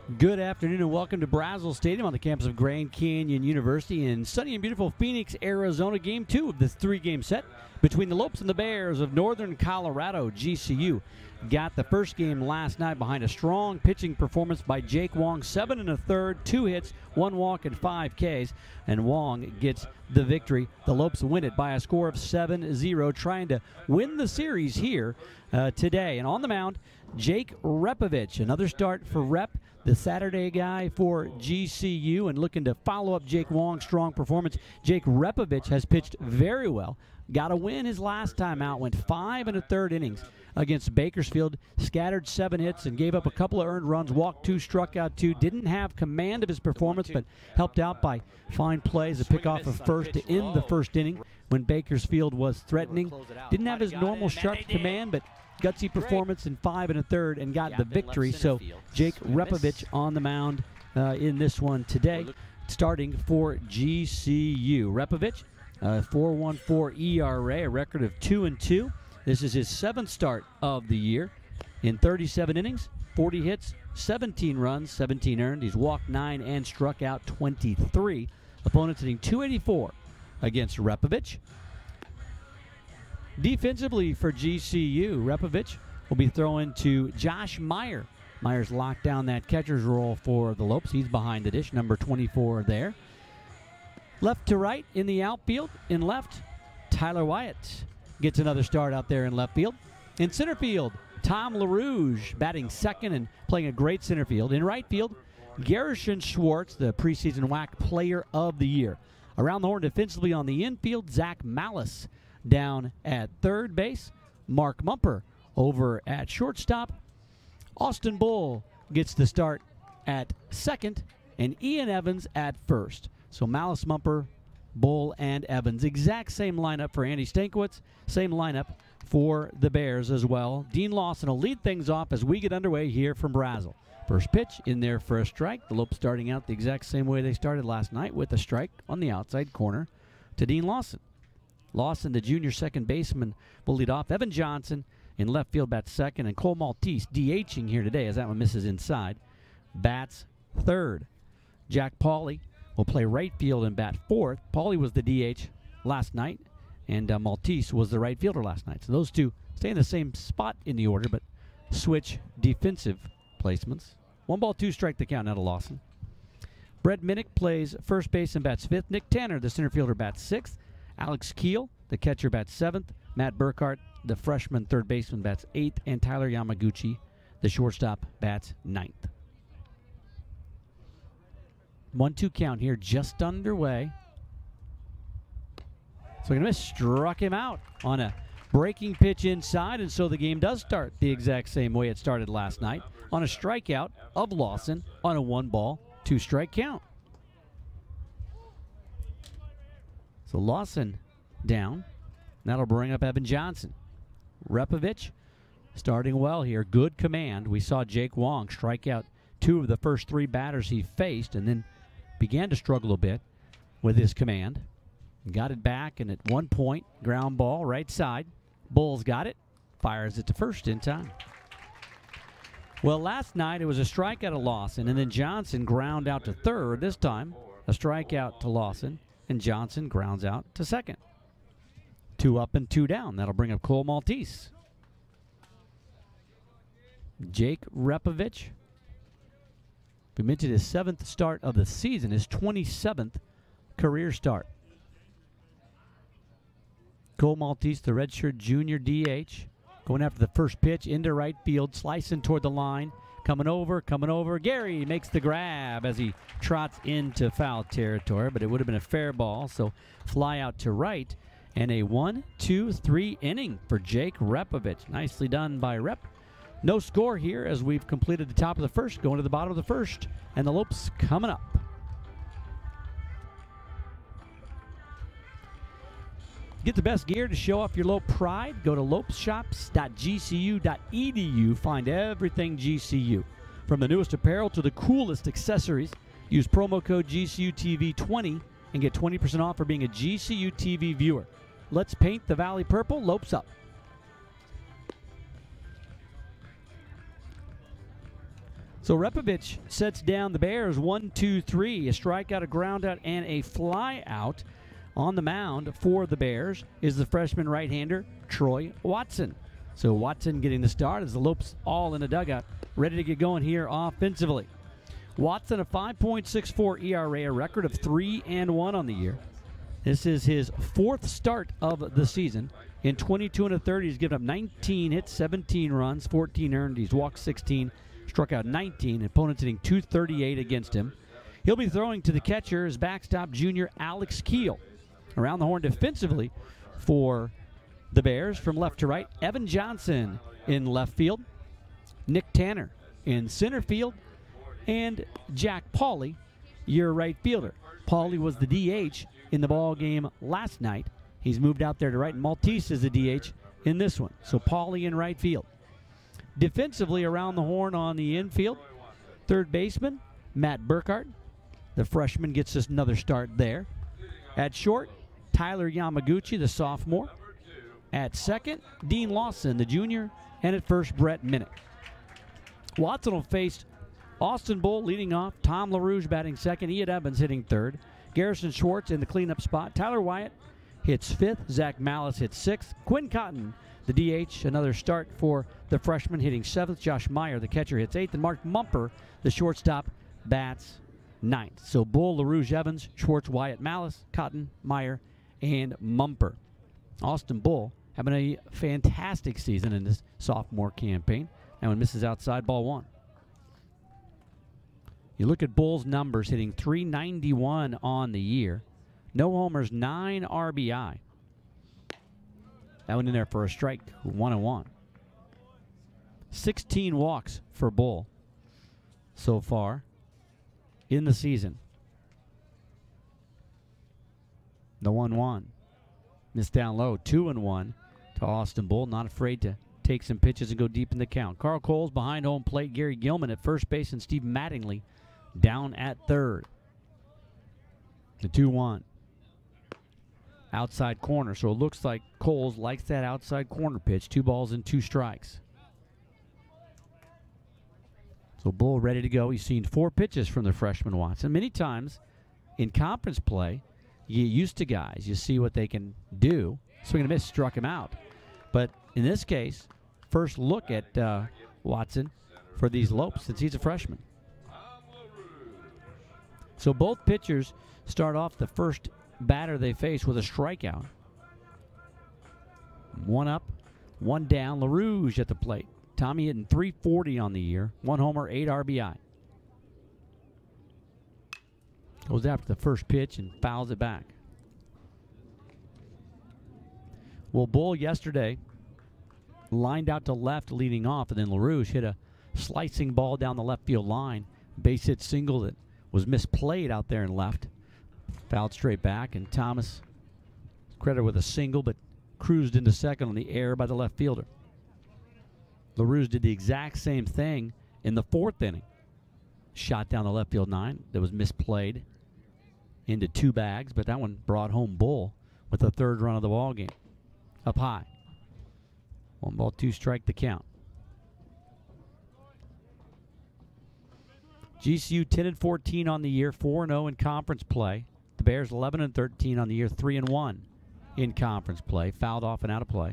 Good afternoon and welcome to Brazos Stadium on the campus of Grand Canyon University in sunny and beautiful Phoenix, Arizona. Game 2 of this three-game set between the Lopes and the Bears of Northern Colorado. GCU got the first game last night behind a strong pitching performance by Jake Wong. 7 1/3, 2 hits, 1 walk, and 5 Ks. And Wong gets the victory. The Lopes win it by a score of 7-0, trying to win the series here today. And on the mound, Jake Repovich. Another start for Rep, the Saturday guy for GCU, and looking to follow up Jake Wong's strong performance. Jake Repovich has pitched very well. Got a win his last time out, went 5 1/3 innings against Bakersfield, scattered 7 hits and gave up a couple of earned runs, walked 2, struck out 2. Didn't have command of his performance, but helped out by fine plays, a pick off of first to end the first inning when Bakersfield was threatening. Didn't have his normal sharp command, but gutsy performance in 5 1/3 and got the victory. So Jake Repovich on the mound in this one today, starting for GCU. Repovich, 4.14 ERA, a record of 2-2. This is his 7th start of the year. In 37 innings, 40 hits, 17 runs, 17 earned. He's walked 9 and struck out 23. Opponents hitting .284 against Repovich. Defensively for GCU, Repovich will be throwing to Josh Meyer. Meyer's locked down that catcher's role for the Lopes. He's behind the dish, number 24 there. Left to right in the outfield. In left, Tyler Wyatt gets another start out there in left field. In center field, Tom LaRouge batting second and playing a great center field. In right field, Garrison Schwartz, the preseason WAC Player of the Year. Around the horn defensively on the infield, Zach Malice down at third base. Mark Mumper over at shortstop. Austin Bull gets the start at second, and Ian Evans at first. So Malice, Mumper, Bull, and Evans. Exact same lineup for Andy Stankiewicz. Same lineup for the Bears as well. Dean Lawson will lead things off as we get underway here from Brazos. First pitch in there for a strike. The Lopes starting out the exact same way they started last night with a strike on the outside corner to Dean Lawson. Lawson, the junior second baseman, will lead off. Evan Johnson in left field bats second, and Cole Maltese DHing here today as that one misses inside. Bats third. Jack Pauly will play right field and bat fourth. Pauly was the DH last night, and Maltese was the right fielder last night. So those two stay in the same spot in the order, but switch defensive placements. 1-2 strike the count now to Lawson. Brett Minnick plays first base and bats fifth. Nick Tanner, the center fielder, bats sixth. Alex Keel, the catcher, bats seventh. Matt Burkhart, the freshman third baseman, bats eighth. And Tyler Yamaguchi, the shortstop, bats ninth. 1-2 count here, just underway. So going to miss, struck him out on a breaking pitch inside, and so the game does start the exact same way it started last night, on a strikeout of Lawson on a 1-2 strike count. So Lawson down. That'll bring up Evan Johnson. Repovich starting well here. Good command. We saw Jake Wong strike out 2 of the first 3 batters he faced and then began to struggle a bit with his command. Got it back, and at one point, ground ball right side. Bulls got it. Fires it to first in time. Well, last night it was a strikeout to Lawson, and then Johnson ground out to third. This time, a strikeout to Lawson, and Johnson grounds out to second. 2 up and 2 down. That'll bring up Cole Maltese. Jake Repovich. We mentioned his 7th start of the season, his 27th career start. Cole Maltese, the redshirt junior DH, going after the first pitch into right field, slicing toward the line. Coming over. Gary makes the grab as he trots into foul territory, but it would have been a fair ball, so fly out to right. And a 1-2-3 inning for Jake Repovich. Nicely done by Rep. No score here as we've completed the top of the first, going to the bottom of the first, and the Lopes coming up. Get the best gear to show off your Lope pride. Go to lopeshops.gcu.edu. Find everything GCU. From the newest apparel to the coolest accessories, use promo code GCUTV20 and get 20% off for being a GCU TV viewer. Let's paint the Valley purple. Lopes up. So Repovich sets down the Bears 1-2-3, a strikeout, a groundout, and a fly out. On the mound for the Bears is the freshman right-hander Troy Watson. So Watson getting the start as the Lopes all in the dugout, ready to get going here offensively. Watson, a 5.64 ERA, a record of 3-1 on the year. This is his fourth start of the season. In 22 1/3, he's given up 19 hits, 17 runs, 14 earned. He's walked 16, struck out 19. Opponents hitting .238 against him. He'll be throwing to the catcher as backstop junior Alex Keel. Around the horn defensively for the Bears from left to right, Evan Johnson in left field, Nick Tanner in center field, and Jack Pauley, your right fielder. Pauley was the DH in the ball game last night. He's moved out there to right, and Maltese is the DH in this one. So Pauley in right field. Defensively around the horn on the infield, third baseman Matt Burkhart. The freshman gets us another start there. At short, Tyler Yamaguchi, the sophomore. At second, Dean Lawson, the junior. And at first, Brett Minnick. Watson will face Austin Bull leading off, Tom LaRouge batting second, Ian Evans hitting third, Garrison Schwartz in the cleanup spot, Tyler Wyatt hits fifth, Zach Malice hits sixth, Quinn Cotton, the DH, another start for the freshman hitting seventh, Josh Meyer, the catcher, hits eighth, and Mark Mumper, the shortstop, bats ninth. So Bull, LaRouge, Evans, Schwartz, Wyatt, Malice, Cotton, Meyer, and Mumper. Austin Bull having a fantastic season in this sophomore campaign. That one misses outside, ball one. You look at Bull's numbers, hitting .391 on the year. No homers, 9 RBI. That one in there for a strike, 1-1. 16 walks for Bull so far in the season. The 1-1. Missed down low, 2-1 to Austin Bull. Not afraid to take some pitches and go deep in the count. Carl Coles behind home plate. Gary Gilman at first base and Steve Mattingly down at third. The 2-1. Outside corner. So it looks like Coles likes that outside corner pitch. 2 balls and 2 strikes. So Bull ready to go. He's seen 4 pitches from the freshman Watson. Many times in conference play, you get used to guys. You see what they can do. Swing and a miss, struck him out. But in this case, first look at Watson for these Lopes since he's a freshman. So both pitchers start off the first batter they face with a strikeout. 1 up, 1 down. LaRouge at the plate. Tommy hitting .340 on the year. 1 homer, 8 RBI. Goes after the first pitch and fouls it back. Well, Bull yesterday lined out to left leading off, and then LaRouge hit a slicing ball down the left field line. Base hit single that was misplayed out there in left. Fouled straight back, and Thomas credited with a single, but cruised into second on the air by the left fielder. LaRouge did the exact same thing in the 4th inning. Shot down the left field line that was misplayed into 2 bags, but that one brought home Bull with the 3rd run of the ball game. Up high. 1 ball, 2 strike the count. GCU 10-14 on the year, 4-0 in conference play. The Bears 11-13 on the year, 3-1 in conference play. Fouled off and out of play.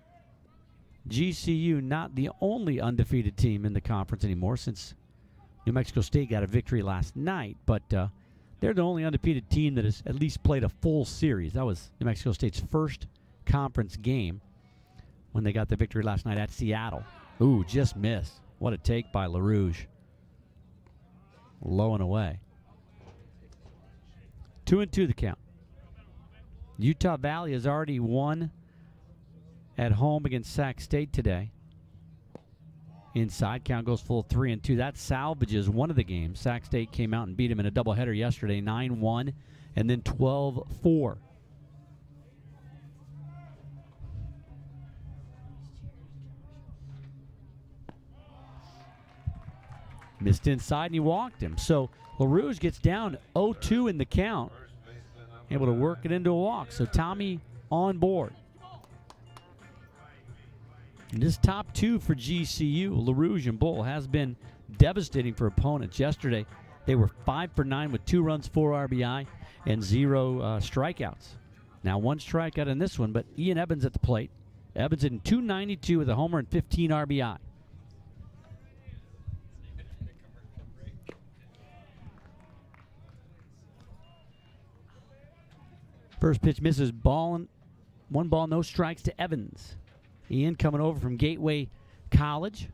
GCU not the only undefeated team in the conference anymore since New Mexico State got a victory last night, but they're the only undefeated team that has at least played a full series. That was New Mexico State's first conference game when they got the victory last night at Seattle. Ooh, just missed. What a take by LaRouge. Low and away. 2-2 the count. Utah Valley has already won at home against Sac State today. Inside, count goes full 3-2. That salvages one of the games. Sac State came out and beat him in a doubleheader yesterday, 9-1 and then 12-4. Missed inside and he walked him. So LaRouge gets down 0-2 in the count. Able to work it into a walk. So Tommy on board. And this top 2 for GCU, LaRouge and Bull, has been devastating for opponents. Yesterday, they were 5 for 9 with 2 runs, 4 RBI, and 0 strikeouts. Now 1 strikeout in this one, but Ian Evans at the plate. Evans in .292 with a homer and 15 RBI. First pitch misses, ball, 1 ball, no strikes to Evans. Ian coming over from Gateway College.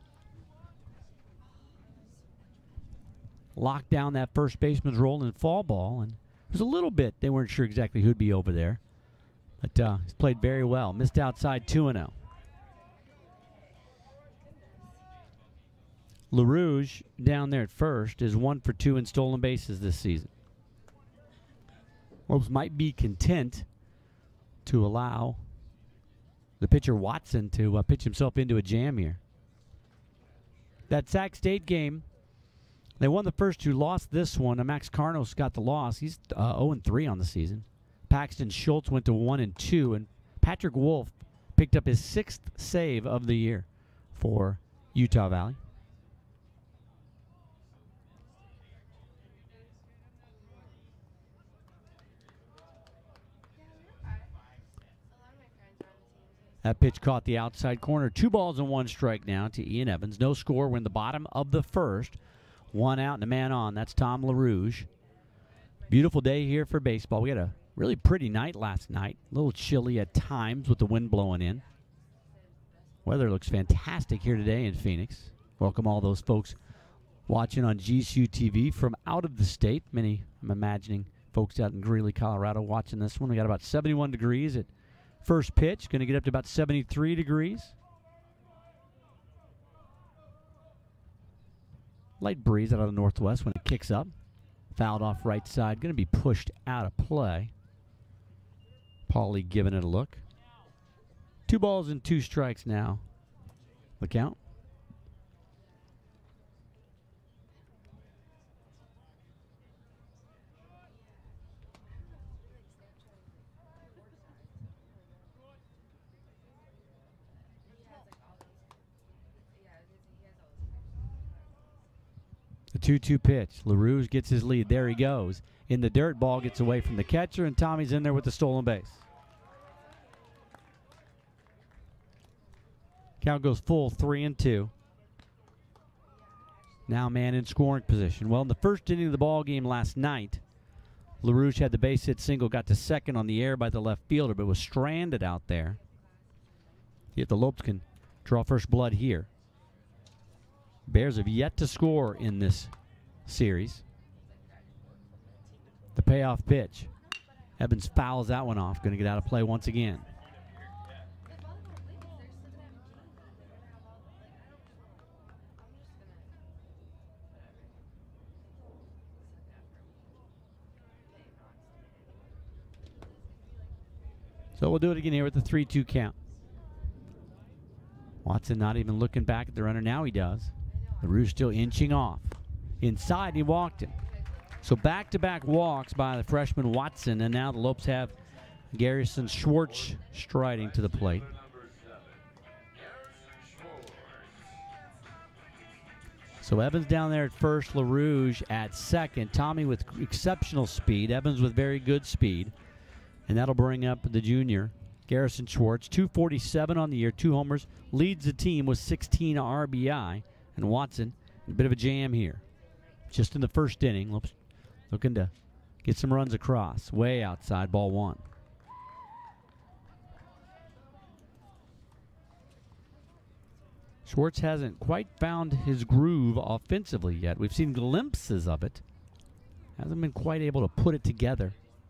Locked down that first baseman's role in fall ball, and there's a little bit they weren't sure exactly who'd be over there. But he's played very well. Missed outside 2-0. LaRouge down there at first is 1 for 2 in stolen bases this season. Lopes might be content to allow the pitcher Watson to pitch himself into a jam here. That Sac State game, they won the first 2, lost this one. Max Carnos got the loss. He's 0-3 on the season. Paxton Schultz went to 1-2, and Patrick Wolf picked up his 6th save of the year for Utah Valley. That pitch caught the outside corner. 2 balls and 1 strike now to Ian Evans. No score. We're in the bottom of the first. 1 out and a man on. That's Tom LaRouge. Beautiful day here for baseball. We had a really pretty night last night. A little chilly at times with the wind blowing in. Weather looks fantastic here today in Phoenix. Welcome all those folks watching on GCU TV from out of the state. Many, I'm imagining, folks out in Greeley, Colorado watching this one. We got about 71 degrees at first pitch. Going to get up to about 73 degrees. Light breeze out of the northwest when it kicks up. Fouled off right side. Going to be pushed out of play. Paulie giving it a look. 2 balls and 2 strikes now. The count. The 2-2 pitch. LaRouge gets his lead. There he goes. In the dirt, ball gets away from the catcher, and Tommy's in there with the stolen base. Count goes full, 3-2. Now man in scoring position. Well, in the first inning of the ball game last night, LaRouge had the base hit single, got to second on the air by the left fielder, but was stranded out there. Yet the Lopes can draw first blood here. Bears have yet to score in this series. The payoff pitch. Evans fouls that one off. Going to get out of play once again. So we'll do it again here with the 3-2 count. Watson not even looking back at the runner. Now he does. LaRouge still inching off. Inside, he walked him. So back-to-back walks by the freshman Watson, and now the Lopes have Garrison Schwartz striding to the plate. So Evans down there at first, LaRouge at second. Tommy with exceptional speed, Evans with very good speed. And that'll bring up the junior, Garrison Schwartz, 247 on the year, 2 homers, leads the team with 16 RBI. And Watson, a bit of a jam here. Just in the first inning, looking to get some runs across. Way outside, ball 1. Schwartz hasn't quite found his groove offensively yet. We've seen glimpses of it. Hasn't been quite able to put it together.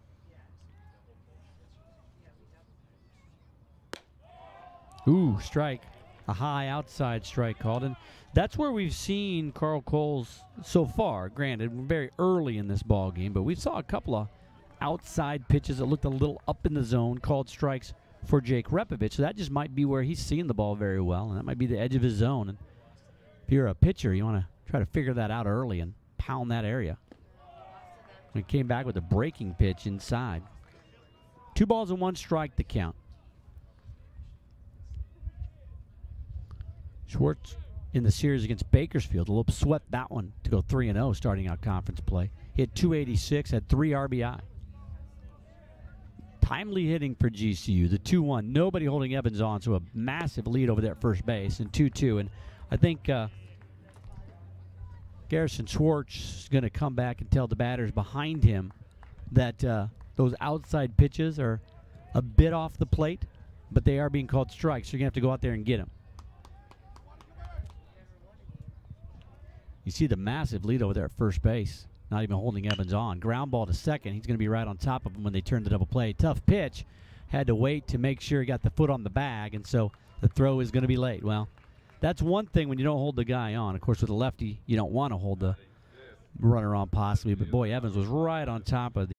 Ooh, strike. A high outside strike called. And that's where we've seen Carl Coles so far. Granted, we're very early in this ball game, but we saw a couple of outside pitches that looked a little up in the zone, called strikes for Jake Repovich. So that just might be where he's seeing the ball very well, and that might be the edge of his zone. And if you're a pitcher, you want to try to figure that out early and pound that area. He came back with a breaking pitch inside. 2 balls and 1 strike, the count. Schwartz in the series against Bakersfield. The Lopes swept that one to go 3-0 starting out conference play. Hit .286, had 3 RBI. Timely hitting for GCU. The 2-1. Nobody holding Evans on, so a massive lead over there at first base, and 2-2. And I think Garrison Schwartz is going to come back and tell the batters behind him that those outside pitches are a bit off the plate, but they are being called strikes. So you're going to have to go out there and get them. You see the massive lead over there at first base. Not even holding Evans on. Ground ball to second. He's going to be right on top of him when they turn the double play. Tough pitch. Had to wait to make sure he got the foot on the bag, and so the throw is going to be late. Well, that's one thing when you don't hold the guy on. Of course, with a lefty, you don't want to hold the runner on possibly, but boy, Evans was right on top of the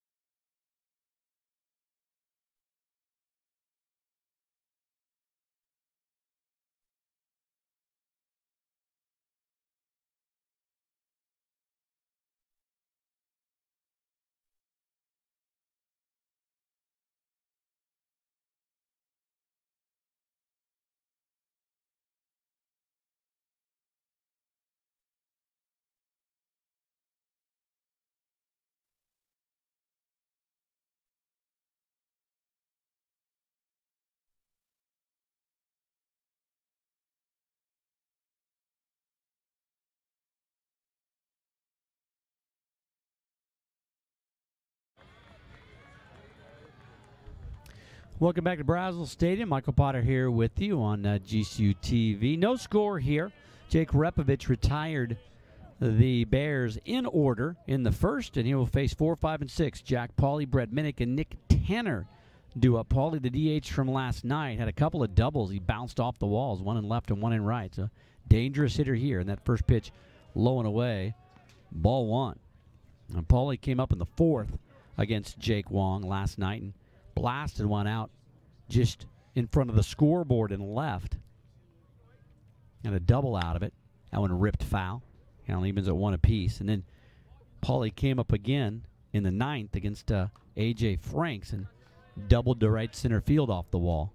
Welcome back to Brazos Stadium. Michael Potter here with you on GCU TV. No score here. Jake Repovich retired the Bears in order in the first, and he will face 4, 5, and 6. Jack Pauly, Brett Minnick, and Nick Tanner do up. Pauly, the DH from last night, had a couple of doubles. He bounced off the walls, one in left and one in right. So dangerous hitter here. And that first pitch low and away, ball 1. And Pauly came up in the 4th against Jake Wong last night and blasted one out just in front of the scoreboard and left. And a double out of it. That one ripped foul. Count evens at 1 apiece. And then Pauly came up again in the 9th against A.J. Franks and doubled to right center field off the wall.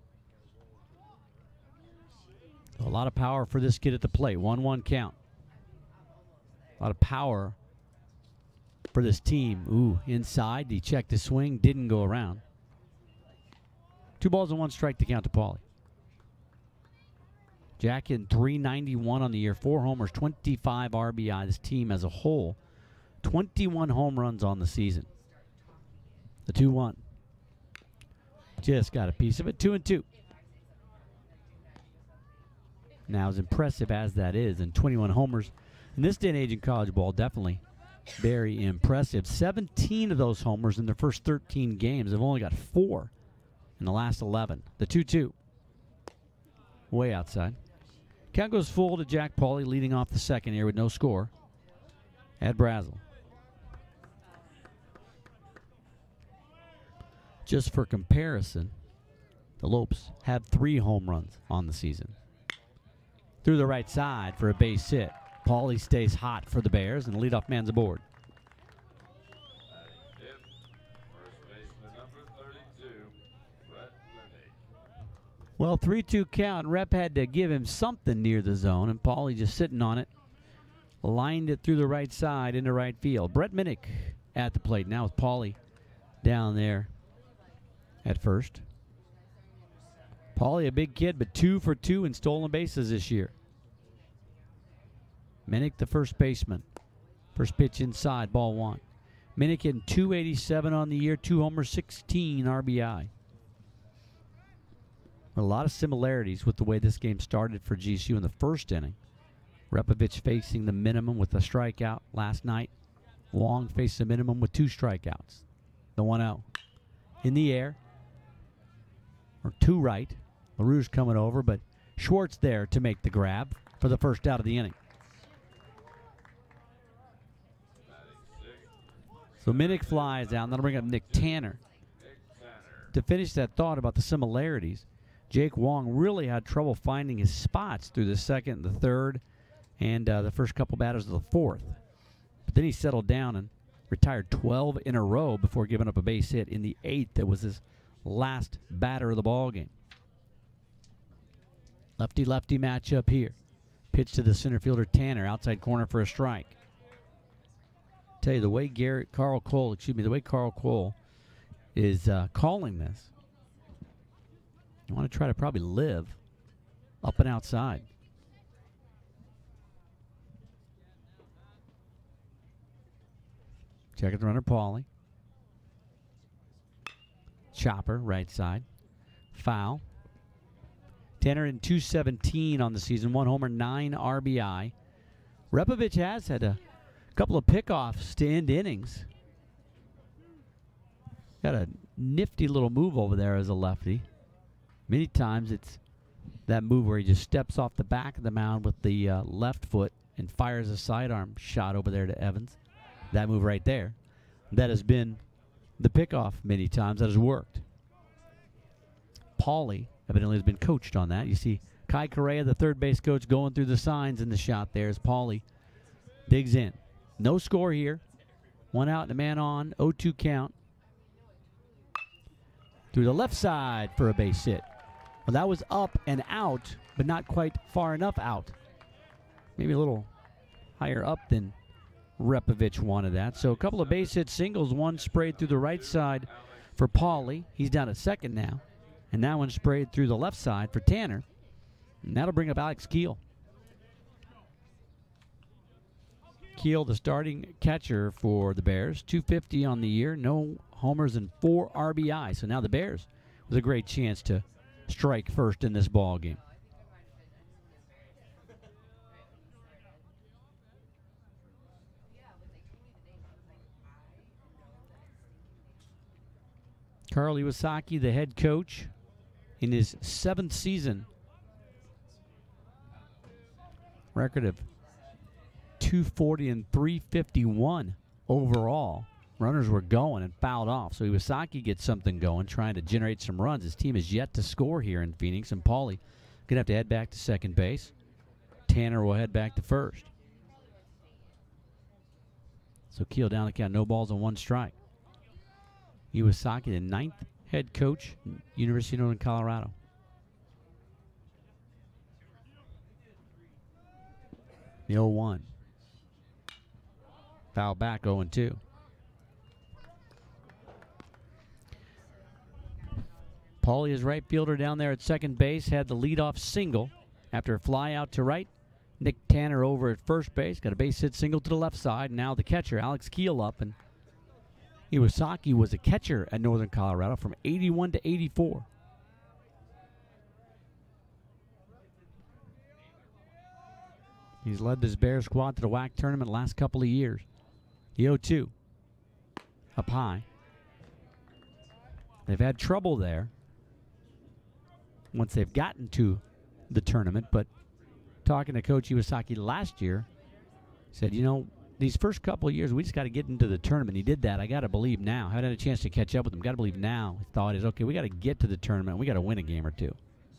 A lot of power for this kid at the plate. 1-1 count. A lot of power for this team. Ooh, inside. He checked his swing. Didn't go around. 2 balls and 1 strike to count to Pauly. Jack hitting .391 on the year, 4 homers, 25 RBI. This team as a whole, 21 home runs on the season. The 2-1. Just got a piece of it, 2-2. Now, as impressive as that is, and 21 homers in this day and age in college ball, definitely very impressive. 17 of those homers in their first 13 games. They've only got 4 in the last 11. The 2-2. Way outside. Count goes full to Jack Pauly, leading off the second here with no score at Brazil. Just for comparison, the Lopes have 3 home runs on the season. Through the right side for a base hit. Pauly stays hot for the Bears, and the leadoff man's aboard. Well, 3-2 count. Rep had to give him something near the zone, and Pauly just sitting on it. Lined it through the right side into right field. Brett Minnick at the plate now with Pauly down there at first. Pauly, a big kid, but 2 for 2 in stolen bases this year. Minnick, the first baseman. First pitch inside, ball 1. Minnick hitting .287 on the year, 2 homers, 16 RBI. A lot of similarities with the way this game started for GCU in the first inning. Repovich facing the minimum with a strikeout last night. Wong faced the minimum with 2 strikeouts. The 1-0. In the air. Or to right. LaRue's coming over, but Schwartz there to make the grab for the first out of the inning. So Minnick flies out, and that'll bring up Nick Tanner. To finish that thought about the similarities, Jake Wong really had trouble finding his spots through the second, the third, and the first couple batters of the 4th. But then he settled down and retired 12 in a row before giving up a base hit in the 8th. That was his last batter of the ball game. Lefty-lefty matchup here. Pitch to the center fielder Tanner, outside corner for a strike. Tell you the way Carl Cole is calling this. You want to try to probably live up and outside. Check it, runner Pauly. Chopper, right side. Foul. Tanner in 217 on the season, 1 homer, 9 RBI. Repovich has had a couple of pickoffs to end innings. Got a nifty little move over there as a lefty. Many times it's that move where he just steps off the back of the mound with the left foot and fires a sidearm shot over there to Evans. That move right there. That has been the pickoff many times. That has worked. Pauly evidently has been coached on that. You see Kai Correa, the third base coach, going through the signs in the shot there as Pauly digs in. No score here. 1 out and a man on. 0-2 count. Through the left side for a base hit. Well, that was up and out, but not quite far enough out. Maybe a little higher up than Repovich wanted that. So a couple of base hit singles. One sprayed through the right side for Pauly. He's down at second now. And that one sprayed through the left side for Tanner. And that'll bring up Alex Keel. Keel, the starting catcher for the Bears. 250 on the year. No homers and 4 RBI. So now the Bears with a great chance to strike first in this ball game. Carl Iwasaki, the head coach, in his 7th season. Record of 240 and 351 overall. Runners were going and fouled off. So Iwasaki gets something going, trying to generate some runs. His team is yet to score here in Phoenix, and Pauly going to have to head back to second base. Tanner will head back to first. So Keel down the count, no balls and 1 strike. Iwasaki, the 9th head coach, University of Northern Colorado. The 0-1. Foul back, 0-2. Pauly is right fielder down there at second base. Had the leadoff single after a fly out to right. Nick Tanner over at first base. Got a base hit single to the left side. Now the catcher, Alex Keel, up. And Iwasaki was a catcher at Northern Colorado from 81 to 84. He's led this Bears squad to the WAC tournament the last couple of years. The 0-2. Up high. They've had trouble there once they've gotten to the tournament, but talking to Coach Iwasaki last year, said, you know, these first couple of years, we just got to get into the tournament. He did that. I got to believe now. Haven't had a chance to catch up with him. Got to believe now. His thought is, okay, we got to get to the tournament. We got to win a game or two.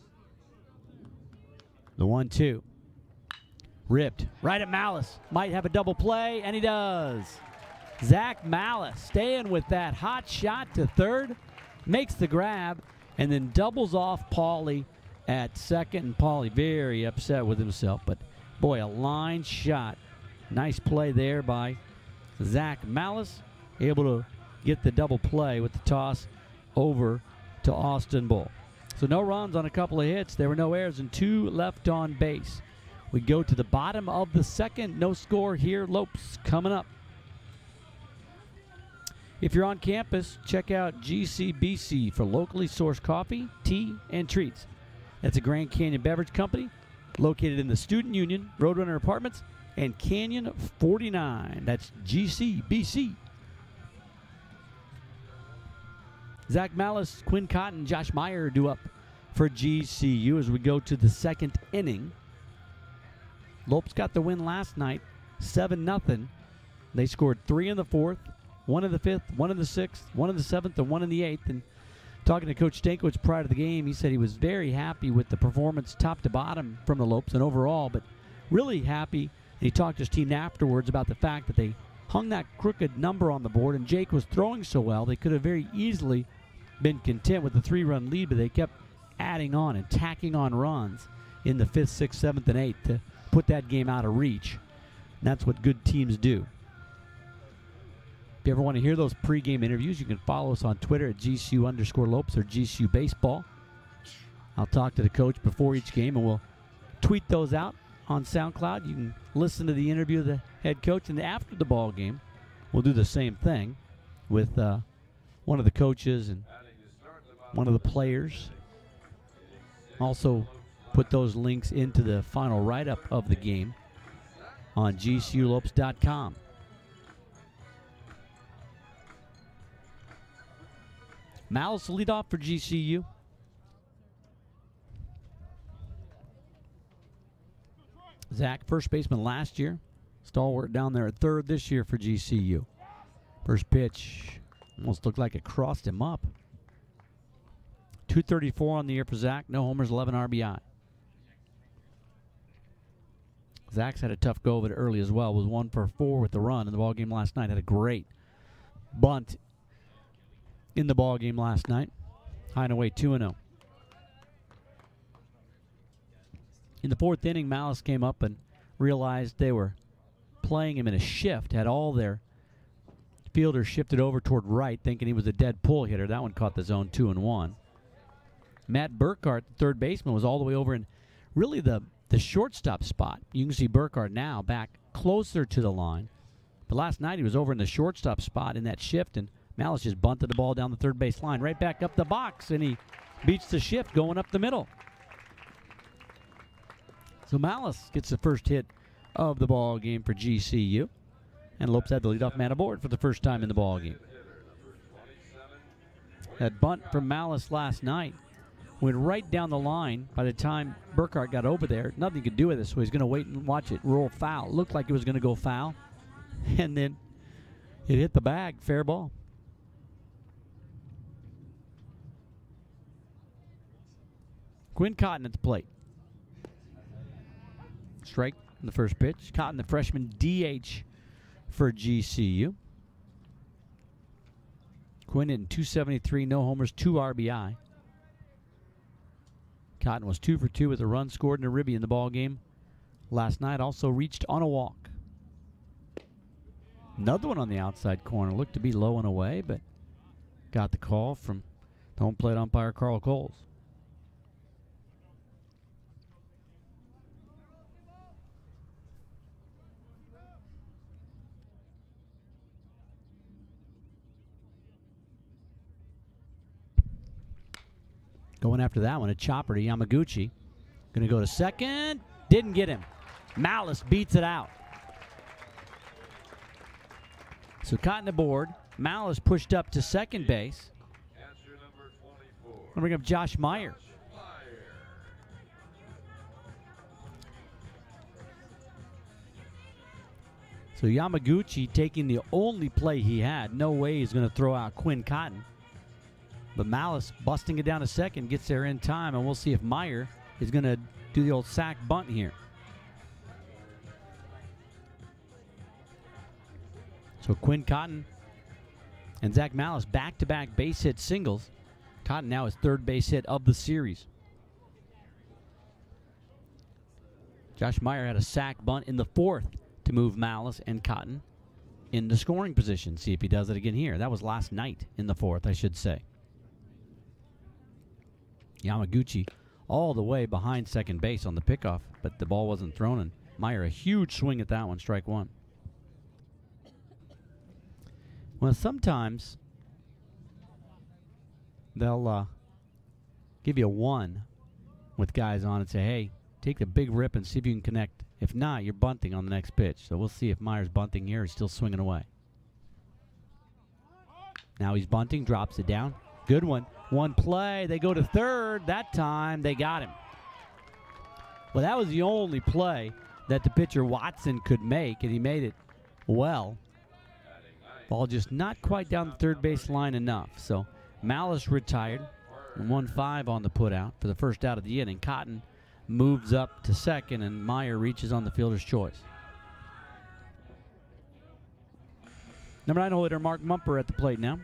The 1-2. Ripped right at Malice. Might have a double play, and he does. Zach Malice staying with that hot shot to third. Makes the grab, and then doubles off Pauly at second. And Pauly very upset with himself. But, boy, a line shot. Nice play there by Zach Malice. Able to get the double play with the toss over to Austin Bull. So no runs on a couple of hits. There were no errors and 2 left on base. We go to the bottom of the second. No score here. Lopes coming up. If you're on campus, check out GCBC for locally sourced coffee, tea, and treats. That's a Grand Canyon Beverage Company located in the Student Union, Roadrunner Apartments, and Canyon 49. That's GCBC. Zach Malice, Quinn Cotton, Josh Meyer due up for GCU as we go to the second inning. Lopes got the win last night, 7-0. They scored 3 in the 4th, 1 in the 5th, 1 in the 6th, 1 in the 7th, and 1 in the 8th. And talking to Coach Stankiewicz prior to the game, he said he was very happy with the performance top to bottom from the Lopes and overall, but really happy. And he talked to his team afterwards about the fact that they hung that crooked number on the board, and Jake was throwing so well they could have very easily been content with the 3-run lead, but they kept adding on and tacking on runs in the 5th, 6th, 7th, and 8th put that game out of reach. And that's what good teams do. If you ever want to hear those pregame interviews, you can follow us on Twitter at GCU_Lopes or GCU Baseball. I'll talk to the coach before each game, and we'll tweet those out on SoundCloud. You can listen to the interview of the head coach, and after the ball game, we'll do the same thing with one of the coaches and one of the players. Also put those links into the final write-up of the game on GCULopes.com. Malice will lead off for GCU. Zach, first baseman last year. Stalwart down there at third this year for GCU. First pitch almost looked like it crossed him up. 234 on the year for Zach. No homers, 11 RBI. Zach's had a tough go of it early as well. Was 1 for 4 with the run in the ball game last night. Had a great bunt in the ball game last night. High and away 2-0. In the fourth inning, Malice came up and realized they were playing him in a shift. Had all their fielders shifted over toward right, thinking he was a dead pull hitter. That one caught the zone 2-1. Matt Burkhart, the third baseman, was all the way over in really the shortstop spot. You can see Burkhart now back closer to the line. But last night he was over in the shortstop spot in that shift, and Malice just bunted the ball down the third base line, right back up the box, and he beats the shift going up the middle. So Malice gets the first hit of the ball game for GCU, and Lopes had the leadoff man aboard for the first time in the ball game. That bunt from Malice last night went right down the line. By the time Burkhart got over there, nothing he could do with it, so he's going to wait and watch it roll foul. It looked like it was going to go foul, and then it hit the bag. Fair ball. Quinn Cotton at the plate. Strike in the first pitch. Cotton, the freshman DH for GCU. Quinn hitting 273, no homers, 2 RBI. Cotton was 2 for 2 with a run scored and a ribby in the ball game last night. Also reached on a walk. Another one on the outside corner. Looked to be low and away, but got the call from home plate umpire Carl Coles. Going after that one, a chopper to Yamaguchi. Going to go to second. Didn't get him. Malice beats it out. So Cotton aboard. Malice pushed up to second base. I'll bring up Josh Meyer. So Yamaguchi taking the only play he had. No way he's going to throw out Quinn Cotton. But Malice busting it down to second, gets there in time, and we'll see if Meyer is going to do the old sack bunt here. So Quinn Cotton and Zach Malice back-to-back base hit singles. Cotton now his third base hit of the series. Josh Meyer had a sack bunt in the fourth to move Malice and Cotton into scoring position. See if he does it again here. That was last night in the fourth, I should say. Yamaguchi all the way behind second base on the pickoff, but the ball wasn't thrown, and Meyer a huge swing at that one, strike one. Well, sometimes they'll give you a 1 with guys on and say, hey, take the big rip and see if you can connect. If not, you're bunting on the next pitch. So we'll see if Meyer's bunting here. He's still swinging away. Now he's bunting, drops it down. Good one. One play. They go to third. That time they got him. Well, that was the only play that the pitcher Watson could make, and he made it well. Ball just not quite down the third base line enough. So Malice retired and 1-5 on the putout for the first out of the inning. Cotton moves up to second, and Meyer reaches on the fielder's choice. Number 9 hitter Mark Mumper at the plate now.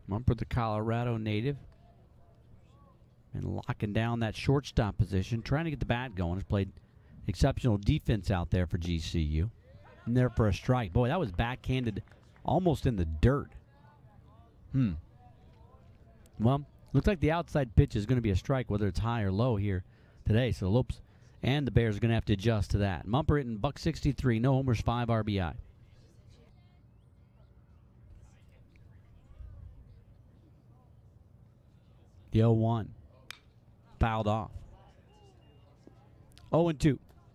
Mumper, the Colorado native, and locking down that shortstop position, trying to get the bat going. Has played exceptional defense out there for GCU. And there for a strike. Boy, that was backhanded almost in the dirt. Well, looks like the outside pitch is going to be a strike, whether it's high or low here today. So the Lopes and the Bears are going to have to adjust to that. Mumper hitting .163, no homers, 5 RBI. The 0-1. Fouled off. 0-2.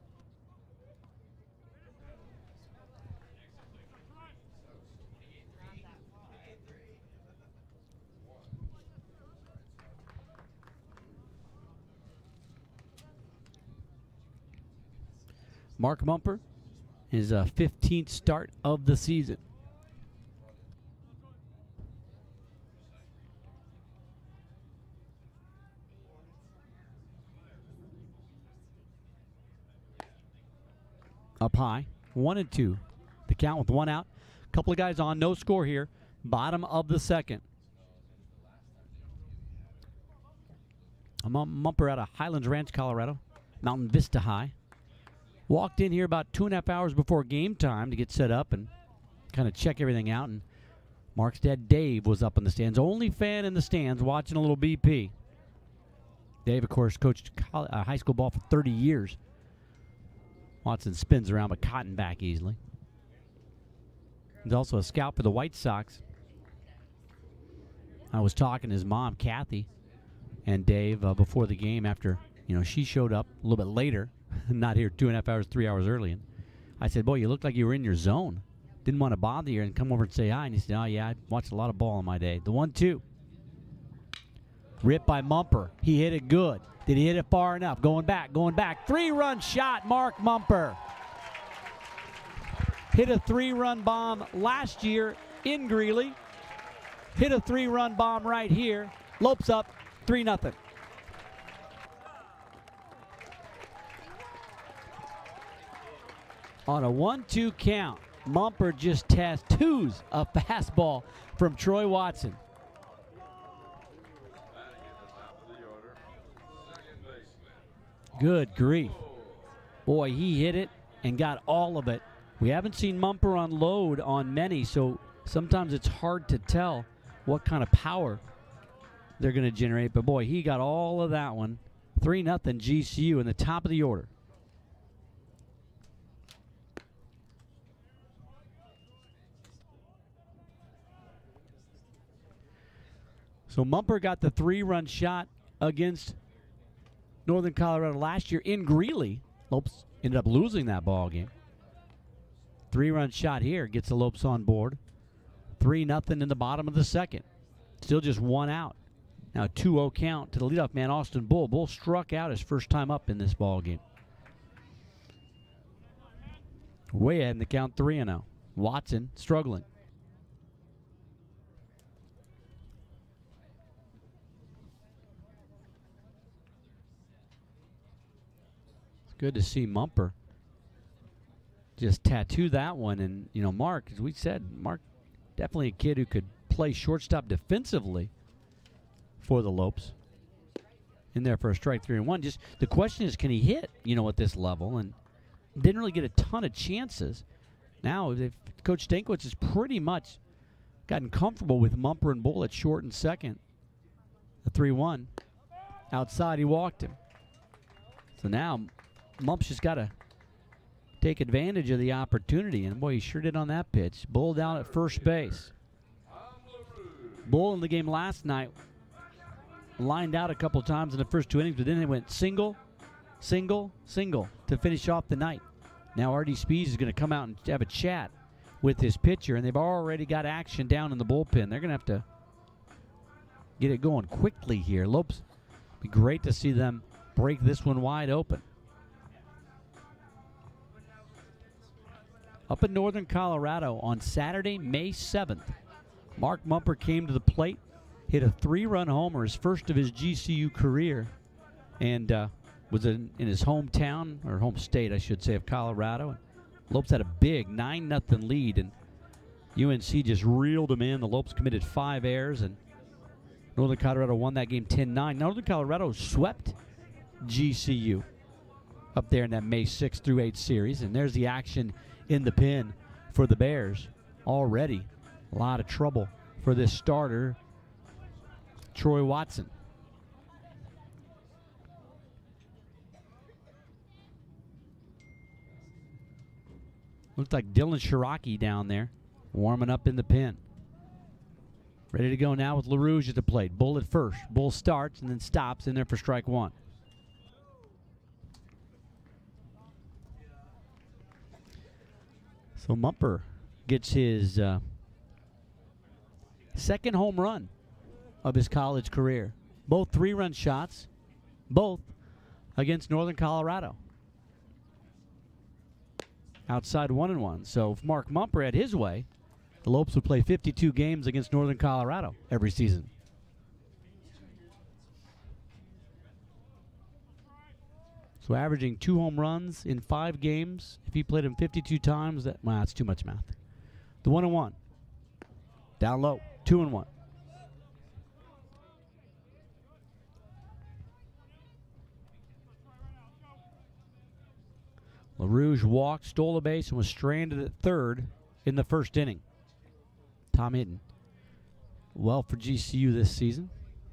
Mark Mumper, his 15th start of the season. Up high, 1-2. The count with 1 out. Couple of guys on, no score here. Bottom of the second. Mumper out of Highlands Ranch, Colorado. Mountain Vista High. Walked in here about 2.5 hours before game time to get set up and kind of check everything out. And Mark's dad, Dave, was up in the stands. Only fan in the stands watching a little BP. Dave, of course, coached high school ball for 30 years. Watson spins around, but cotton back easily. He's also a scout for the White Sox. I was talking to his mom, Kathy, and Dave before the game after, she showed up a little bit later. Not here 2.5 hours, 3 hours early. And I said, boy, you looked like you were in your zone. Didn't want to bother you and come over and say hi. And he said, oh, yeah, I watched a lot of ball in my day. The 1-2. Ripped by Mumper. He hit it good. Did he hit it far enough? Going back. 3-run shot, Mark Mumper. Hit a 3-run bomb last year in Greeley. Hit a 3-run bomb right here. Lopes up, 3-0. On a 1-2 count, Mumper just tattoos a fastball from Troy Watson. Good grief. Boy, he hit it and got all of it. We haven't seen Mumper unload on many, so sometimes it's hard to tell what kind of power they're going to generate. But, boy, he got all of that one. 3-0 GCU in the top of the order. So Mumper got the 3-run shot against Northern Colorado last year in Greeley. Lopes ended up losing that ball game. 3-run shot here gets the Lopes on board. 3-0 in the bottom of the second. Still just 1 out. Now 2-0 count to the leadoff man, Austin Bull. Bull struck out his first time up in this ball game. Way ahead in the count, 3-0. Watson struggling. Good to see Mumper just tattoo that one. And, Mark, as we said, Mark definitely a kid who could play shortstop defensively for the Lopes. In there for a strike, 3-1. Just the question is, can he hit, at this level? And didn't really get a ton of chances. Now, if Coach Stankiewicz has pretty much gotten comfortable with Mumper and Bull at short and second. The 3-1. Outside, he walked him. So now Mump's just got to take advantage of the opportunity. And, boy, he sure did on that pitch. Bull down at first base. Bull in the game last night lined out a couple times in the first 2 innings, but then they went single, single, single to finish off the night. Now R.D. Spees is going to come out and have a chat with his pitcher, and they've already got action down in the bullpen. They're going to have to get it going quickly here. Lopes, be great to see them break this one wide open. Up in Northern Colorado on Saturday, May 7th, Mark Mumper came to the plate, hit a 3-run homer, his first of his GCU career, and was in his hometown, or home state, I should say, of Colorado. And Lopes had a big 9-0 lead, and UNC just reeled him in. The Lopes committed 5 errors, and Northern Colorado won that game 10-9. Northern Colorado swept GCU up there in that May 6th through 8th series. And there's the action in the pen for the Bears. Already a lot of trouble for this starter, Troy Watson. Looks like Dylan Shiraki down there warming up in the pen. Ready to go now with LaRouge at the plate. Bull at first. Bull starts and then stops in there for strike one. So Mumper gets his second home run of his college career. Both 3-run shots, both against Northern Colorado. Outside 1-1. So if Mark Mumper had his way, the Lopes would play 52 games against Northern Colorado every season. So averaging 2 home runs in 5 games. If he played him 52 times, that's too much math. The 1-1. Down low. 2-1. LaRouge walked, stole a base, and was stranded at third in the first inning. Tom hitting well for GCU this season.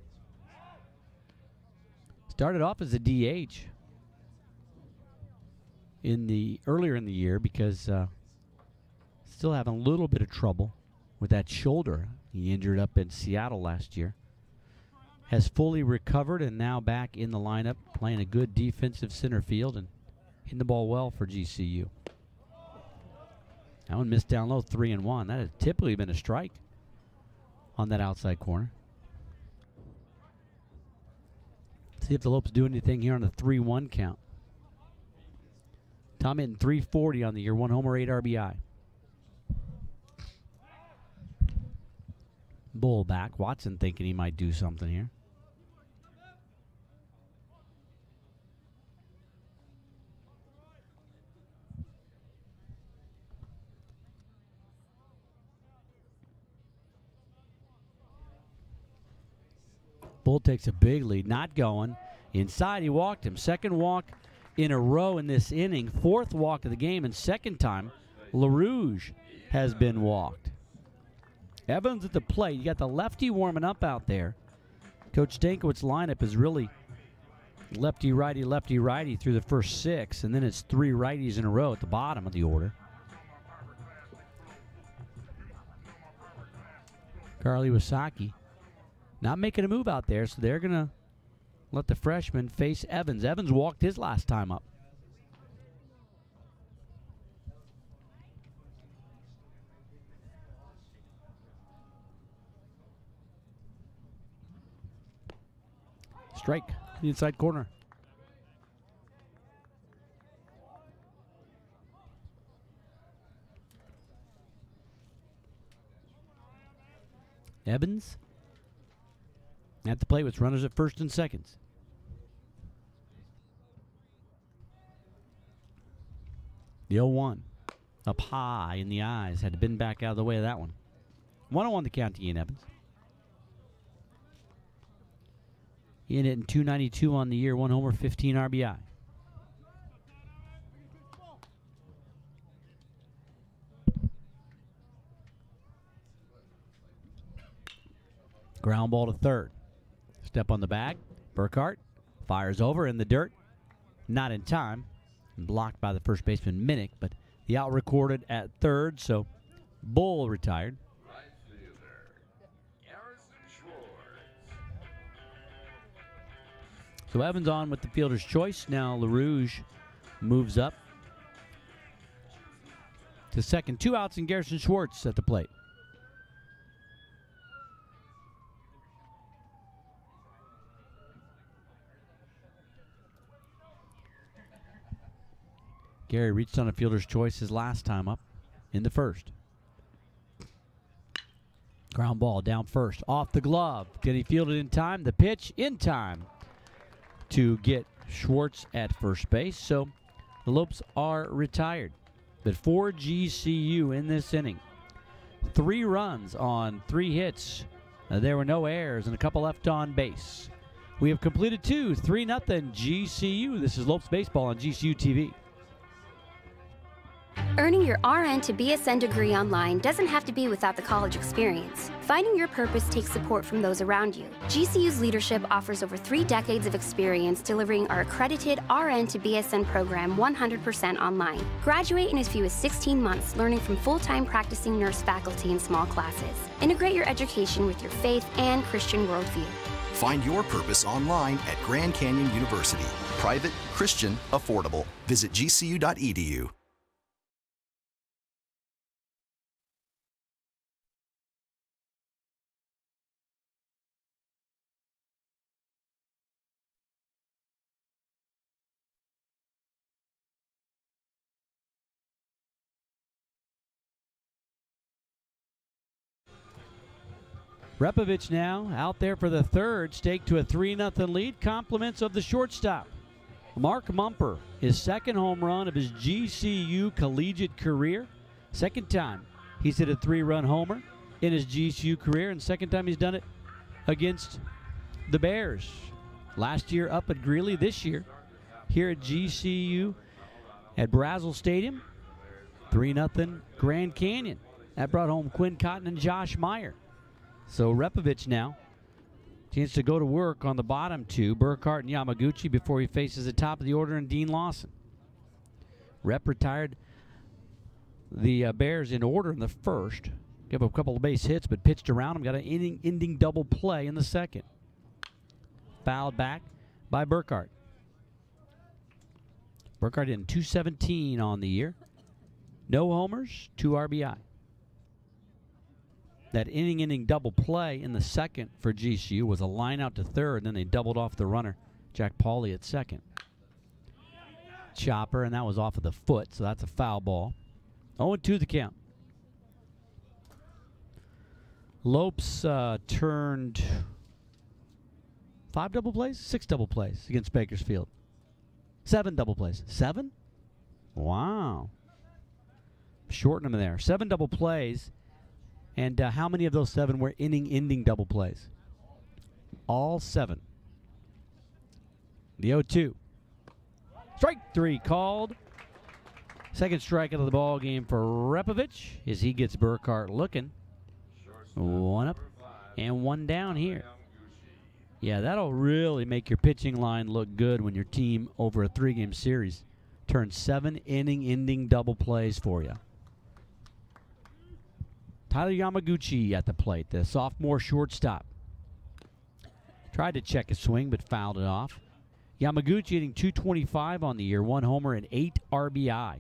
Started off as a DH earlier in the year because still having a little bit of trouble with that shoulder he injured up in Seattle last year. Has fully recovered and now back in the lineup, playing a good defensive center field and hitting the ball well for GCU. That one missed down low, 3-1. That has typically been a strike on that outside corner. See if the Lopes do anything here on a 3-1 count. Tom hitting .340 on the year, 1 homer, 8 RBI. Bull back. Watson thinking he might do something here. Bull takes a big lead, not going. Inside, he walked him. Second walk in a row in this inning. 4th walk of the game, and second time LaRouge has been walked. Evans at the plate. You got the lefty warming up out there. Coach Stankowitz's lineup is really lefty-righty through the first 6, and then it's 3 righties in a row at the bottom of the order. Carly Wasaki not making a move out there, so they're going to let the freshman face Evans. Evans walked his last time up. Strike, the inside corner. Evans at the plate with runners at first and seconds. The 0-1 up high in the eyes. Had to bend back out of the way of that one. 1-0 the count to Ian Evans. Ian hitting .292 on the year, 1 homer, 15 RBI. Ground ball to third. Step on the bag. Burkhart fires over in the dirt. Not in time. Blocked by the first baseman Minnick, but the out recorded at third, so Bull retired. So Evans on with the fielder's choice. Now LaRouge moves up to second. 2 outs and Garrison Schwartz at the plate. Gary reached on a fielder's choice his last time up in the first. Ground ball down first, off the glove. Can he field it in time? The pitch in time to get Schwartz at first base. So the Lopes are retired. But for GCU in this inning, 3 runs on 3 hits There were no errors and a couple left on base. We have completed 2, 3-0 GCU. This is Lopes Baseball on GCU TV. Earning your RN to BSN degree online doesn't have to be without the college experience. Finding your purpose takes support from those around you. GCU's leadership offers over 3 decades of experience delivering our accredited RN to BSN program 100% online. Graduate in as few as 16 months, learning from full-time practicing nurse faculty in small classes. Integrate your education with your faith and Christian worldview. Find your purpose online at Grand Canyon University. Private, Christian, affordable. Visit gcu.edu. Repovich now out there for the third, staked to a 3-0 lead. Compliments of the shortstop, Mark Mumper, his second home run of his GCU collegiate career. Second time he's hit a 3-run homer in his GCU career, and second time he's done it against the Bears. Last year up at Greeley, this year here at GCU at Brazil Stadium. 3-0 Grand Canyon. That brought home Quinn Cotton and Josh Meyer. So Repovich now, chance to go to work on the bottom 2, Burkhart and Yamaguchi, before he faces the top of the order and Dean Lawson. Rep retired the Bears in order in the first. Gave up a couple of base hits, but pitched around him. Got an inning double play in the second. Fouled back by Burkhart. Burkhart in 217 on the year. No homers, 2 RBI. That inning double play in the second for GCU was a line out to third, and then they doubled off the runner, Jack Pauley, at second. Chopper, and that was off of the foot, so that's a foul ball. 0-2 the count. Lopes turned 5 double plays? 6 double plays against Bakersfield. 7 double plays. 7? Wow. Shorten them there. 7 double plays. And how many of those 7 were inning-ending double plays? All 7. The 0-2. Strike 3 called. Second strikeout of the ball game for Repovich as he gets Burkhart looking. 1 up and 1 down here. Yeah, that'll really make your pitching line look good when your team over a 3-game series turns 7 inning-ending double plays for you. Tyler Yamaguchi at the plate, the sophomore shortstop. Tried to check his swing, but fouled it off. Yamaguchi hitting .225 on the year, 1 homer and 8 RBI.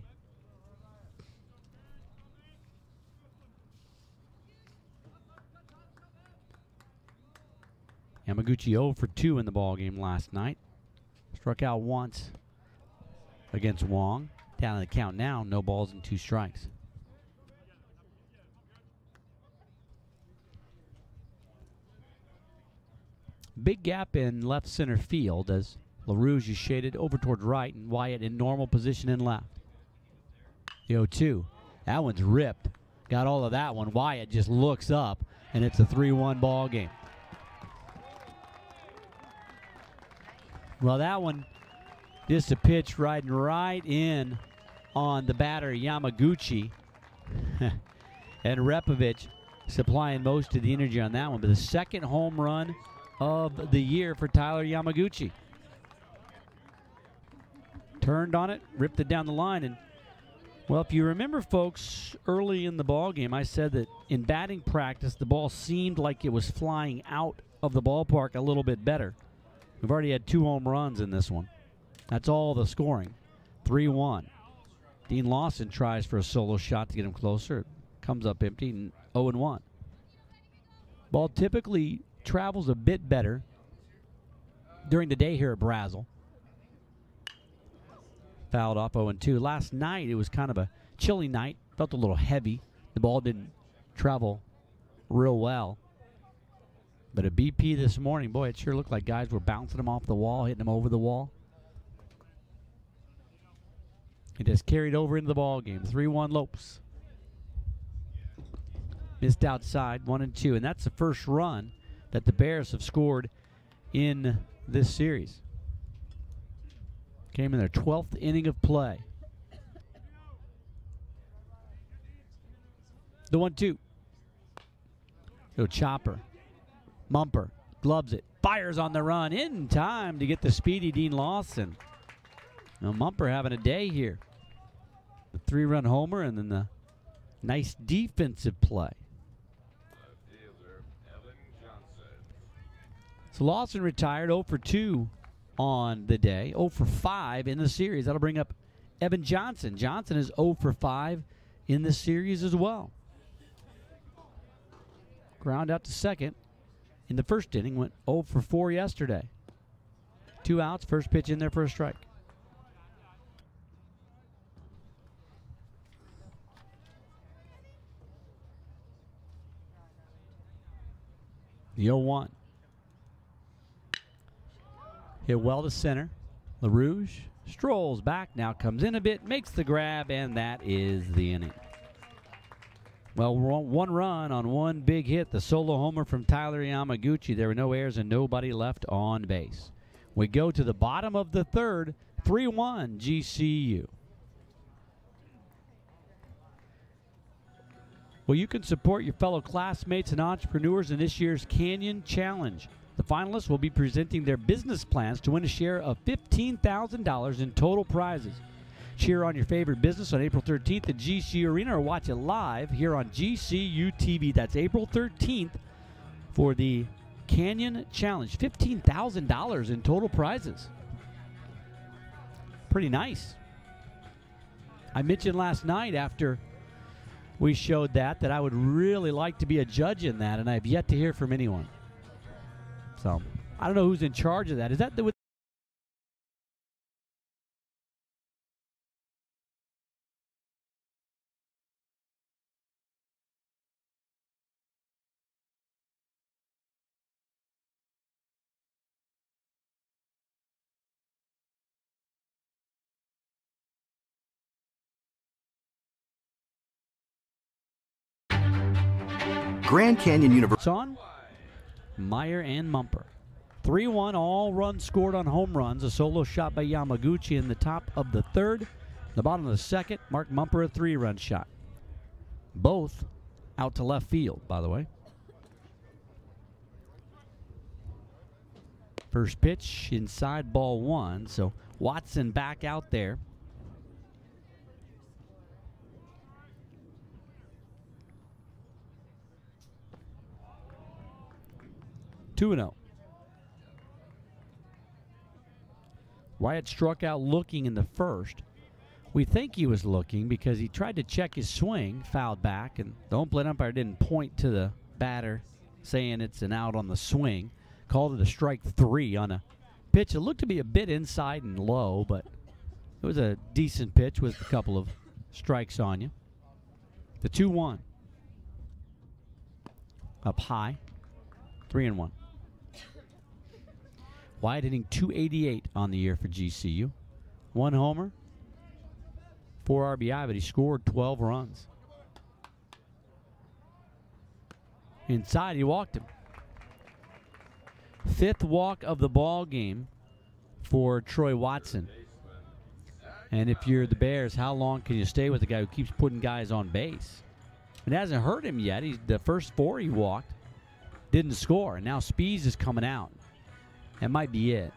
Yamaguchi 0 for 2 in the ballgame last night. Struck out once against Wong. Down in the count now, no balls and 2 strikes. Big gap in left center field as LaRouge is shaded over toward right and Wyatt in normal position in left. The 0-2. That one's ripped. Got all of that one. Wyatt just looks up, and it's a 3-1 ball game. Well, that one, just a pitch riding right in on the batter, Yamaguchi. And Repovich supplying most of the energy on that one. But the second home run of the year for Tyler Yamaguchi. Turned on it, ripped it down the line, and well, if you remember, folks, early in the ball game, I said that in batting practice, the ball seemed like it was flying out of the ballpark a little bit better. We've already had 2 home runs in this one. That's all the scoring. 3-1. Dean Lawson tries for a solo shot to get him closer. It comes up empty, and 0-1. Ball typically travels a bit better during the day here at Brazil. Fouled off 0-2. Last night it was kind of a chilly night. Felt a little heavy. The ball didn't travel real well. But at BP this morning, boy, it sure looked like guys were bouncing them off the wall, hitting them over the wall. It has carried over into the ball game. 3-1 Lopes. Missed outside, 1-2, and that's the first run that the Bears have scored in this series. Came in their 12th inning of play. The 1-2. So Chopper, Mumper, gloves it, fires on the run in time to get the speedy Dean Lawson. Now Mumper having a day here. The 3-run homer and then the nice defensive play. So Lawson retired 0 for 2 on the day, 0 for 5 in the series. That'll bring up Evan Johnson. Johnson is 0 for 5 in the series as well. Ground out to second in the first inning, went 0 for 4 yesterday. 2 outs, first pitch in there for a strike. The 0-1. Hit well to center. LaRouge strolls back, now comes in a bit, makes the grab, and that is the inning. Well, 1 run on 1 big hit, the solo homer from Tyler Yamaguchi. There were no errors and nobody left on base. We go to the bottom of the third, 3-1 GCU. Well, you can support your fellow classmates and entrepreneurs in this year's Canyon Challenge. The finalists will be presenting their business plans to win a share of $15,000 in total prizes. Cheer on your favorite business on April 13th at GCU Arena or watch it live here on GCU TV. That's April 13th for the Canyon Challenge. $15,000 in total prizes. Pretty nice. I mentioned last night after we showed that I would really like to be a judge in that, and I have yet to hear from anyone. So I don't know who's in charge of that. Is that the Grand Canyon University. on Meyer and Mumper. 3-1, all runs scored on home runs. A solo shot by Yamaguchi in the top of the third. The bottom of the second, Mark Mumper a 3-run shot. Both out to left field, by the way. First pitch inside, ball 1. So Watson back out there. Two 2-0. Wyatt struck out looking in the first. We think he was looking because he tried to check his swing, fouled back, and the home plate umpire didn't point to the batter saying it's an out on the swing. Called it a strike 3 on a pitch that looked to be a bit inside and low, but it was a decent pitch with a couple of strikes on you. The 2-1. Up high. 3-1. Wyatt hitting .288 on the year for GCU. 1 homer, 4 RBI, but he scored 12 runs. Inside, he walked him. 5th walk of the ball game for Troy Watson. And if you're the Bears, how long can you stay with a guy who keeps putting guys on base? It hasn't hurt him yet. The first 4 he walked didn't score, and now Spees is coming out. That might be it.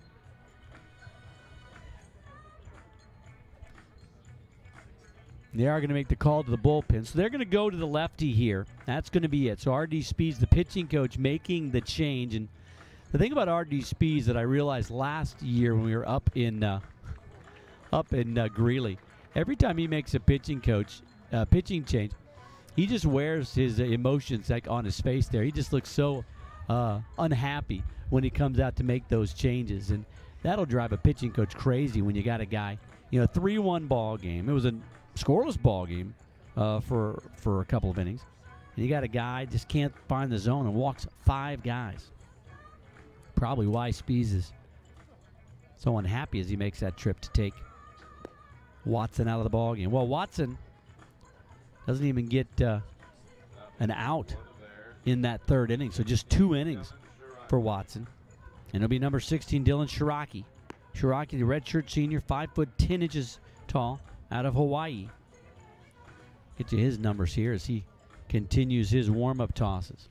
They are going to make the call to the bullpen. So they're going to go to the lefty here. That's going to be it. So R.D. Spees, the pitching coach, making the change. And the thing about R.D. Spees that I realized last year when we were up in Greeley, every time he makes a pitching change, he just wears his emotions like on his face there. He just looks so unhappy when he comes out to make those changes, and that'll drive a pitching coach crazy when you got a guy, 3-1 ball game. It was a scoreless ball game for a couple of innings, and you got a guy just can't find the zone and walks 5 guys. Probably why Spees is so unhappy as he makes that trip to take Watson out of the ball game. Well, Watson doesn't even get an out in that third inning. So just 2 innings for Watson. And it'll be number 16, Dylan Shiraki. Shiraki, the redshirt senior, 5 foot 10 inches tall, out of Hawaii. Get to his numbers here as he continues his warm-up tosses.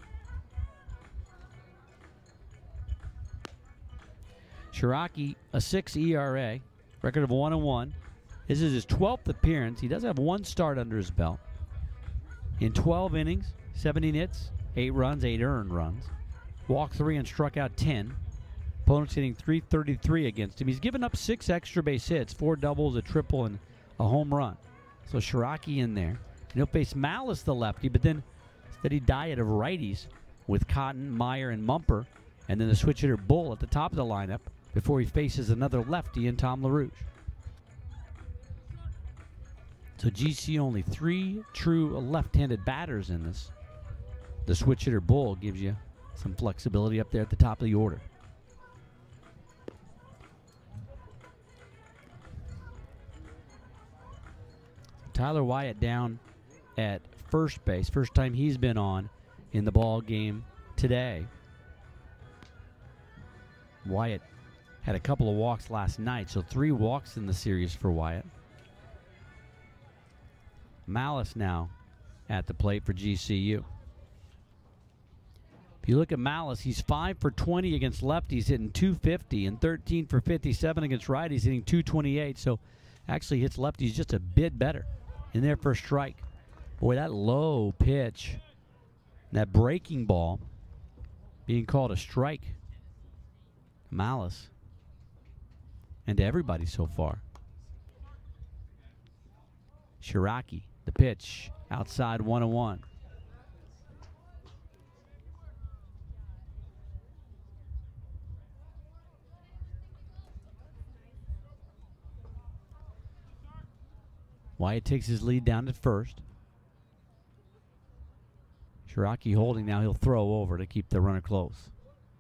Shiraki, a 6 ERA, record of 1-1. This is his 12th appearance. He does have 1 start under his belt. In 12 innings, 17 hits, 8 runs, 8 earned runs. Walked 3 and struck out 10. Opponents hitting .333 against him. He's given up 6 extra base hits, 4 doubles, a triple, and a home run. So Shiraki in there. And he'll face Malice, the lefty, but then steady diet of righties with Cotton, Meyer, and Mumper, and then the switch hitter Bull at the top of the lineup before he faces another lefty in Tom LaRouche. So GC only 3 true left-handed batters in this. The switch hitter Bull gives you some flexibility up there at the top of the order. Tyler Wyatt down at first base. First time he's been on in the ball game today. Wyatt had a couple of walks last night, so 3 walks in the series for Wyatt. Malice now at the plate for GCU. If you look at Malice, he's 5 for 20 against lefties, hitting .250, and 13 for 57 against righties, hitting .228. So actually hits lefties just a bit better. In there for a strike. Boy, that low pitch, that breaking ball being called a strike. Malice. And to everybody so far. Shiraki, the pitch, outside 1-1. Wyatt takes his lead down at first. Shiraki holding now. He'll throw over to keep the runner close.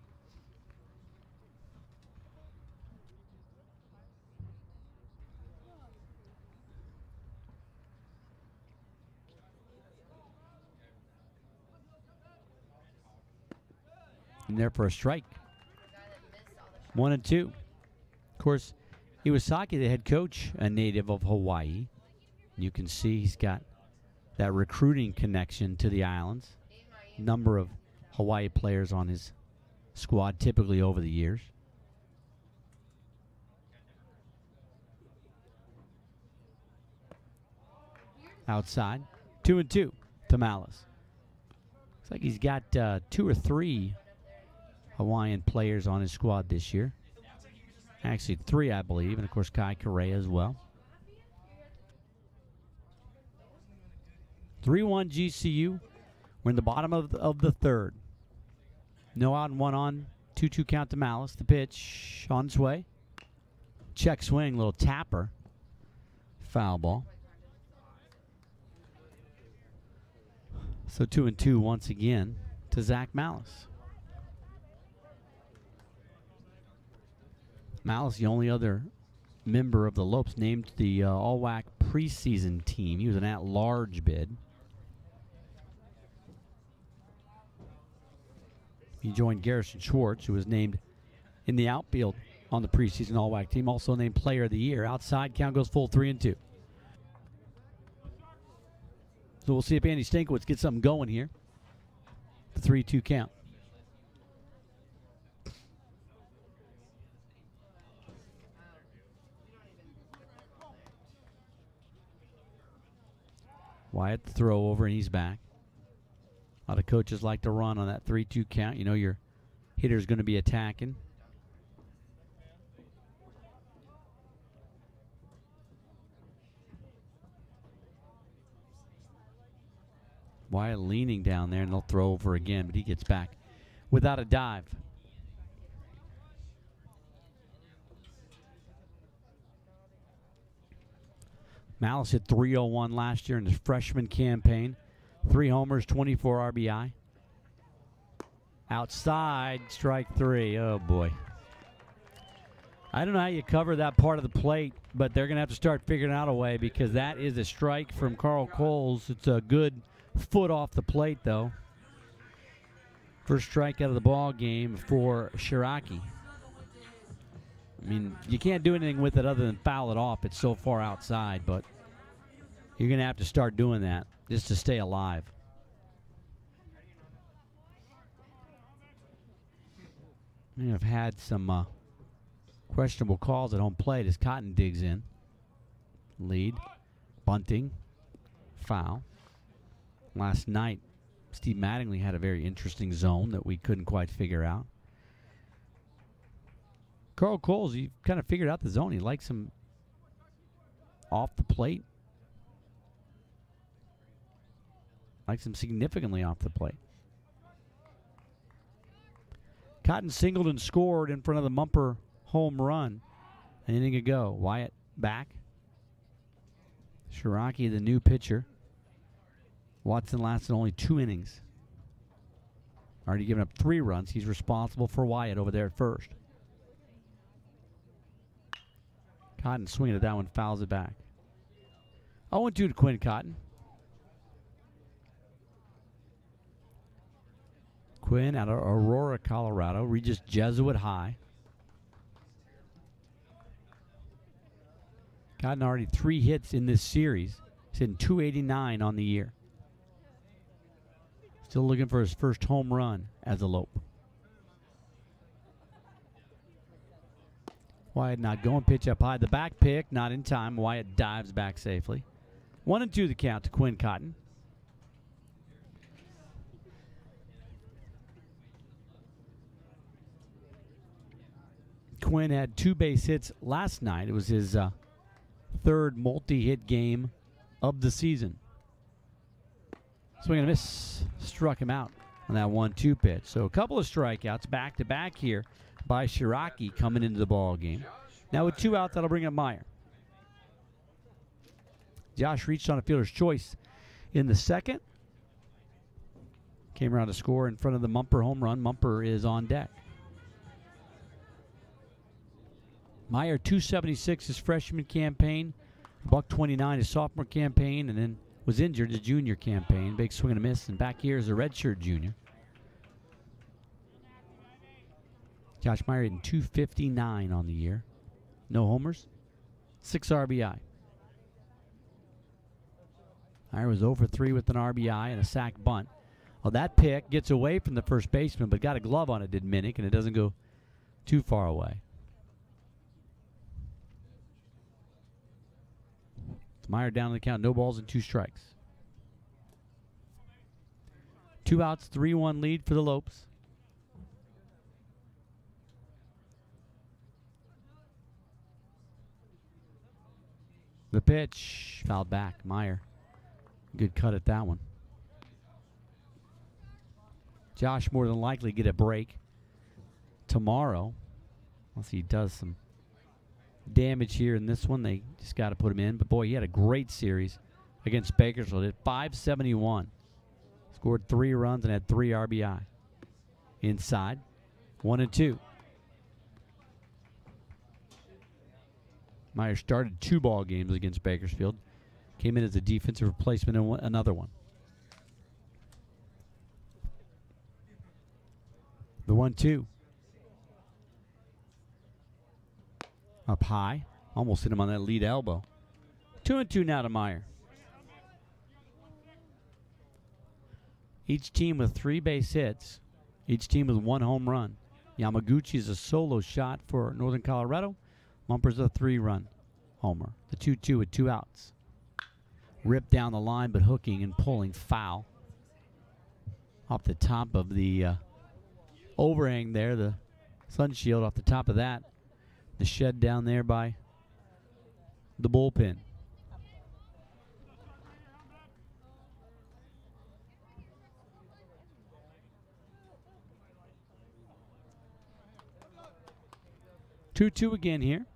And there for a strike. 1-2. Of course, Iwasaki, the head coach, a native of Hawaii. You can see he's got that recruiting connection to the islands. Number of Hawaii players on his squad typically over the years. Outside, 2-2 to Malice. Looks like he's got 2 or 3 Hawaiian players on his squad this year. Actually 3, I believe, and of course Kai Correa as well. 3-1 GCU. We're in the bottom of the third. No out and 1 on. 2-2 count to Malice. The pitch on its way. Check swing, little tapper. Foul ball. So 2-2 once again to Zach Malice. Malice, the only other member of the Lopes named the All-WAC preseason team. He was an at-large bid. He joined Garrison Schwartz, who was named in the outfield on the preseason All-WAC team, also named Player of the Year. Outside, count goes full 3-2. So we'll see if Andy Stankiewicz gets something going here. The 3-2 count. Wyatt the throw over, and he's back. A lot of coaches like to run on that 3-2 count. You know your hitter's going to be attacking. Wyatt leaning down there, and they'll throw over again, but he gets back without a dive. Malice hit .301 last year in his freshman campaign. 3 homers, 24 RBI. Outside, strike 3. Oh, boy. I don't know how you cover that part of the plate, but they're going to have to start figuring out a way because that is a strike from Carl Coles. It's a good foot off the plate, though. First strike out of the ball game for Shiraki. I mean, you can't do anything with it other than foul it off. It's so far outside, but you're going to have to start doing that just to stay alive. I've had some questionable calls at home plate as Cotton digs in. Lead, bunting, foul. Last night, Steve Mattingly had a very interesting zone that we couldn't quite figure out. Carl Coles, he kind of figured out the zone. He likes him off the plate. Likes him significantly off the plate. Cotton singled and scored in front of the Mumper home run an inning ago. Wyatt back. Shiraki, the new pitcher. Watson lasted only 2 innings. Already given up 3 runs. He's responsible for Wyatt over there at first. Cotton swinging at that one, fouls it back. 0-2 to Quinn Cotton. Quinn out of Aurora, Colorado, Regis Jesuit High. Cotton already 3 hits in this series. He's hitting .289 on the year. Still looking for his first home run as a Lope. Wyatt not going, pitch up high. The back pick, not in time. Wyatt dives back safely. 1-2 the count to Quinn Cotton. Quinn had 2 base hits last night. It was his 3rd multi-hit game of the season. Swing and a miss, struck him out on that 1-2 pitch. So a couple of strikeouts back-to-back here by Shiraki coming into the ball game. Now with 2 outs, that'll bring up Meyer. Josh reached on a fielder's choice in the 2nd. Came around to score in front of the Mumper home run. Mumper is on deck. Meyer, 276 his freshman campaign, $129 his sophomore campaign, and then was injured his junior campaign. Big swing and a miss, and back here is a redshirt junior. Josh Meyer hitting .259 on the year. No homers, 6 RBI. Meyer was 0-for-3 with an RBI and a sac bunt. Well, that pick gets away from the first baseman, but got a glove on it, did Minnick, and it doesn't go too far away. Meyer down on the count, no balls and 2 strikes. 2 outs, 3-1 lead for the Lopes. The pitch, fouled back, Meyer. Good cut at that one. Josh more than likely get a break tomorrow, unless he does some damage here in this one. They just got to put him in. But boy, he had a great series against Bakersfield. Hit .571. Scored 3 runs and had 3 RBI. Inside, 1-2. Meyer started 2 ball games against Bakersfield. Came in as a defensive replacement in another one. The 1-2. Up high. Almost hit him on that lead elbow. 2-2 now to Meyer. Each team with 3 base hits. Each team with 1 home run. Yamaguchi is a solo shot for Northern Colorado. Mumper's a 3-run homer. The 2-2 with 2 outs. Ripped down the line, but hooking and pulling foul. Off the top of the overhang there, the sun shield off the top of that. The shed down there by the bullpen. Two again here.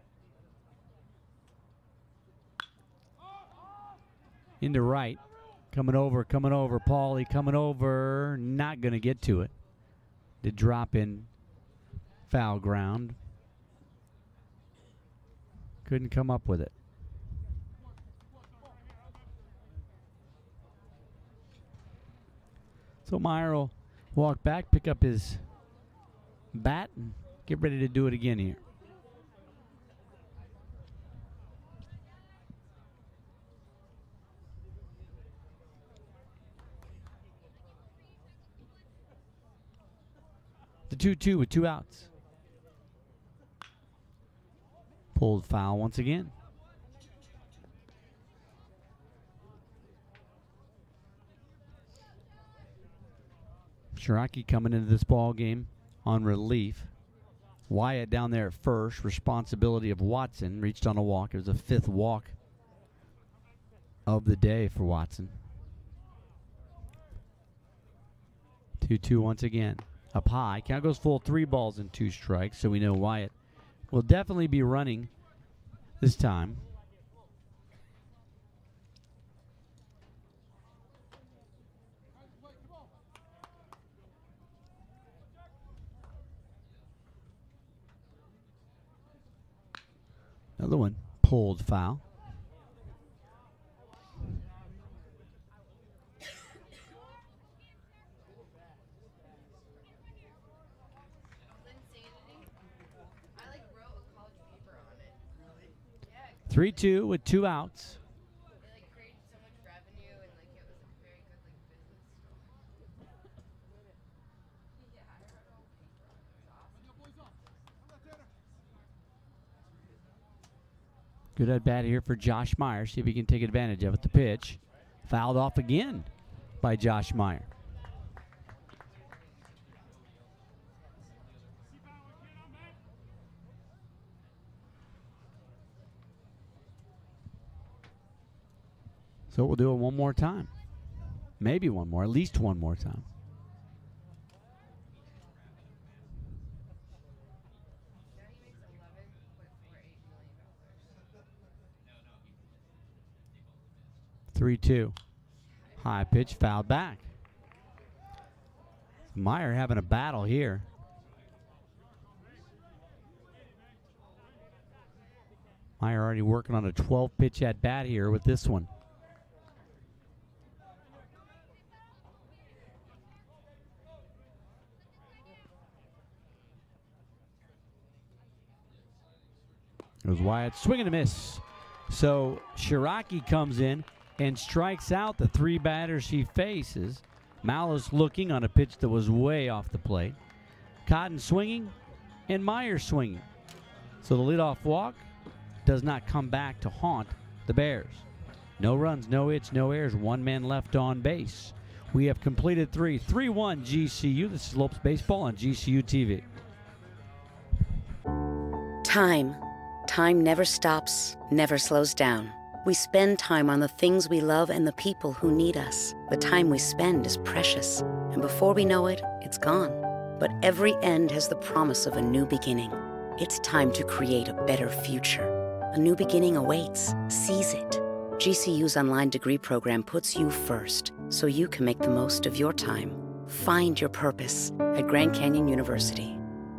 Into right. Coming over. Paulie coming over. Not going to get to it. Did drop in foul ground. Couldn't come up with it. So Meyer will walk back, pick up his bat, and get ready to do it again here. The 2-2 with 2 outs. Pulled foul once again. Shiraki coming into this ball game on relief. Wyatt down there at first. Responsibility of Watson. Reached on a walk. It was the 5th walk of the day for Watson. 2-2 once again. Up high. Count goes full, 3 balls and 2 strikes. So we know Wyatt will definitely be running this time. Another one pulled foul. Yeah. 3-2 with 2 outs. It like created so much revenue and like it was a very good like business. Yeah, I wrote a whole paper on it. It was awesome. Good at bat here for Josh Meyer. See if he can take advantage of it. The pitch fouled off again by Josh Meyer. So we'll do it one more time. Maybe one more, at least one more time. Now he makes $11.48 million. 3-2. High pitch, fouled back. Meyer having a battle here. Meyer already working on a 12-pitch at bat here with this one. It was Wyatt, swing and a miss. So Shiraki comes in and strikes out the 3 batters he faces. Malice looking on a pitch that was way off the plate. Cotton swinging and Meyer swinging. So the leadoff walk does not come back to haunt the Bears. No runs, no hits, no errors, 1 man left on base. We have completed 3. 3-1 GCU. This is Lopes Baseball on GCU TV. Time. Time never stops, never slows down. We spend time on the things we love and the people who need us. The time we spend is precious, and before we know it, it's gone. But every end has the promise of a new beginning. It's time to create a better future. A new beginning awaits. Seize it. GCU's online degree program puts you first, so you can make the most of your time. Find your purpose at Grand Canyon University.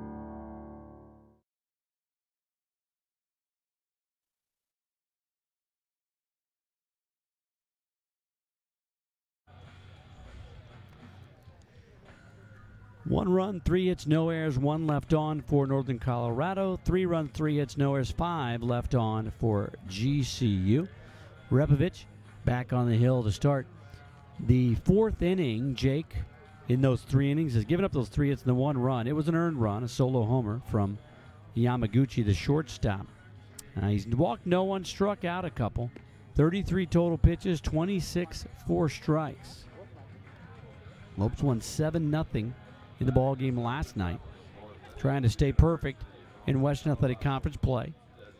One run, 3 hits, no errors, 1 left on for Northern Colorado. 3 runs, 3 hits, no errors, 5 left on for GCU. Repovich back on the hill to start the 4th inning. Jake, in those 3 innings, has given up those 3 hits and the 1 run. It was an earned run, a solo homer from Yamaguchi, the shortstop. He's walked no one, struck out a couple. 33 total pitches, 26 4 strikes. Lopes won 7-0 in the ball game last night, trying to stay perfect in Western Athletic Conference play.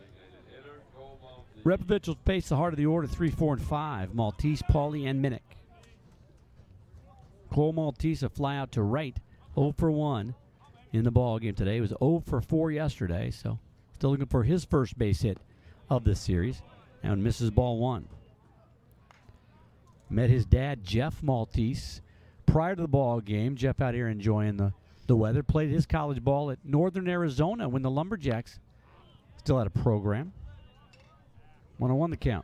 Repovich will face the heart of the order, 3, 4, and 5. Maltese, Pauly, and Minnick. Cole Maltese a fly out to right, 0 for 1 in the ball game today. He was 0 for 4 yesterday, so still looking for his first base hit of this series, and misses ball 1. Met his dad, Jeff Maltese, prior to the ball game. Jeff out here enjoying the weather. Played his college ball at Northern Arizona when the Lumberjacks still had a program. 1-1 the count.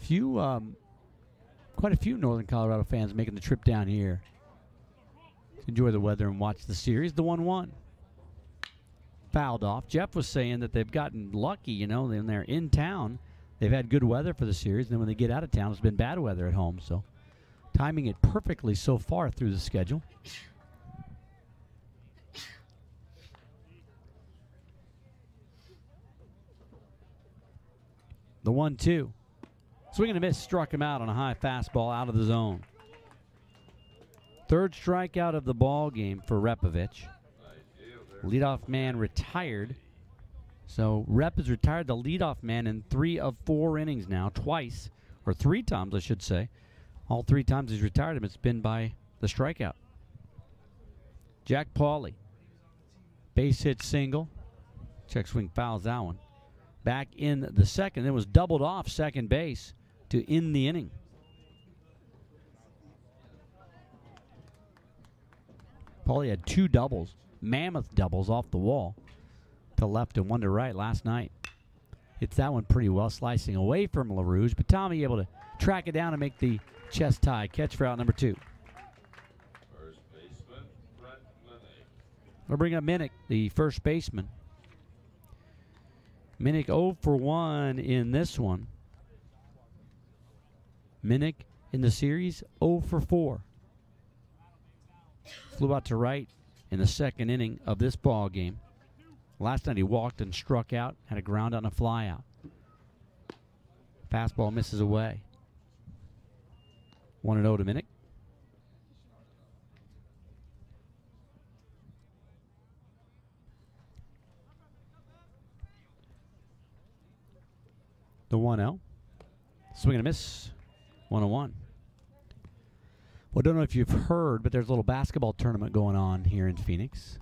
Quite a few Northern Colorado fans making the trip down here to enjoy the weather and watch the series. The 1-1. Fouled off. Jeff was saying that they've gotten lucky, you know, when they're in town. They've had good weather for the series, and then when they get out of town, it's been bad weather at home. So timing it perfectly so far through the schedule. The 1-2. Swing and a miss, struck him out on a high fastball out of the zone. Third strikeout of the ball game for Repovich. Leadoff man retired. So Rep has retired the leadoff man in 3 of 4 innings now, twice, or 3 times I should say. All 3 times he's retired him, it's been by the strikeout. Jack Pauly, base hit single. Check swing fouls that one. Back in the second, it was doubled off second base to end the inning. Pauly had 2 doubles, mammoth doubles off the wall to left and 1 to right last night. Hits that one pretty well, slicing away from LaRouge, but Tommy able to track it down and make the chest tie catch for out number 2. First baseman, Brett Minnick. We'll bring up Minnick, the first baseman. Minnick 0 for 1 in this one. Minnick in the series 0 for 4. Flew out to right in the second inning of this ball game. Last night he walked and struck out, had a ground out and a fly out. Fastball misses away. 1-0 to Minnick. The 1-0. Swing and a miss. 1-1. Well, I don't know if you've heard, but there's a little basketball tournament going on here in Phoenix.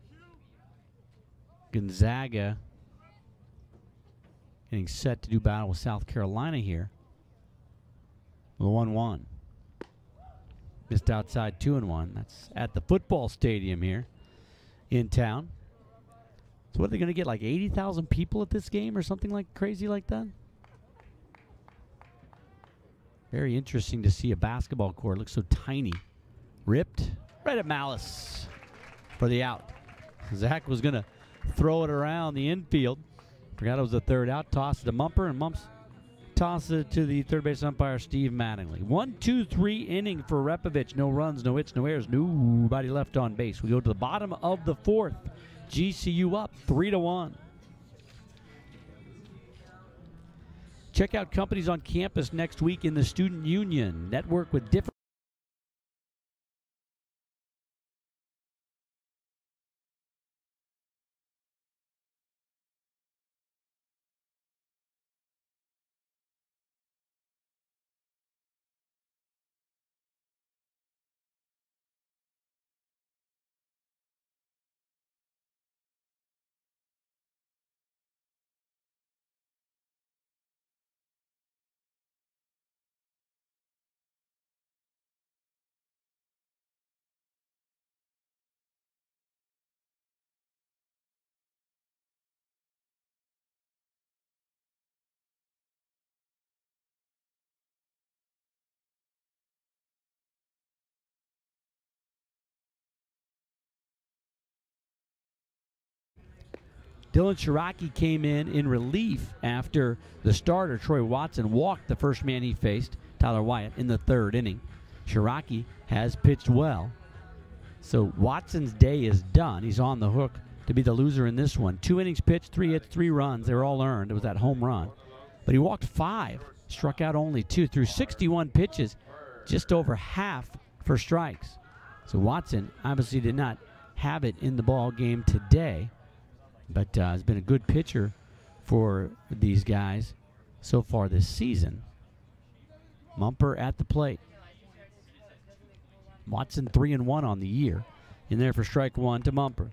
Gonzaga getting set to do battle with South Carolina here. The 1-1. Missed outside 2-1. That's at the football stadium here in town. So what are they going to get, like 80,000 people at this game or something like crazy like that? Very interesting to see a basketball court. Looks so tiny. Ripped right at Malice for the out. Zach was going to throw it around the infield. Forgot it was the third out. Toss it to Mumper, and Mumps tosses it to the third base umpire, Steve Mattingly. 1-2-3 inning for Repovich. No runs, no hits, no errors. Nobody left on base. We go to the bottom of the 4th. GCU up 3-1. Check out companies on campus next week in the Student Union. Network with different Dylan Shiraki came in relief after the starter, Troy Watson, walked the first man he faced, Tyler Wyatt, in the 3rd inning. Shiraki has pitched well. So Watson's day is done. He's on the hook to be the loser in this one. 2 innings pitched, 3 hits, 3 runs. They were all earned. It was that home run. But he walked 5, struck out only 2. Through 61 pitches, just over half for strikes. So Watson obviously did not have it in the ball game today, but has been a good pitcher for these guys so far this season. Mumper at the plate. Watson 3-1 on the year. In there for strike 1 to Mumper.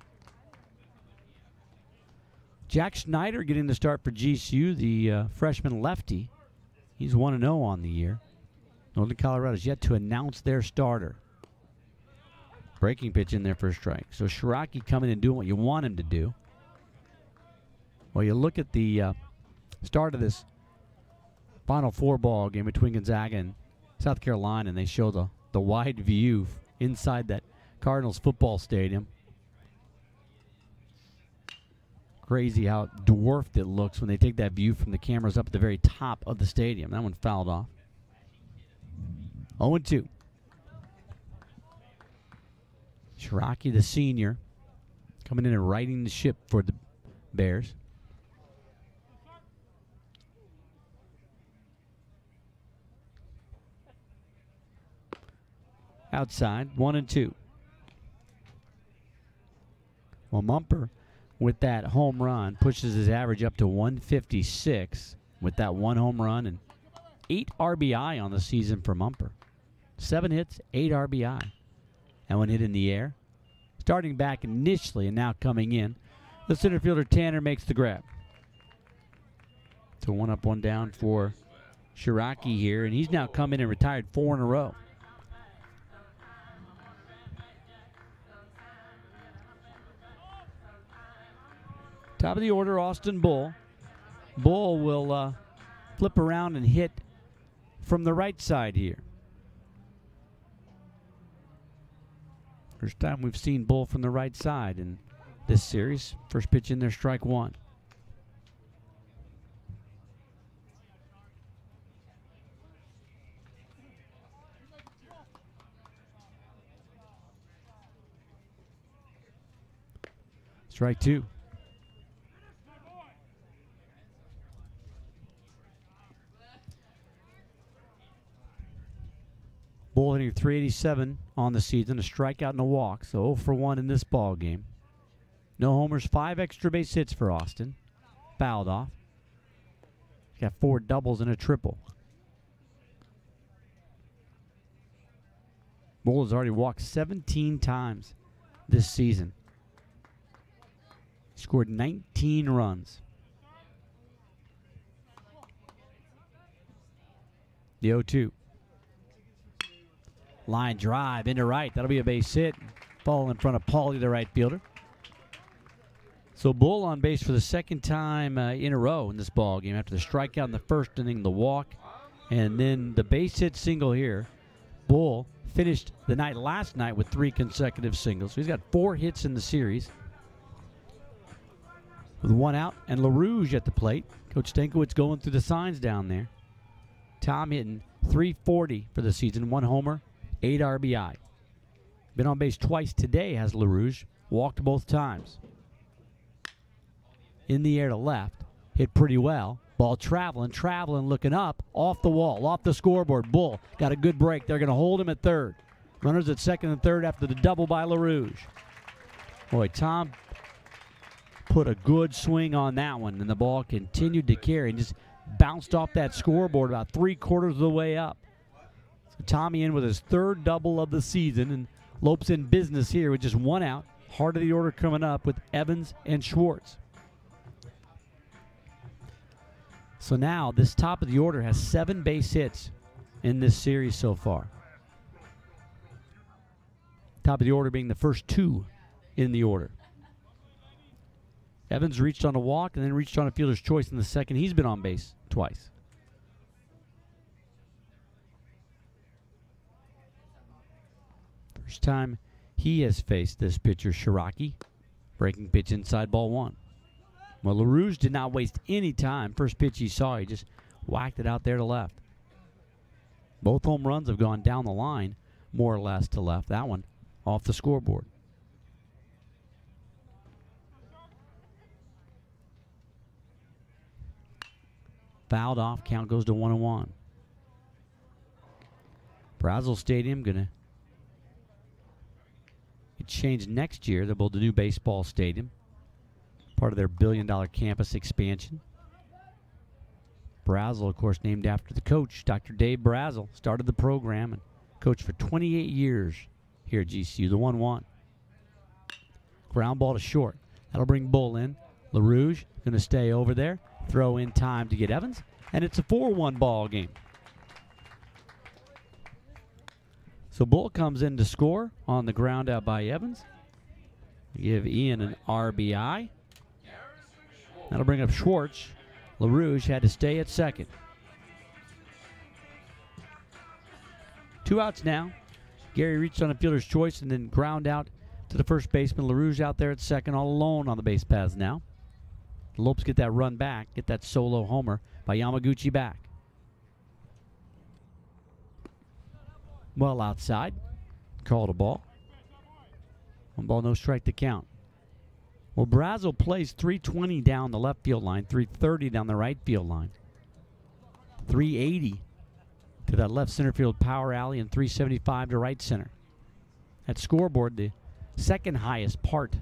Jack Schneider getting the start for GCU, the freshman lefty. He's 1-0 on the year. Northern Colorado has yet to announce their starter. Breaking pitch in there for a strike. So Shiraki coming and doing what you want him to do. Well, you look at the start of this Final Four ball game between Gonzaga and South Carolina, and they show the wide view inside that Cardinals football stadium. Crazy how dwarfed it looks when they take that view from the cameras up at the very top of the stadium. That one fouled off. 0-2. Shiraki, the senior, coming in and righting the ship for the Bears. Outside, 1-2. Well, Mumper, with that home run, pushes his average up to 156 with that one home run and 8 RBI on the season for Mumper. 7 hits, 8 RBI. And one hit in the air. Starting back initially and now coming in, the center fielder Tanner makes the grab. So 1 up, 1 down for Shiraki here, and he's now come in and retired 4 in a row. Top of the order, Austin Bull. Bull will flip around and hit from the right side here. First time we've seen Bull from the right side in this series. First pitch in there, strike 1. Strike 2. Bull hitting .387 on the season, a strikeout and a walk, so 0 for 1 in this ball game. No homers, 5 extra base hits for Austin. Fouled off. He's got 4 doubles and a triple. Bull has already walked 17 times this season. He scored 19 runs. The 0-2. Line drive into right. That'll be a base hit. Ball in front of Paulie, the right fielder. So Bull on base for the second time in a row in this ball game after the strikeout in the first inning, the walk, and then the base hit single here. Bull finished the night last night with 3 consecutive singles. So he's got 4 hits in the series. With 1 out and LaRouge at the plate. Coach Stankiewicz going through the signs down there. Tom hitting .340 for the season, 1 homer, 8 RBI. Been on base twice today, has LaRouge. Walked both times. In the air to left. Hit pretty well. Ball traveling, looking up. Off the wall, off the scoreboard. Bull got a good break. They're going to hold him at third. Runners at second and third after the double by LaRouge. Boy, Tom put a good swing on that one, and the ball continued to carry and just bounced off that scoreboard about 3/4 of the way up. So Tommy in with his 3rd double of the season, and Lopes in business here with just 1 out. Heart of the order coming up with Evans and Schwartz. So now this top of the order has 7 base hits in this series so far. Top of the order being the first 2 in the order. Evans reached on a walk and then reached on a fielder's choice in the second. He's been on base twice. First time he has faced this pitcher, Shiraki. Breaking pitch inside, ball 1. Well, LaRouge did not waste any time. First pitch he saw, he just whacked it out there to left. Both home runs have gone down the line, more or less to left. That one off the scoreboard. Fouled off, count goes to 1-1. Brazil Stadium going to get changed next year. They'll build a new baseball stadium, part of their billion-dollar campus expansion. Brazil, of course, named after the coach, Dr. Dave Brazil, started the program and coached for 28 years here at GCU. The 1-1. Ground ball to short. That'll bring Bull in. LaRouge going to stay over there. Throw in time to get Evans, and it's a 4-1 ball game. So Bull comes in to score on the ground out by Evans. Give Ian an RBI. That'll bring up Schwartz. LaRouge had to stay at second. 2 outs now. Gary reached on a fielder's choice and then ground out to the first baseman. LaRouge out there at second, all alone on the base paths now. The Lopes get that run back, get that solo homer by Yamaguchi back. Well outside. Called a ball. 1 ball, no strike to count. Well, Brazel plays 320 down the left field line, 330 down the right field line, 380 to that left center field power alley, and 375 to right center. That scoreboard, the second highest part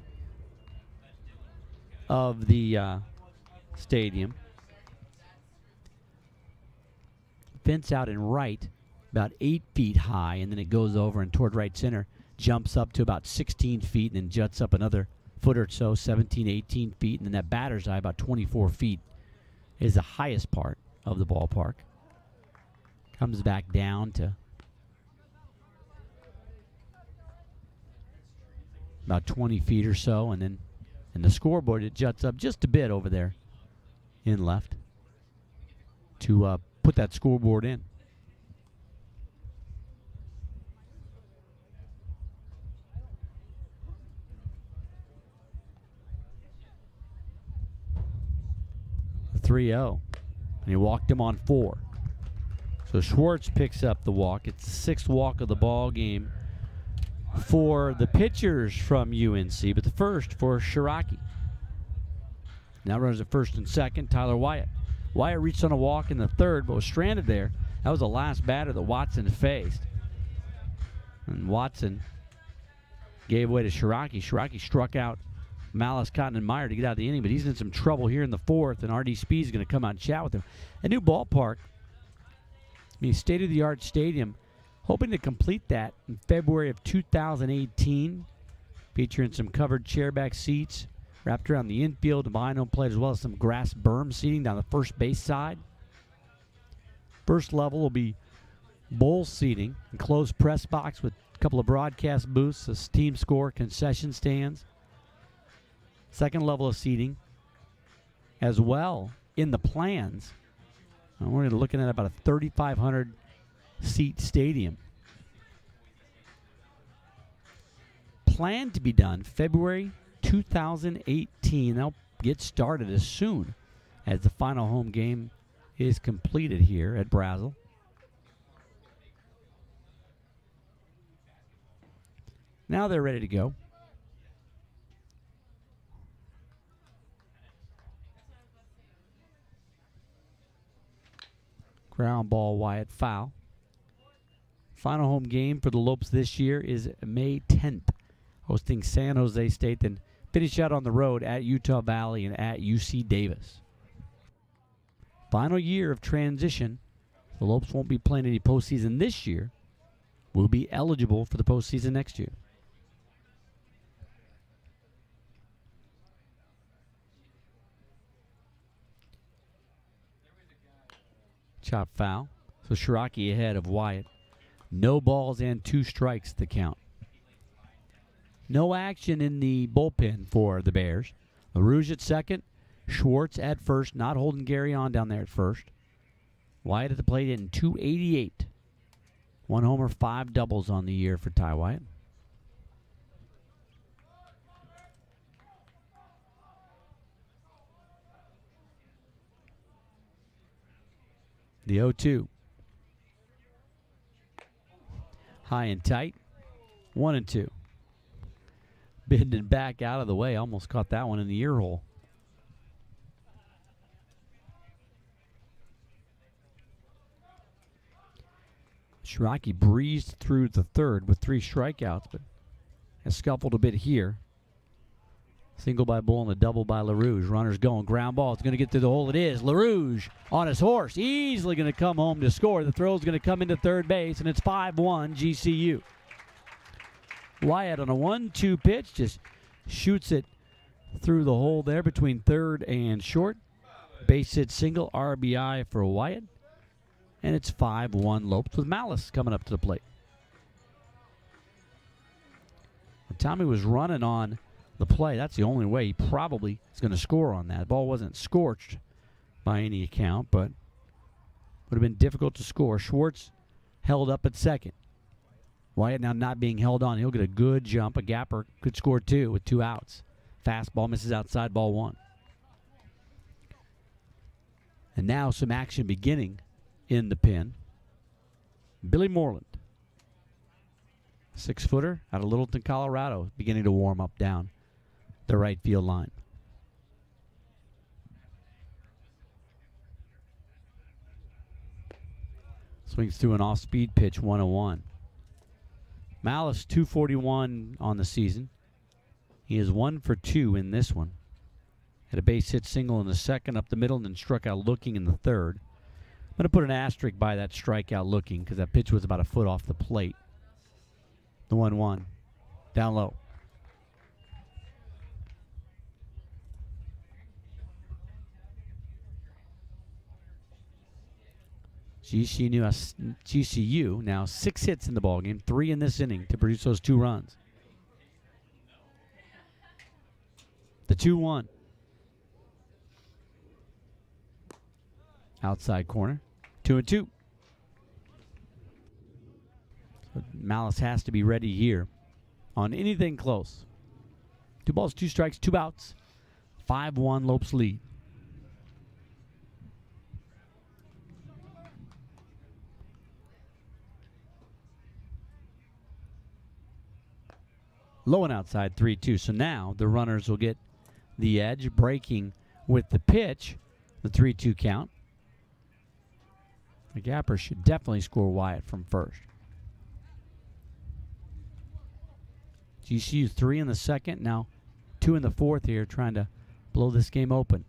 of the stadium. Fence out in right, about 8 feet high, and then it goes over and toward right center, jumps up to about 16 feet, and then juts up another foot or so, 17, 18 feet, and then that batter's eye, about 24 feet, is the highest part of the ballpark. Comes back down to about 20 feet or so, and then in the scoreboard it juts up just a bit over there in left to put that scoreboard in. The 3-0, and he walked him on 4. So Schwartz picks up the walk. It's the 6th walk of the ball game for the pitchers from UNC, but the first for Shiraki. Now runners at first and second, Tyler Wyatt. Wyatt reached on a walk in the 3rd, but was stranded there. That was the last batter that Watson faced. And Watson gave way to Shiraki. Shiraki struck out Malice, Cotton, and Meyer to get out of the inning, but he's in some trouble here in the 4th, and R.D. Speed is going to come out and chat with him. A new ballpark. I mean, state-of-the-art stadium, hoping to complete that in February of 2018, featuring some covered chairback seats wrapped around the infield and behind home plate, as well as some grass berm seating down the first base side. First level will be bowl seating, enclosed press box with a couple of broadcast booths, a team score, concession stands. Second level of seating as well in the plans. We're looking at about a 3,500 seat stadium. Planned to be done February 2018. They'll get started as soon as the final home game is completed here at Brazel. Now they're ready to go. Ground ball, Wyatt, foul. Final home game for the Lopes this year is May 10th, hosting San Jose State, then finish out on the road at Utah Valley and at UC Davis. Final year of transition. The Lopes won't be playing any postseason this year. Will be eligible for the postseason next year. Chop foul. So Shiraki ahead of Wyatt. No balls and 2 strikes to count. No action in the bullpen for the Bears. LaRouge at second. Schwartz at first, not holding Gary on down there at first. Wyatt at the plate in 288. 1 homer, 5 doubles on the year for Ty Wyatt. The 0-2. High and tight. 1-2. Bending back out of the way. Almost caught that one in the ear hole. Shiraki breezed through the 3rd with 3 strikeouts, but has scuffled a bit here. Single by Bull and a double by LaRouge. Runners going. Ground ball. It's going to get through the hole. It is. LaRouge on his horse. Easily going to come home to score. The throw is going to come into third base, and it's 5-1 GCU. Wyatt on a 1-2 pitch just shoots it through the hole there between third and short. Base hit single. RBI for Wyatt. And it's 5-1 Lopes with Malice coming up to the plate. When Tommy was running on the play, that's the only way he probably is going to score on that. The ball wasn't scorched by any account, but would have been difficult to score. Schwartz held up at second. Wyatt now not being held on. He'll get a good jump. A gapper could score 2 with 2 outs. Fastball misses outside, ball 1. And now some action beginning in the pen. Billy Moreland, 6-footer out of Littleton, Colorado, beginning to warm up down the right field line. Swings through an off-speed pitch, 1-1. Malice, 241 on the season. He is 1 for 2 in this one. Had a base hit single in the second up the middle and then struck out looking in the third. I'm going to put an asterisk by that strikeout looking because that pitch was about a foot off the plate. The 1-1. Down low. GCU now 6 hits in the ballgame, 3 in this inning to produce those 2 runs. The 2-1. Outside corner. 2-2. So Malice has to be ready here on anything close. 2 balls, 2 strikes, 2 outs. 5-1 Lopes lead. Low and outside, 3-2. So now the runners will get the edge, breaking with the pitch, the 3-2 count. The gapper should definitely score Wyatt from first. GCU 3 in the second, now 2 in the fourth here, trying to blow this game open.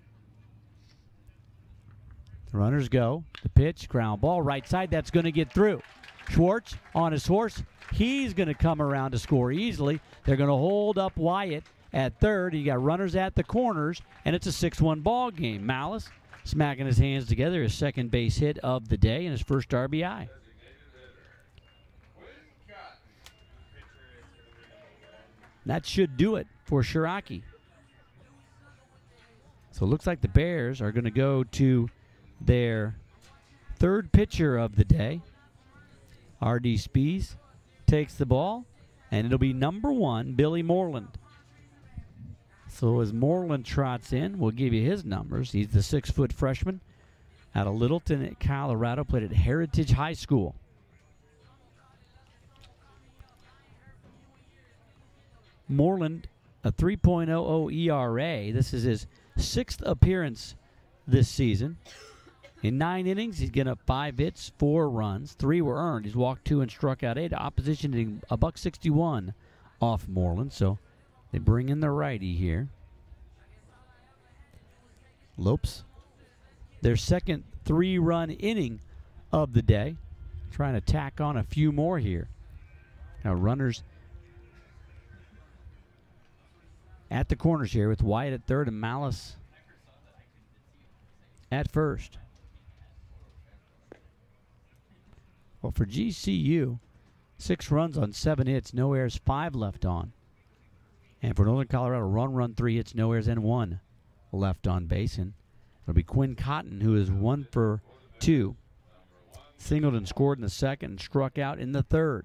The runners go. The pitch, ground ball, right side, that's going to get through. Schwartz on his horse. He's going to come around to score easily. They're going to hold up Wyatt at third. You got runners at the corners, and it's a 6-1 ball game. Malice smacking his hands together, his second base hit of the day and his first RBI. That should do it for Shiraki. So it looks like the Bears are going to go to their third pitcher of the day. R.D. Spies takes the ball, and it'll be number 1, Billy Moreland. So as Moreland trots in, we'll give you his numbers. He's the 6-foot freshman out of Littleton, Colorado, played at Heritage High School. Moreland, a 3.00 ERA. This is his 6th appearance this season. In 9 innings, he's given up 5 hits, 4 runs. 3 were earned. He's walked 2 and struck out 8. Opposition hitting a $161 off Moreland. So they bring in the righty here. Lopes, their second 3-run inning of the day. Trying to tack on a few more here. Now runners at the corners here with Wyatt at third and Malice at first. Well, for GCU, 6 runs on 7 hits, no errors, 5 left on. And for Northern Colorado, run, 3 hits, no errors, and 1 left on base. And it'll be Quinn Cotton, who is 1 for 2. Singled and scored in the second and struck out in the third.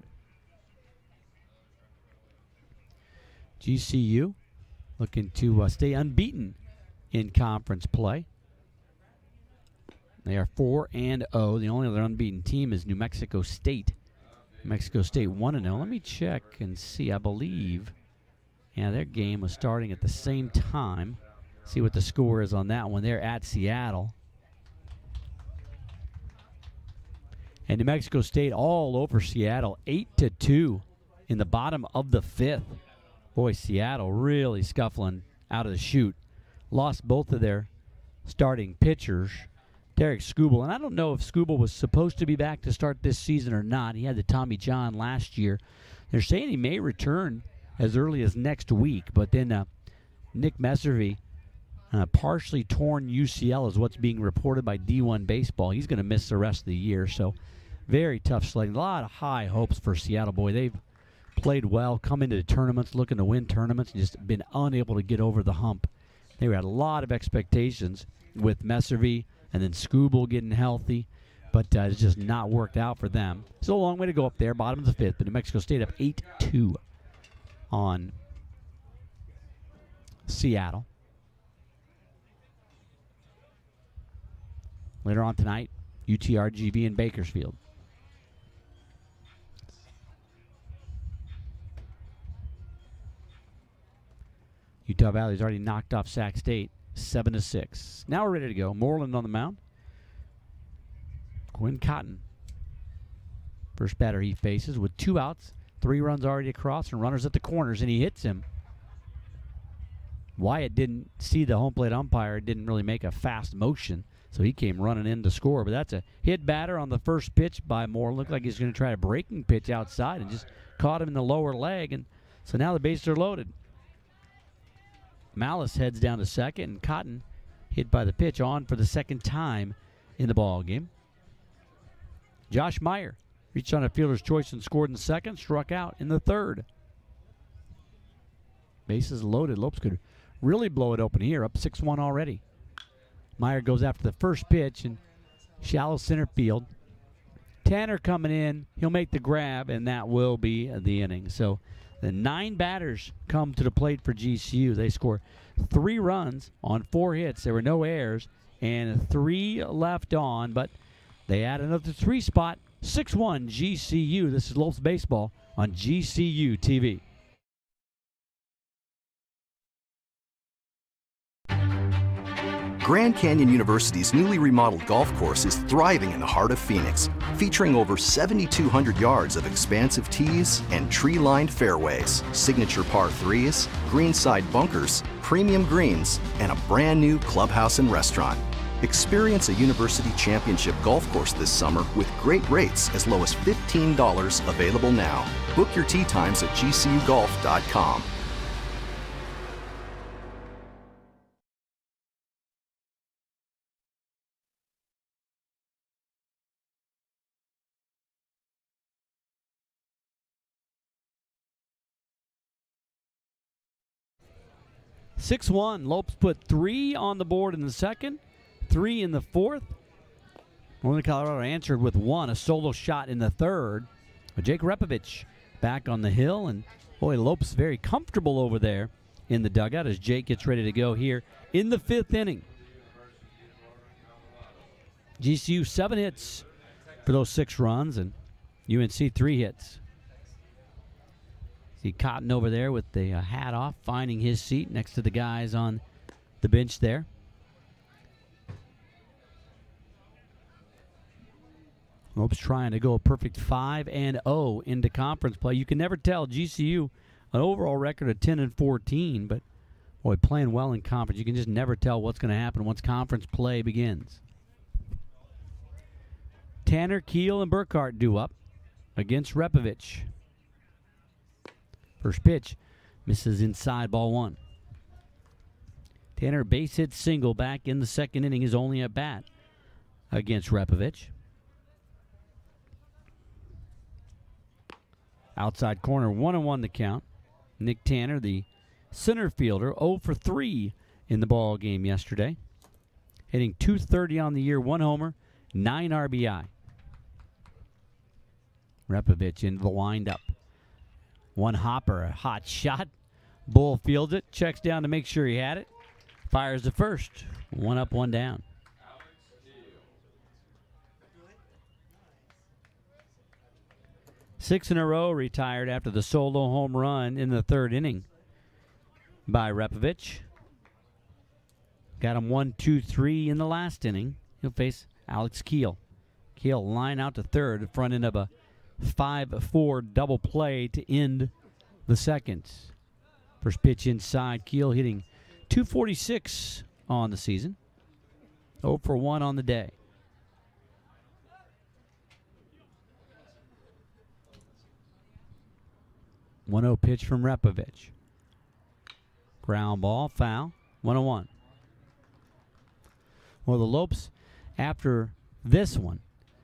GCU looking to stay unbeaten in conference play. They are 4-0. The only other unbeaten team is New Mexico State. New Mexico State 1-0. Let me check and see. I believe, yeah, their game was starting at the same time. See what the score is on that one. They're at Seattle. And New Mexico State all over Seattle, 8-2 in the bottom of the 5th. Boy, Seattle really scuffling out of the chute. Lost both of their starting pitchers. Derek Skubal, and I don't know if Skubal was supposed to be back to start this season or not. He had the Tommy John last year. They're saying he may return as early as next week, but then Nick Messervy, partially torn UCL is what's being reported by D1 Baseball. He's going to miss the rest of the year, so very tough sledding. A lot of high hopes for Seattle. Boy, they've played well, come into the tournaments, looking to win tournaments, and just been unable to get over the hump. They had a lot of expectations with Messervy, and then Skubal getting healthy. but it's just not worked out for them. Still a long way to go up there, bottom of the fifth, but New Mexico State up 8-2 on Seattle. Later on tonight, UTRGV in Bakersfield. Utah Valley's already knocked off Sac State 7-6. Now we're ready to go. Moreland on the mound. Quinn Cotton. First batter he faces with 2 outs, 3 runs already across, and runners at the corners, and he hits him. Wyatt didn't see the home plate umpire, didn't really make a fast motion, so he came running in to score. But that's a hit batter on the first pitch by Moore. Looked like he's going to try a breaking pitch outside and just caught him in the lower leg, and so now the bases are loaded. Malice heads down to second, and Cotton hit by the pitch on for the second time in the ball game. Josh Meyer reached on a fielder's choice and scored in the second, struck out in the third. Bases loaded. Lopes could really blow it open here, up 6-1 already. Meyer goes after the first pitch and shallow center field. Tanner coming in, he'll make the grab, and that will be the inning. So the 9 batters come to the plate for GCU. They score 3 runs on 4 hits. There were no errors and 3 left on, but they add another 3 spot. 6-1 GCU. This is Lopes Baseball on GCU TV. Grand Canyon University's newly remodeled golf course is thriving in the heart of Phoenix, featuring over 7,200 yards of expansive tees and tree-lined fairways, signature par 3s, greenside bunkers, premium greens, and a brand new clubhouse and restaurant. Experience a University Championship golf course this summer with great rates as low as $15 available now. Book your tee times at gcugolf.com. Lopes put 3 on the board in the second, 3 in the fourth. Northern Colorado answered with 1, a solo shot in the third. But Jake Repovich back on the hill, and boy, Lopes very comfortable over there in the dugout as Jake gets ready to go here in the 5th inning. GCU 7 hits for those 6 runs, and UNC 3 hits. See Cotton over there with the hat off, finding his seat next to the guys on the bench there. Lopes trying to go a perfect 5-0 into conference play. You can never tell. GCU, an overall record of 10-14, but boy, playing well in conference. You can just never tell what's going to happen once conference play begins. Tanner, Keel, and Burkhart due up against Repovich. First pitch misses inside, ball 1. Tanner, base hit single back in the second inning, is only at bat against Repovich. Outside corner, 1-1 the count. Nick Tanner, the center fielder, 0 for 3 in the ball game yesterday. Hitting .230 on the year, 1 homer, 9 RBI. Repovich into the windup. 1 hopper, a hot shot. Bull fields it, checks down to make sure he had it. Fires the first. 1 up, 1 down. 6 in a row retired after the solo home run in the 3rd inning by Repovich. Got him 1-2-3 in the last inning. He'll face Alex Keel. Keel line out to 3rd, front end of a 5-4 double play to end the second. First pitch inside. Keel hitting .246 on the season. 0 for 1 on the day. 1-0 pitch from Repovich. Ground ball, foul, 1-1. Well, the Lopes, after this one,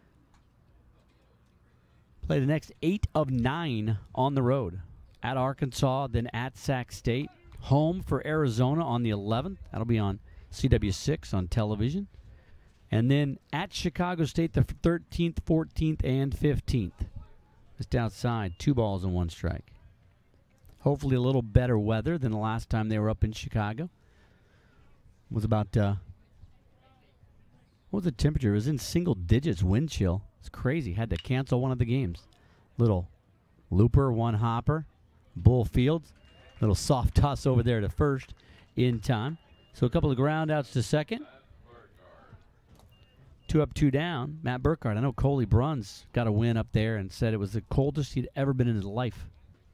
play the next 8 of 9 on the road. At Arkansas, then at Sac State. Home for Arizona on the 11th. That'll be on CW6 on television. And then at Chicago State, the 13th, 14th, and 15th. Just outside, 2 balls and 1 strike. Hopefully a little better weather than the last time they were up in Chicago. It was about, what was the temperature? It was in single digits wind chill. It's crazy. Had to cancel one of the games. Little looper, 1 hopper. Bull Fields. Little soft toss over there to first in time. So a couple of ground outs to second. 2 up, 2 down. Matt Burkhardt. I know Coley Bruns got a win up there and said it was the coldest he'd ever been in his life.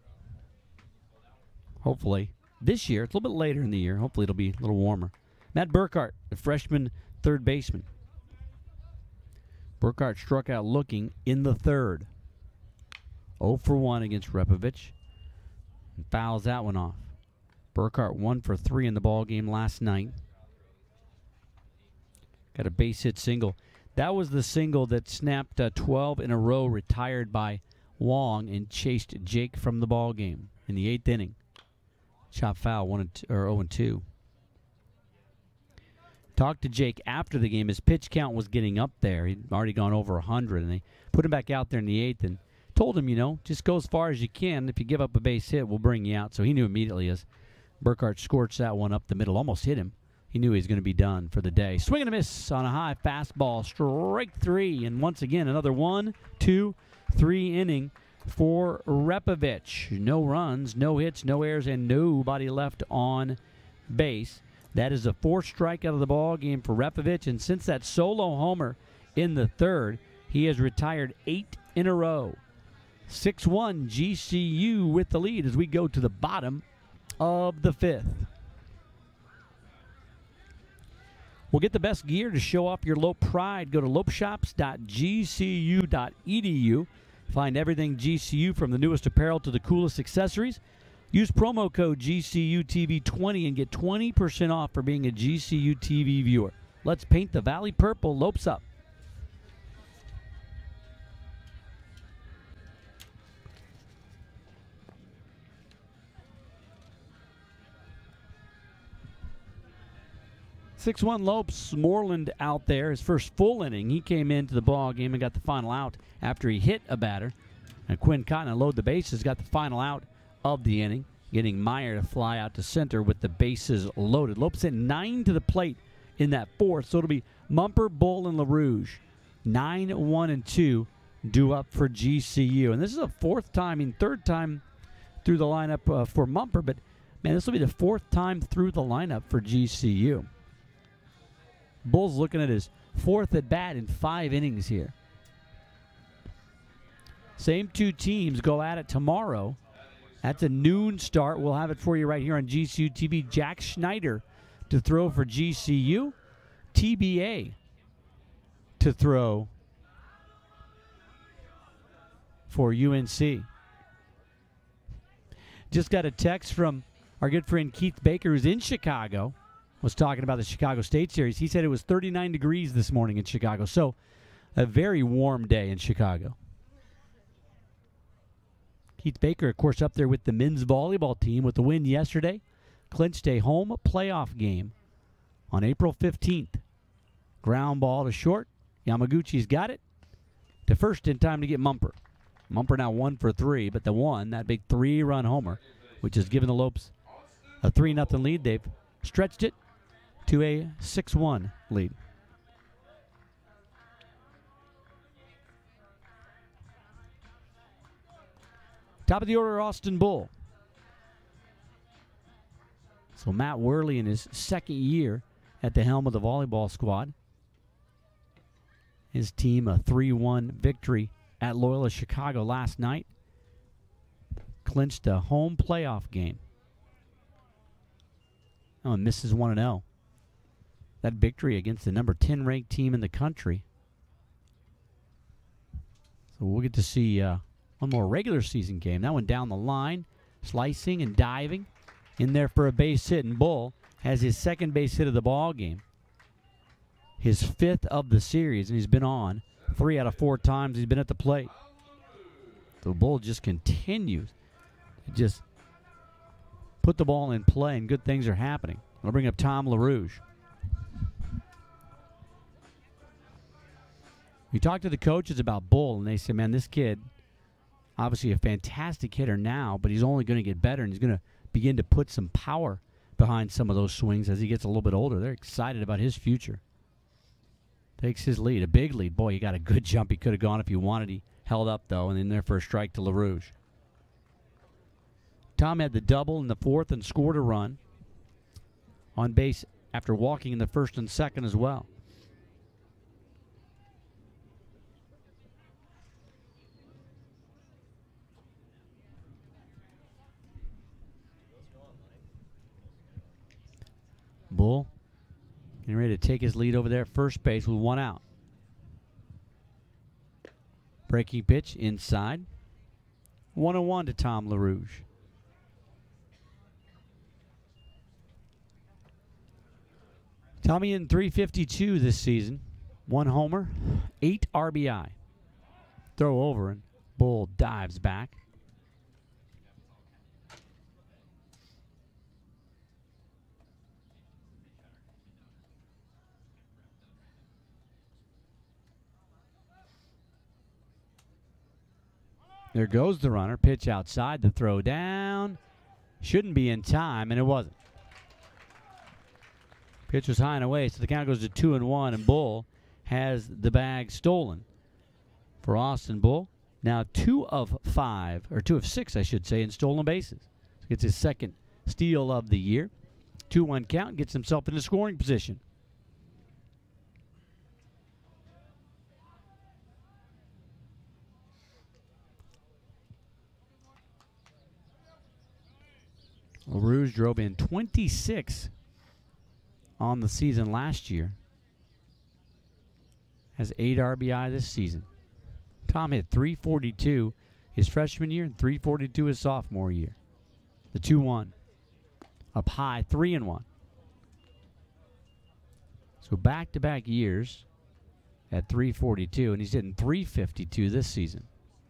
Hopefully this year, it's a little bit later in the year. Hopefully it'll be a little warmer. Matt Burkhardt, the freshman third baseman. Burkhardt struck out looking in the third. 0 for 1 against Repovich. And fouls that one off. Burkhardt 1 for 3 in the ball game last night. Got a base hit single. That was the single that snapped 12 in a row, retired by Wong, and chased Jake from the ball game in the 8th inning. Chop foul, 0-2. Talked to Jake after the game. His pitch count was getting up there. He'd already gone over 100, and they put him back out there in the 8th and told him, just go as far as you can. If you give up a base hit, we'll bring you out. So he knew immediately as Burkhardt scorched that one up the middle, almost hit him. He knew he was going to be done for the day. Swing and a miss on a high fastball, strike 3. And once again, another 1, 2, 3 inning for Repovich. No runs, no hits, no errors, and nobody left on base. That is the 4th strikeout of the ball game for Repovich. And since that solo homer in the 3rd, he has retired 8 in a row. 6-1 GCU with the lead as we go to the bottom of the 5th. We'll get the best gear to show off your Lope pride. Go to lopeshops.gcu.edu. Find everything GCU, from the newest apparel to the coolest accessories. Use promo code GCUTV20 and get 20% off for being a GCU TV viewer. Let's paint the Valley purple. Lopes up. Six-1 Lopes. Moreland out there, his first full inning. He came into the ball game and got the final out after he hit a batter. And Quinn Cotton, load the bases, got the final out of the inning, getting Meyer to fly out to center with the bases loaded. Lopes hit 9 to the plate in that 4th, so it'll be Mumper, Bull, and LaRouge. 9, 1, and 2 due up for GCU. And this is a 4th time, 3rd time through the lineup for Mumper, but man, this will be the 4th time through the lineup for GCU. Bull's looking at his 4th at bat in 5 innings here. Same 2 teams go at it tomorrow. That's a noon start. We'll have it for you right here on GCU TV. Jack Schneider to throw for GCU. TBA to throw for UNC. Just got a text from our good friend Keith Baker, who's in Chicago. Was talking about the Chicago State Series. He said it was 39 degrees this morning in Chicago. So a very warm day in Chicago. Keith Baker, of course, up there with the men's volleyball team with the win yesterday. Clinched a home playoff game on April 15th. Ground ball to short. Yamaguchi's got it to first in time to get Mumper. Mumper now 1 for 3, but the one, that big 3-run homer, which has given the Lopes a 3-0 lead. They've stretched it to a 6-1 lead. Top of the order, Austin Bull. So Matt Worley in his 2nd year at the helm of the volleyball squad. His team a 3-1 victory at Loyola Chicago last night. Clinched a home playoff game. Oh, and misses 1-0. That victory against the number 10 ranked team in the country. So we'll get to see one more regular season game. That one down the line, slicing and diving. In there for a base hit, and Bull has his 2nd base hit of the ball game. His 5th of the series, and he's been on 3 out of 4 times he's been at the plate. The Bull just continues to just put the ball in play, and good things are happening. I'll bring up Tom LaRouge. We talked to the coaches about Bull, and they said, man, this kid, obviously a fantastic hitter now, but he's only going to get better, and he's going to begin to put some power behind some of those swings as he gets a little bit older. They're excited about his future. Takes his lead, a big lead. Boy, he got a good jump. He could have gone if he wanted. He held up, though, and in there for a strike to LaRouge. Tom had the double in the fourth and scored a run on base after walking in the first and second as well. Bull getting ready to take his lead over there at first base with one out. Breaking pitch inside. 1-1 to Tom LaRouge. Tommy in .352 this season. 1 homer, 8 RBI. Throw over and Bull dives back. There goes the runner. Pitch outside. The throw down. Shouldn't be in time, and it wasn't. Pitch was high and away, so the count goes to 2-1, and Bull has the bag stolen for Austin Bull. Now 2 of 6, I should say, in stolen bases. Gets his second steal of the year. 2-1 count, gets himself in a scoring position. LaRouge drove in 26 on the season last year. Has 8 RBI this season. Tom hit .342 his freshman year and .342 his sophomore year. The 2-1. Up high, 3-1. So back-to-back years at .342, and he's hitting .352 this season.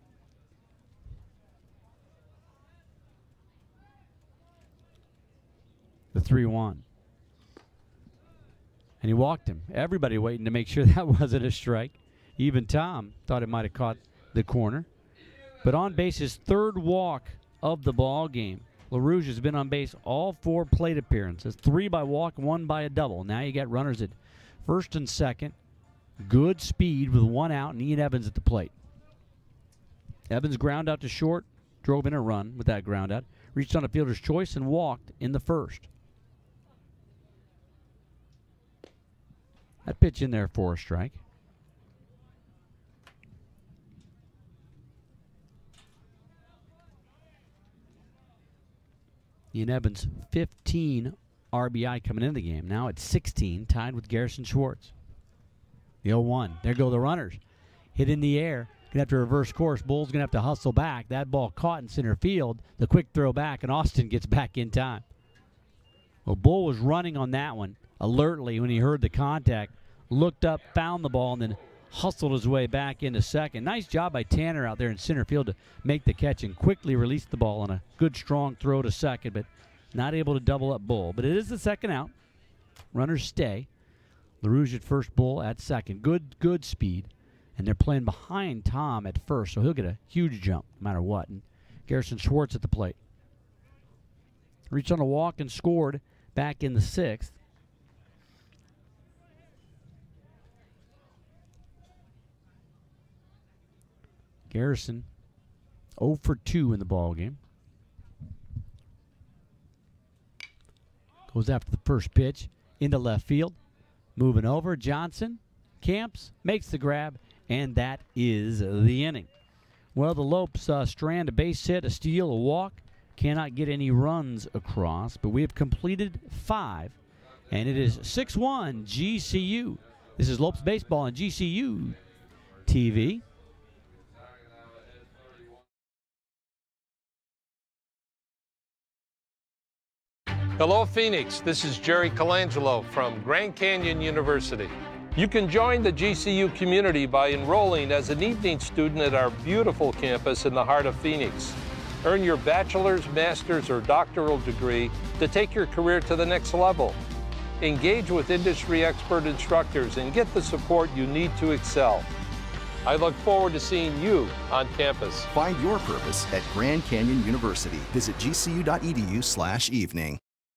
The 3-1. And he walked him. Everybody waiting to make sure that wasn't a strike. Even Tom thought it might have caught the corner. But on base, his 3rd walk of the ball game. LaRouge has been on base all 4 plate appearances. 3 by walk, 1 by a double. Now you got runners at first and second. Good speed with 1 out, and Ian Evans at the plate. Evans ground out to short, drove in a run with that ground out. Reached on a fielder's choice and walked in the first. That pitch in there for a strike. Ian Evans, 15 RBI coming into the game. Now it's 16, tied with Garrison Schwartz. The 0-1. There go the runners. Hit in the air. Going to have to reverse course. Bull's going to have to hustle back. That ball caught in center field. The quick throw back, and Austin gets back in time. Well, Bull was running on that one alertly when he heard the contact. Looked up, found the ball, and then hustled his way back into second. Nice job by Tanner out there in center field to make the catch and quickly release the ball on a good, strong throw to second, but not able to double up Bull. But it is the second out. Runners stay. LaRouge at first, Bull at second. Good speed. And they're playing behind Tom at first, so he'll get a huge jump no matter what. And Garrison Schwartz at the plate. Reached on a walk and scored back in the 6th. Garrison 0 for 2 in the ball game. Goes after the first pitch into left field. Moving over, Johnson camps, makes the grab, and that is the inning. Well, the Lopes strand a base hit, a steal, a walk. Cannot get any runs across, but we have completed 5, and it is 6-1 GCU. This is Lopes Baseball on GCU TV. Hello, Phoenix. This is Jerry Colangelo from Grand Canyon University. You can join the GCU community by enrolling as an evening student at our beautiful campus in the heart of Phoenix. Earn your bachelor's, master's, or doctoral degree to take your career to the next level. Engage with industry expert instructors and get the support you need to excel. I look forward to seeing you on campus. Find your purpose at Grand Canyon University. Visit gcu.edu/evening.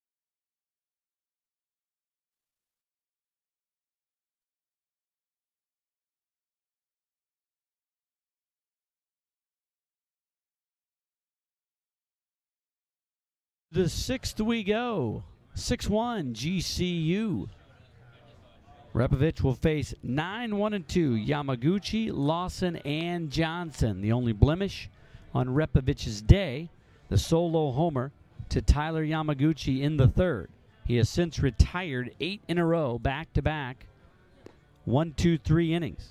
The sixth we go. 6-1 GCU. Repovich will face 9-1-2 Yamaguchi, Lawson, and Johnson. The only blemish on Repovich's day, the solo homer to Tyler Yamaguchi in the third. He has since retired 8 in a row, back-to-back, 1, 2, 3 innings.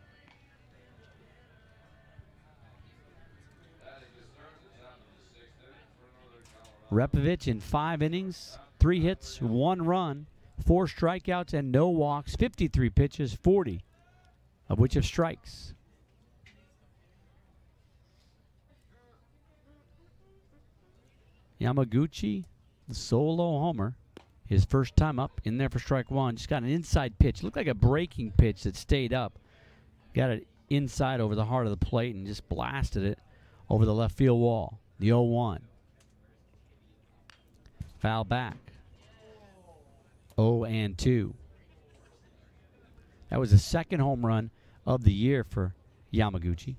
Repovich in 5 innings, 3 hits, 1 run, 4 strikeouts, and no walks, 53 pitches, 40 of which have strikes. Yamaguchi, the solo homer, his first time up, in there for strike 1. Just got an inside pitch. Looked like a breaking pitch that stayed up. Got it inside over the heart of the plate and just blasted it over the left field wall. The 0-1. Foul back. 0-2. That was the second home run of the year for Yamaguchi.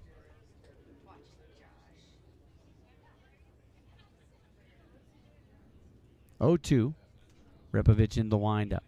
(0-2). Repovich in the windup.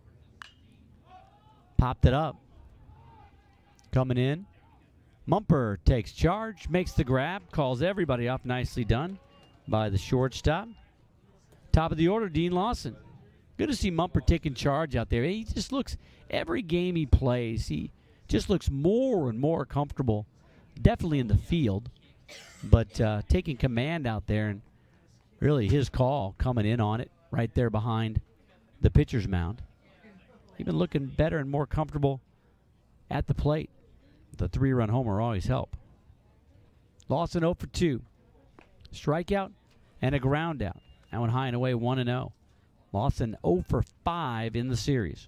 Popped it up. Coming in. Mumper takes charge, makes the grab, calls everybody off. Nicely done by the shortstop. Top of the order, Dean Lawson. Good to see Mumper taking charge out there. He just looks, every game he plays, he just looks more and more comfortable, definitely in the field, but taking command out there, and really his call coming in on it right there behind the pitcher's mound. Even looking better and more comfortable at the plate. The 3-run homer always help. Lawson 0 for 2. Strikeout and a ground out. That one high and away, 1-0. Lawson 0 for 5 in the series.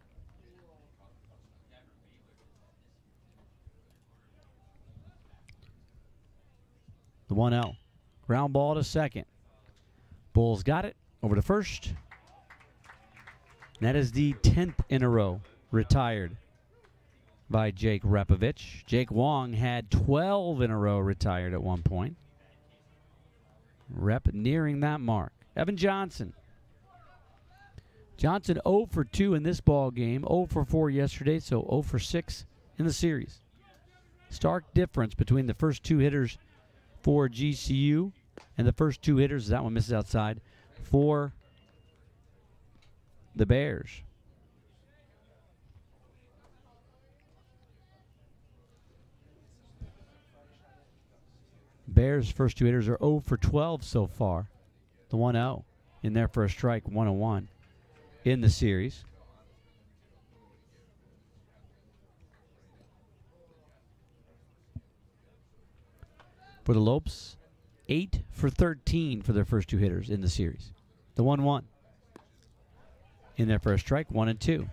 The 1-0. Ground ball to second. Bulls got it over to first. And that is the 10th in a row retired by Jake Repovich. Jake Wong had 12 in a row retired at one point. Rep nearing that mark. Evan Johnson. Johnson 0 for 2 in this ball game, 0 for 4 yesterday, so 0 for 6 in the series. Stark difference between the first 2 hitters for GCU and the first 2 hitters, that one misses outside, for the Bears. Bears' first 2 hitters are 0 for 12 so far. The 1-0 in there for a strike, 1-1 in the series. For the Lopes, 8 for 13 for their first 2 hitters in the series. The 1-1 in there for a strike, 1-2.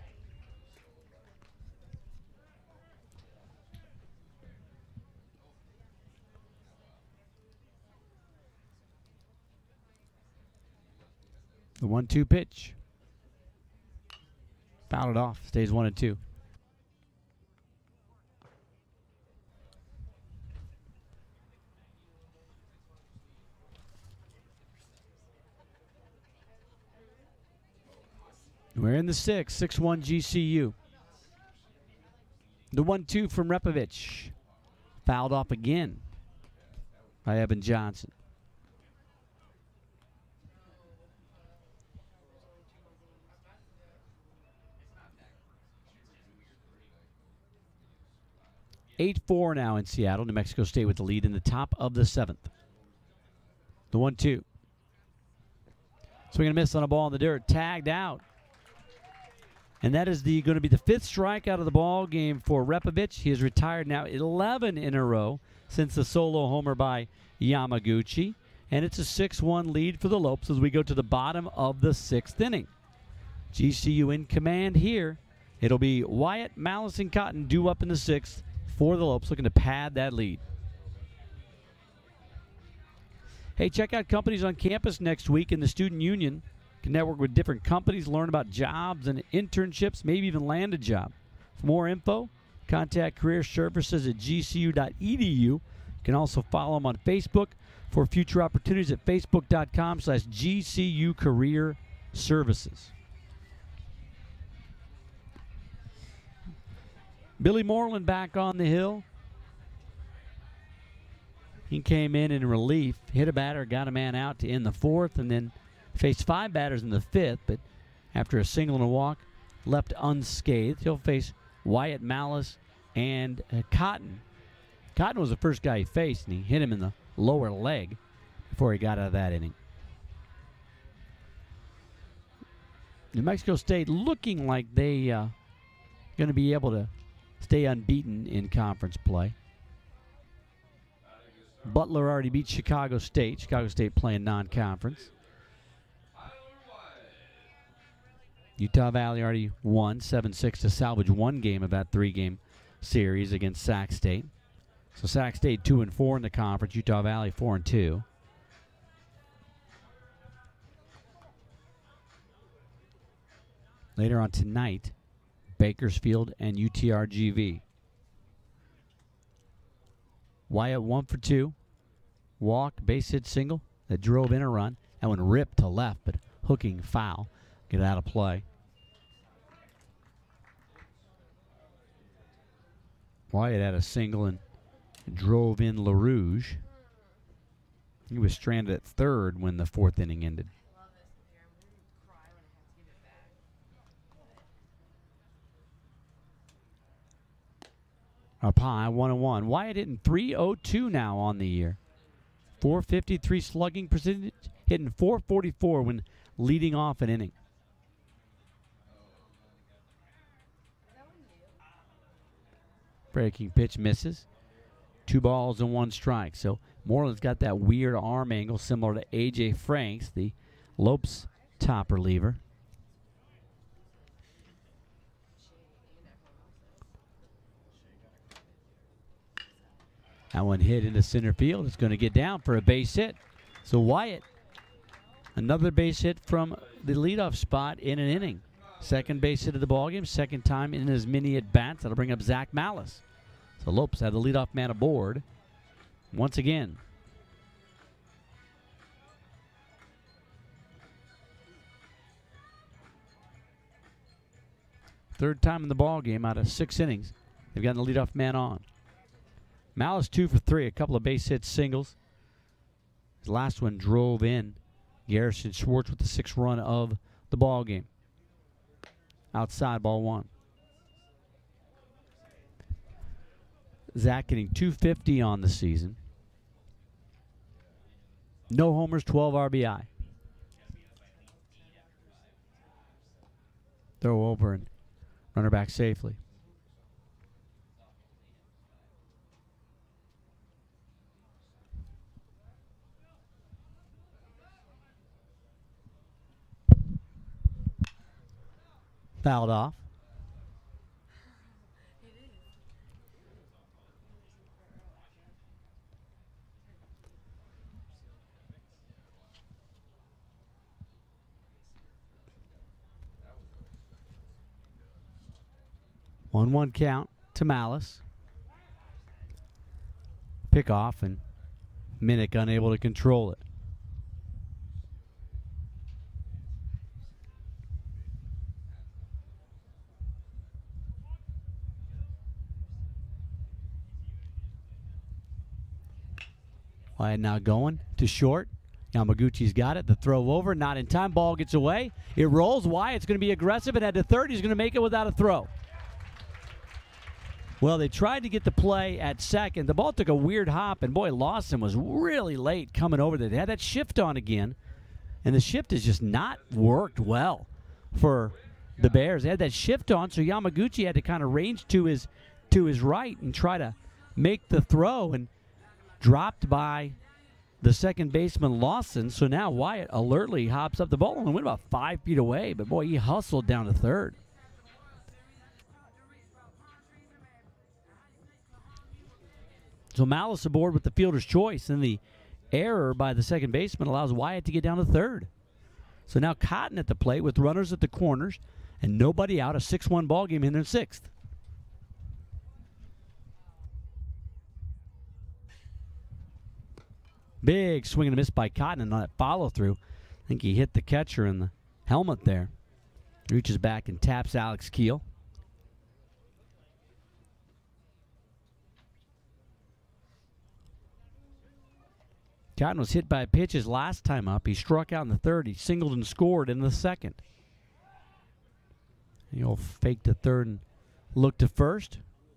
The 1-2 pitch. Fouled it off. Stays 1-2. We're in the 6th. 6-1 GCU. The 1-2 from Repovich. Fouled off again by Evan Johnson. (8-4) now in Seattle. New Mexico State with the lead in the top of the 7th. The 1-2. Swing and a miss on a ball in the dirt. Tagged out. And that is going to be the 5th strikeout of the ball game for Repovich. He has retired now 11 in a row since the solo homer by Yamaguchi. And it's a 6-1 lead for the Lopes as we go to the bottom of the 6th inning. GCU in command here. It'll be Wyatt, Malice, and Cotton due up in the 6th for the Lopes, looking to pad that lead. Hey, check out companies on campus next week in the Student Union. You can network with different companies, learn about jobs and internships, maybe even land a job. For more info, contact Career Services at gcu.edu. You can also follow them on Facebook for future opportunities at facebook.com/GCU Career Services. Billy Moreland back on the hill. He came in relief, hit a batter, got a man out to end the fourth, and then faced 5 batters in the fifth, but after a single and a walk, left unscathed. He'll face Wyatt Malice and Cotton. Cotton was the first guy he faced, and he hit him in the lower leg before he got out of that inning. New Mexico State looking like they going to be able to stay unbeaten in conference play. Butler already beat Chicago State. Chicago State playing non-conference. Utah Valley already won 7-6 to salvage one game of that 3-game series against Sac State. So Sac State 2-4 in the conference. Utah Valley 4-2. Later on tonight, Bakersfield and UTRGV. Wyatt 1 for 2. Walk, base hit single that drove in a run. That one ripped to left, but hooking foul. Get out of play. Wyatt had a single and drove in LaRouge. He was stranded at third when the 4th inning ended. Up high, 1-1. Wyatt hitting .302 now on the year. .453 slugging percentage, hitting .444 when leading off an inning. Breaking pitch misses. 2 balls and 1 strike. So Moreland's got that weird arm angle similar to A.J. Franks, the Lopes top reliever. That one hit into center field. It's going to get down for a base hit. So Wyatt, another base hit from the leadoff spot in an inning. Second base hit of the ballgame, second time in as many at-bats. That'll bring up Zach Malice. So Lopes had the leadoff man aboard once again. Third time in the ballgame out of 6 innings, they've gotten the leadoff man on. Malice 2 for 3, a couple of base hit singles. His last one drove in Garrison Schwartz with the 6th run of the ball game. Outside, ball 1. Zach getting .250 on the season. No homers, 12 RBI. Throw over and runner back safely. Fouled off. One count to Malice. Pick off and Minnick unable to control it. Wyatt now going to short. Yamaguchi's got it. The throw over, not in time. Ball gets away. It rolls. Wyatt's going to be aggressive and head to third. He's going to make it without a throw. Well, they tried to get the play at second. The ball took a weird hop, and boy, Lawson was really late coming over there. They had that shift on again, and the shift has just not worked well for the Bears. They had that shift on, so Yamaguchi had to kind of range to his right and try to make the throw, and dropped by the second baseman Lawson. So now Wyatt alertly hops up the ball and went about 5 feet away. But boy, he hustled down to third. So Malice aboard with the fielder's choice, and the error by the second baseman allows Wyatt to get down to third. So now Cotton at the plate with runners at the corners and nobody out. A 6-1 ball game in their sixth. Big swing and a miss by Cotton, and on that follow through, I think he hit the catcher in the helmet there. Reaches back and taps Alex Keel. Cotton was hit by a pitch his last time up. He struck out in the third. He singled and scored in the second. He'll fake to third and look to first.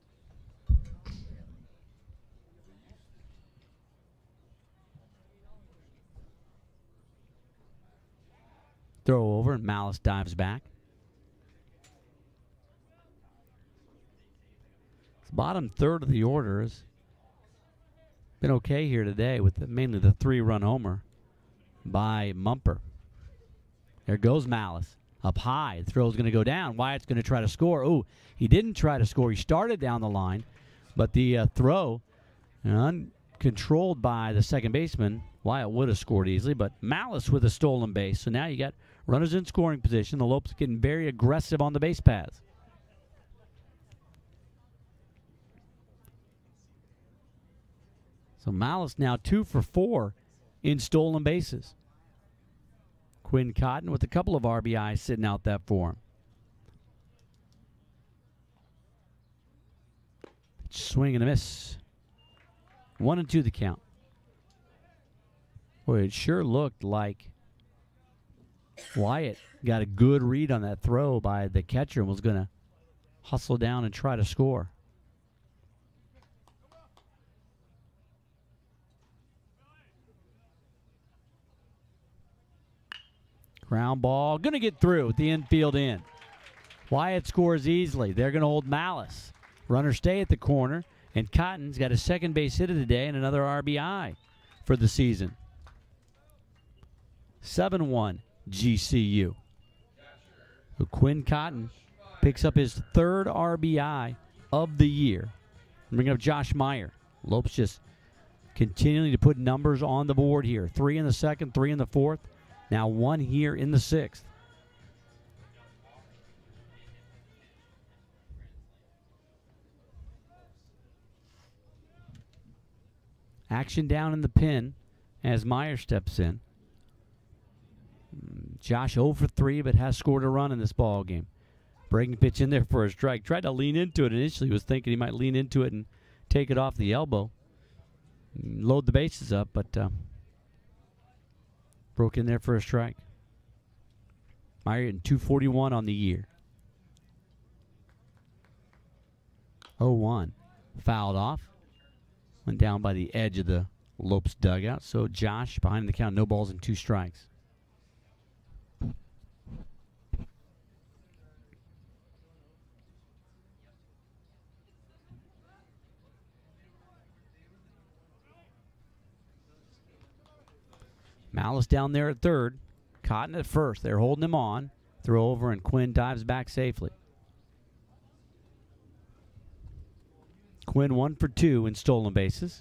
Throw over, and Malice dives back. The bottom third of the order has been okay here today with mainly the 3-run homer by Mumper. There goes Malice. Up high. The throw's going to go down. Wyatt's going to try to score. Oh, he didn't try to score. He started down the line, but the throw uncontrolled by the second baseman. Wyatt would have scored easily, but Malice with a stolen base. So now you got runners in scoring position. The Lopes getting very aggressive on the base paths. So Malice now 2 for 4 in stolen bases. Quinn Cotton with a couple of RBIs sitting out that for him. Swing and a miss. 1-2 the count. Boy, it sure looked like Wyatt got a good read on that throw by the catcher and was going to hustle down and try to score. Ground ball, going to get through at the infield end. Wyatt scores easily. They're going to hold Malice. Runners stay at the corner, and Cotton's got a second base hit of the day and another RBI for the season. 7-1 GCU. So Quinn Cotton picks up his third RBI of the year. Bring up Josh Meyer. Lopes just continuing to put numbers on the board here. 3 in the second, 3 in the fourth. Now 1 here in the sixth. Action down in the pin as Meyer steps in. Josh 0 for 3, but has scored a run in this ball game. Breaking pitch in there for a strike. Tried to lean into it initially. Was thinking he might lean into it and take it off the elbow. Load the bases up, but broke in there for a strike. Meyer hitting .241 on the year. 0-1. Fouled off. Went down by the edge of the Lopes dugout. So Josh behind the count, no balls and 2 strikes. Malice down there at third. Cotton at first. They're holding him on. Throw over, and Quinn dives back safely. Quinn 1 for 2 in stolen bases.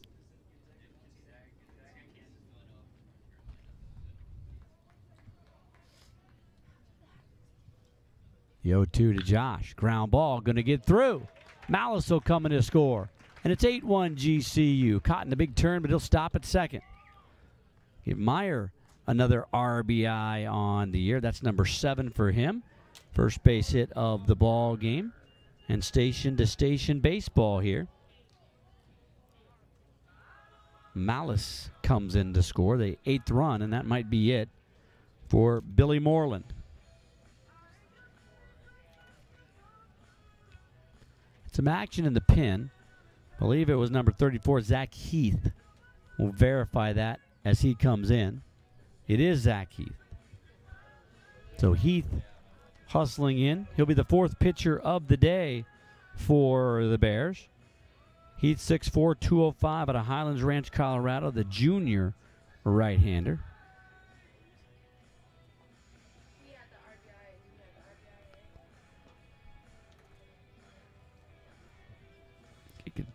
The 0-2 to Josh. Ground ball, going to get through. Malice will come in to score. And it's 8-1 GCU. Cotton a big turn, but he'll stop at second. Give Meyer another RBI on the year. That's number 7 for him. First base hit of the ball game. And station-to-station baseball here. Malice comes in to score the 8th run, and that might be it for Billy Moreland. Some action in the pin. I believe it was number 34, Zach Heath. We'll verify that as he comes in. It is Zach Heath. So Heath hustling in. He'll be the 4th pitcher of the day for the Bears. Heath 6'4", 205 out of Highlands Ranch, Colorado, the junior right-hander.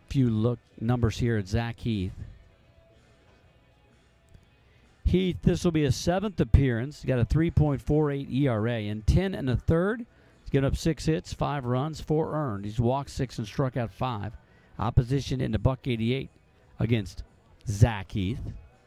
few numbers here at Zach Heath. Heath, this will be his 7th appearance. He's got a 3.48 ERA in 10 1/3. He's given up 6 hits, 5 runs, 4 earned. He's walked 6 and struck out 5. Opposition into $188 against Zach Heath.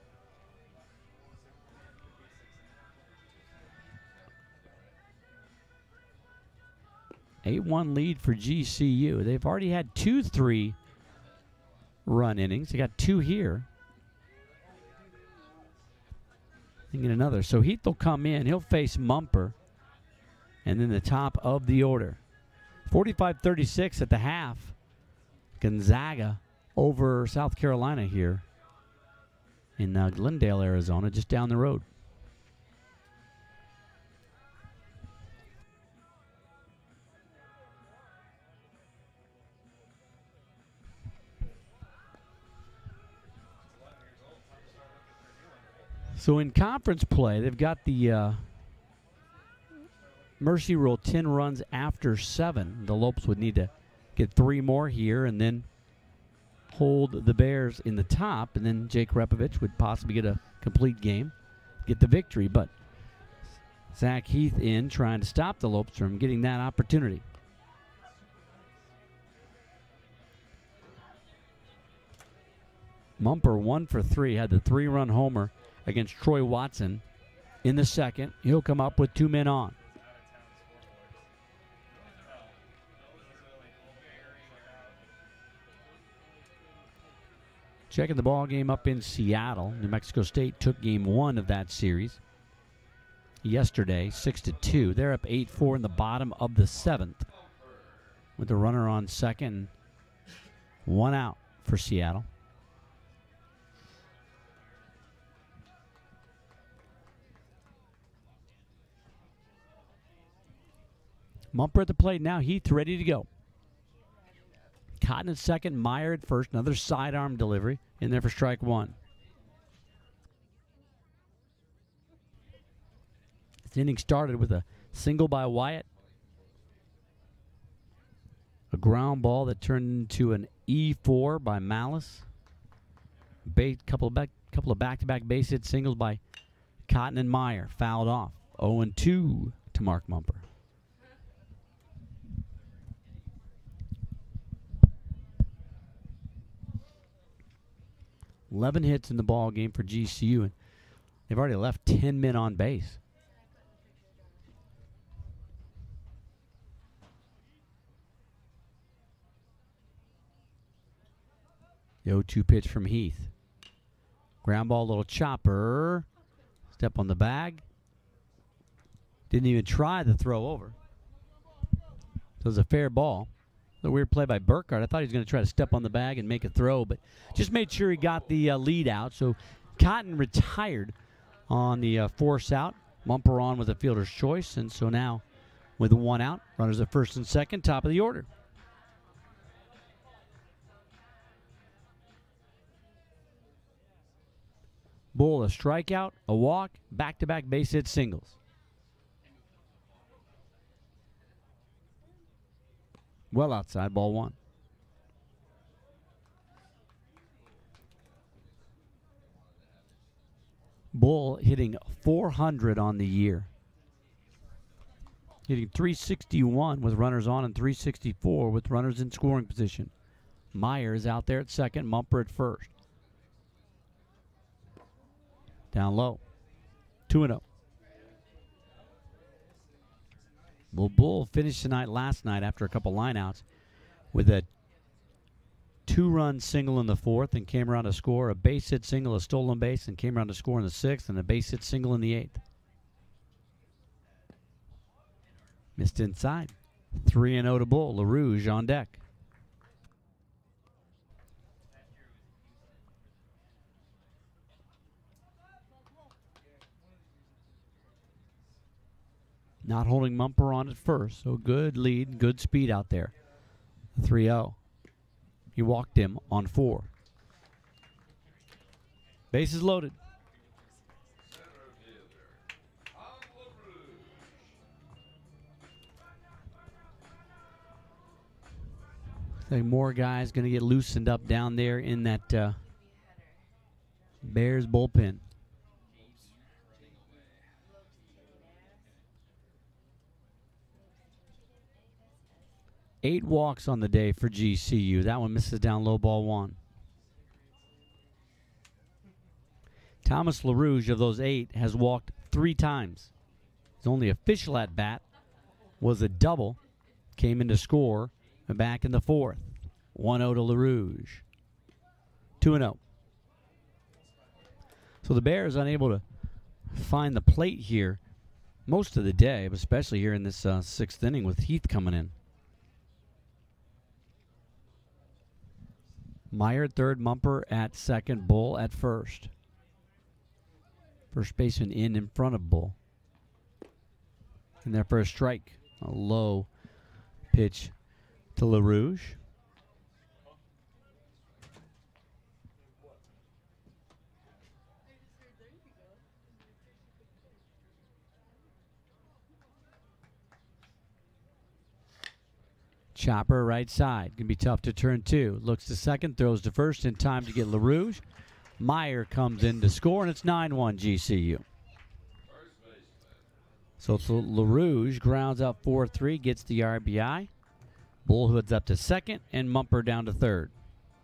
Eight-1 lead for GCU. They've already had 2 3-run innings. They got 2 here. And another. So Heath will come in. He'll face Mumper. And then the top of the order. 45-36 at the half. Gonzaga over South Carolina here in Glendale, Arizona, just down the road. So in conference play, they've got the Mercy rule, 10 runs after 7. The Lopes would need to get 3 more here and then hold the Bears in the top, and then Jake Repovich would possibly get a complete game, get the victory. But Zach Heath in trying to stop the Lopes from getting that opportunity. Mumper 1 for 3, had the 3-run homer against Troy Watson in the second. He'll come up with 2 men on. Checking the ball game up in Seattle. New Mexico State took game 1 of that series yesterday, 6-2. They're up 8-4 in the bottom of the 7th with the runner on second. 1 out for Seattle. Mumper at the plate now. Heath ready to go. Cotton at second, Meyer at first. Another sidearm delivery in there for strike 1. This inning started with a single by Wyatt. A ground ball that turned into an E4 by Malice. Couple of back-to-back base hit singles by Cotton and Meyer. Fouled off. 0-2 to Mark Mumper. 11 hits in the ball game for GCU, and they've already left 10 men on base. The 0-2 pitch from Heath. Ground ball, little chopper. Step on the bag. Didn't even try the throw over. So it was a fair ball. A weird play by Burkhardt. I thought he was going to try to step on the bag and make a throw, but just made sure he got the lead out. So Cotton retired on the force out. Mumper on with a fielder's choice, and so now with 1 out, runners at first and second, top of the order. Bull, a strikeout, a walk, back-to-back base hit singles. Well outside, ball 1. Bull hitting .400 on the year. Hitting .361 with runners on and .364 with runners in scoring position. Meyer is out there at second, Mumper at first. Down low. 2-0. Well, Bull finished last night after a couple lineouts with a 2-run single in the 4th and came around to score, a base hit single, a stolen base, and came around to score in the 6th, and a base hit single in the 8th. Missed inside. 3-0 to Bull. LaRouge on deck. Not holding Mumper on at first, so good lead, good speed out there. 3-0. He walked him on 4. Bases loaded. Like more guys going to get loosened up down there in that Bears bullpen. Eight walks on the day for GCU. That one misses down low, ball one. Thomas LaRouge, of those 8, has walked 3 times. His only official at bat was a double. Came in to score back in the 4th. 1-0 to LaRouge. 2-0. So the Bears unable to find the plate here most of the day, but especially here in this 6th inning with Heath coming in. Meyer at third, Mumper at second, Bull at first. First baseman in front of Bull. And there for a strike. A low pitch to LaRouge. Chopper right side. Gonna be tough to turn 2. Looks to second, throws to first in time to get LaRouge. Meyer comes in to score, and it's 9-1 GCU. So LaRouge grounds out 4-3, gets the RBI. Bullhood's up to second, and Mumper down to third.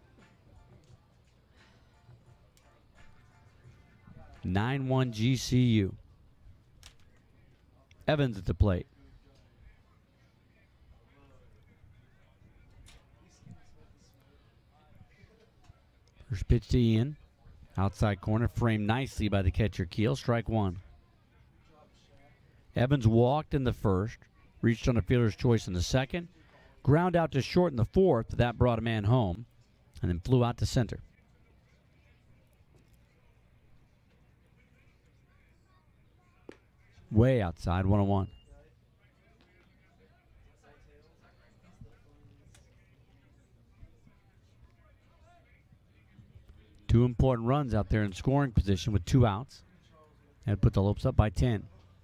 9-1 GCU. Evans at the plate. First pitch to Ian. Outside corner, framed nicely by the catcher Keel. Strike 1. Evans walked in the first, reached on a fielder's choice in the second, ground out to short in the 4th. That brought a man home, and then flew out to center. Way outside, 1-1. Two important runs out there in scoring position with 2 outs. And put the Lopes up by 10.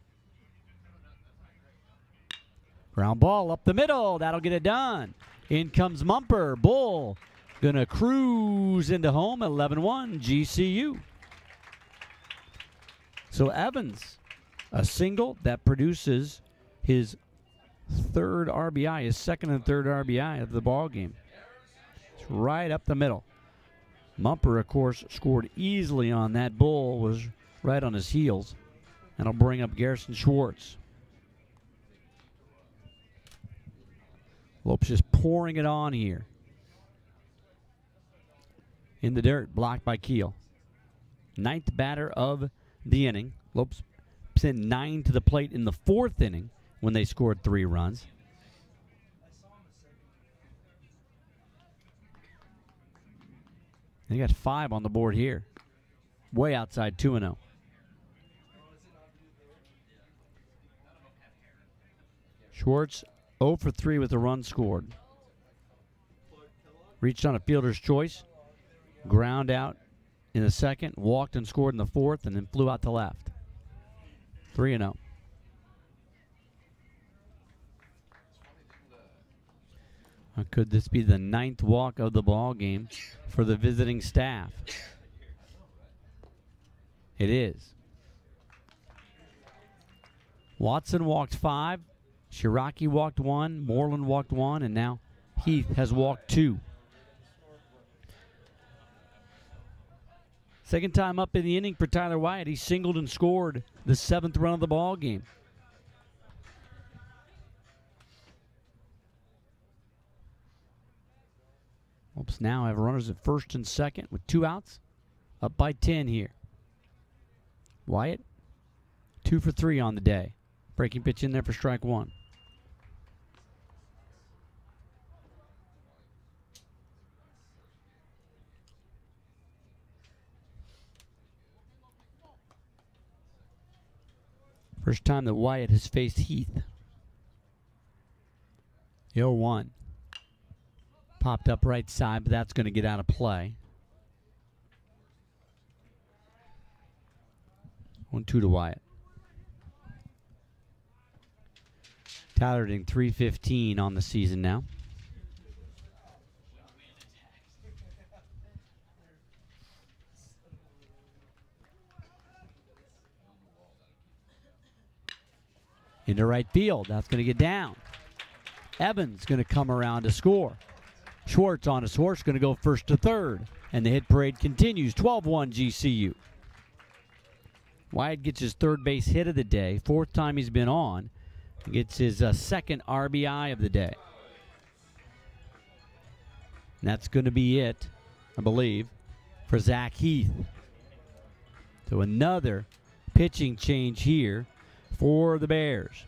Ground ball up the middle. That'll get it done. In comes Mumper. Bull gonna cruise into home. 11-1 GCU. So Evans, a single that produces his 3rd RBI, his 2nd and 3rd RBI of the ball game. It's right up the middle. Mumper, of course, scored easily on that. Bull was right on his heels. And I'll bring up Garrison Schwartz. Lopes just pouring it on here. In the dirt, blocked by Keel. 9th batter of the inning. Lopes sent 9 to the plate in the 4th inning when they scored 3 runs. They got 5 on the board here. Way outside, 2-0. Schwartz 0 for 3 with a run scored. Reached on a fielder's choice. Ground out in the 2nd. Walked and scored in the 4th, and then flew out to left. 3-0. Could this be the 9th walk of the ball game for the visiting staff? It is. Watson walked 5. Shiraki walked 1. Moreland walked 1. And now Heath has walked 2. Second time up in the inning for Tyler Wyatt. He singled and scored the 7th run of the ball game. Lopes now have runners at first and second with 2 outs. Up by 10 here. Wyatt, 2 for 3 on the day. Breaking pitch in there for strike 1. First time that Wyatt has faced Heath. 0-1. Popped up right side, but that's going to get out of play. 1-2 to Wyatt. Tyler hitting .315 on the season now. into right field. That's going to get down. Evans going to come around to score. Schwartz on his horse, going to go first to third. And the hit parade continues. 12-1 GCU. Wyatt gets his third base hit of the day. Fourth time he's been on. He gets his second RBI of the day. And that's going to be it, I believe, for Zach Heath. So another pitching change here for the Bears.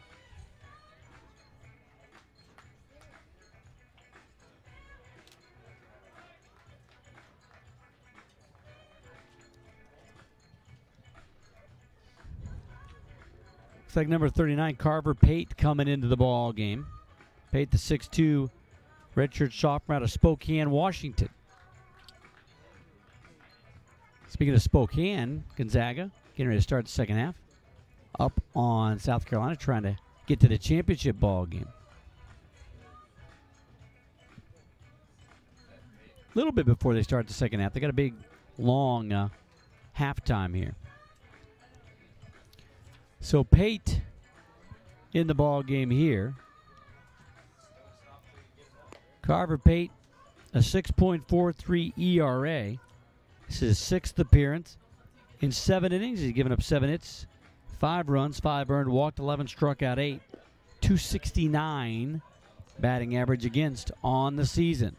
Looks like number 39, Carver Pate, coming into the ball game. Pate, the 6'2", redshirt sophomore out of Spokane, Washington. Speaking of Spokane, Gonzaga getting ready to start the second half. Up on South Carolina, trying to get to the championship ball game. A little bit before they start the second half. They got a big, long halftime here. So Pate in the ball game here. Carver Pate, a 6.43 ERA. This is his sixth appearance. In 7 innings, he's given up 7 hits, 5 runs, 5 earned, walked 11, struck out 8. 269 batting average against on the season.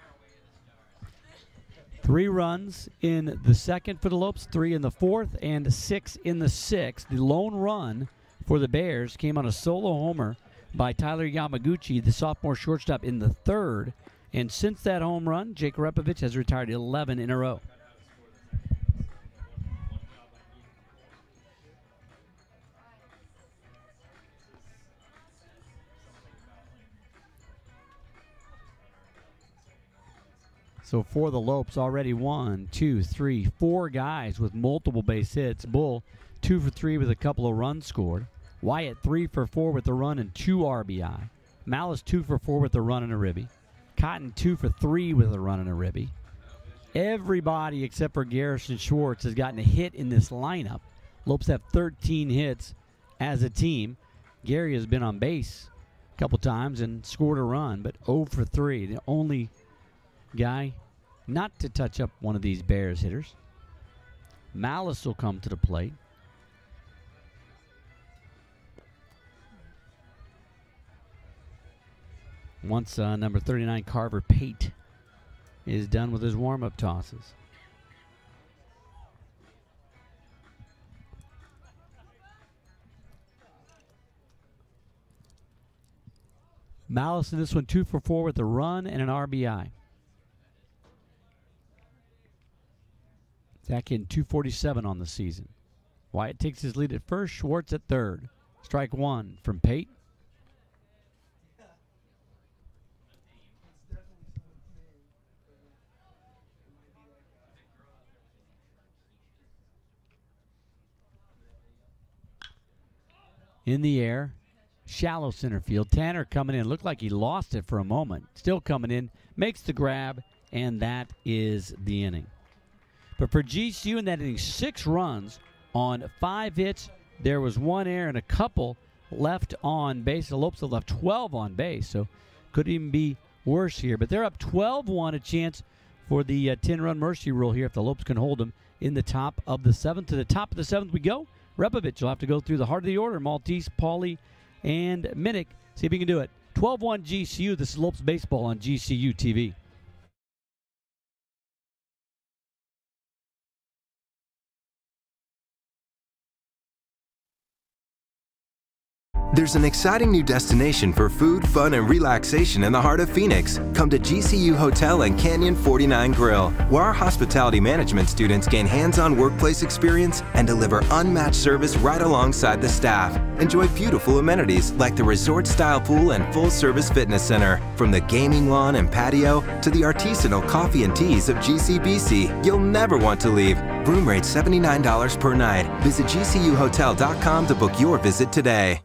3 runs in the second for the Lopes, 3 in the fourth, and 6 in the sixth. The lone run for the Bears came on a solo homer by Tyler Yamaguchi, the sophomore shortstop, in the third. And since that home run, Jake Repovich has retired 11 in a row. So for the Lopes, already 1, 2, 3, 4 guys with multiple base hits. Bull, 2 for 3 with a couple of runs scored. Wyatt, 3 for 4 with a run and 2 RBI. Malice, 2 for 4 with a run and a ribby. Cotton, 2 for 3 with a run and a ribby. Everybody except for Garrison Schwartz has gotten a hit in this lineup. Lopes have 13 hits as a team. Gary has been on base a couple times and scored a run, but 0 for 3. The only guy not to touch up one of these Bears hitters. Malice will come to the plate. Once number 39, Carver Pate, is done with his warm-up tosses. Malice in this one, 2 for 4 with a run and an RBI. Zach in 247 on the season. Wyatt takes his lead at first, Schwartz at third. Strike 1 from Pate. In the air, shallow center field. Tanner coming in. Looked like he lost it for a moment. Still coming in. Makes the grab, and that is the inning. But for GCU in that inning, 6 runs on 5 hits. There was 1 error and a couple left on base. The Lopes have left 12 on base, so could even be worse here. But they're up 12-1, a chance for the 10-run mercy rule here if the Lopes can hold them in the top of the 7th. To the top of the 7th we go. Repovich will have to go through the heart of the order. Maltese, Pauly, and Minnick. See if he can do it. 12-1 GCU. This is Lopes Baseball on GCU TV. There's an exciting new destination for food, fun, and relaxation in the heart of Phoenix. Come to GCU Hotel and Canyon 49 Grill, where our hospitality management students gain hands-on workplace experience and deliver unmatched service right alongside the staff. Enjoy beautiful amenities like the resort-style pool and full-service fitness center. From the gaming lawn and patio to the artisanal coffee and teas of GCBC, you'll never want to leave. Room rate $79 per night. Visit GCUHotel.com to book your visit today.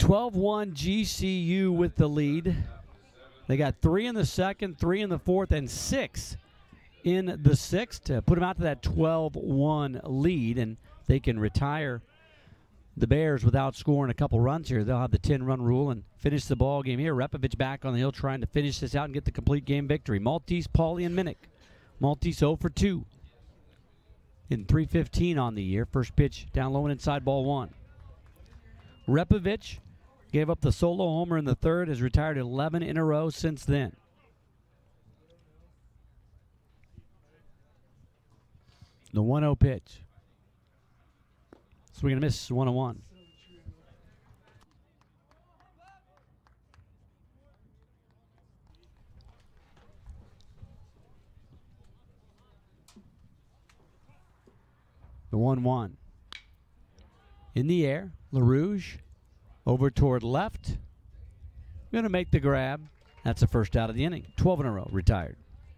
12-1 GCU with the lead. They got 3 in the second, 3 in the fourth, and 6 in the sixth to put them out to that 12-1 lead, and they can retire the Bears without scoring a couple runs here. They'll have the 10-run rule and finish the ball game here. Repovich back on the hill trying to finish this out and get the complete game victory. Maltese, Pauly, and Minnick. Maltese 0 for 2 in 3:15 on the year. First pitch down low and inside, ball 1. Repovich gave up the solo homer in the third, has retired 11 in a row since then. The 1-0 pitch. Swing and a miss, 1-1. The 1-1. In the air, LaRouge over toward left. Going to make the grab. That's the first out of the inning. 12 in a row, retired.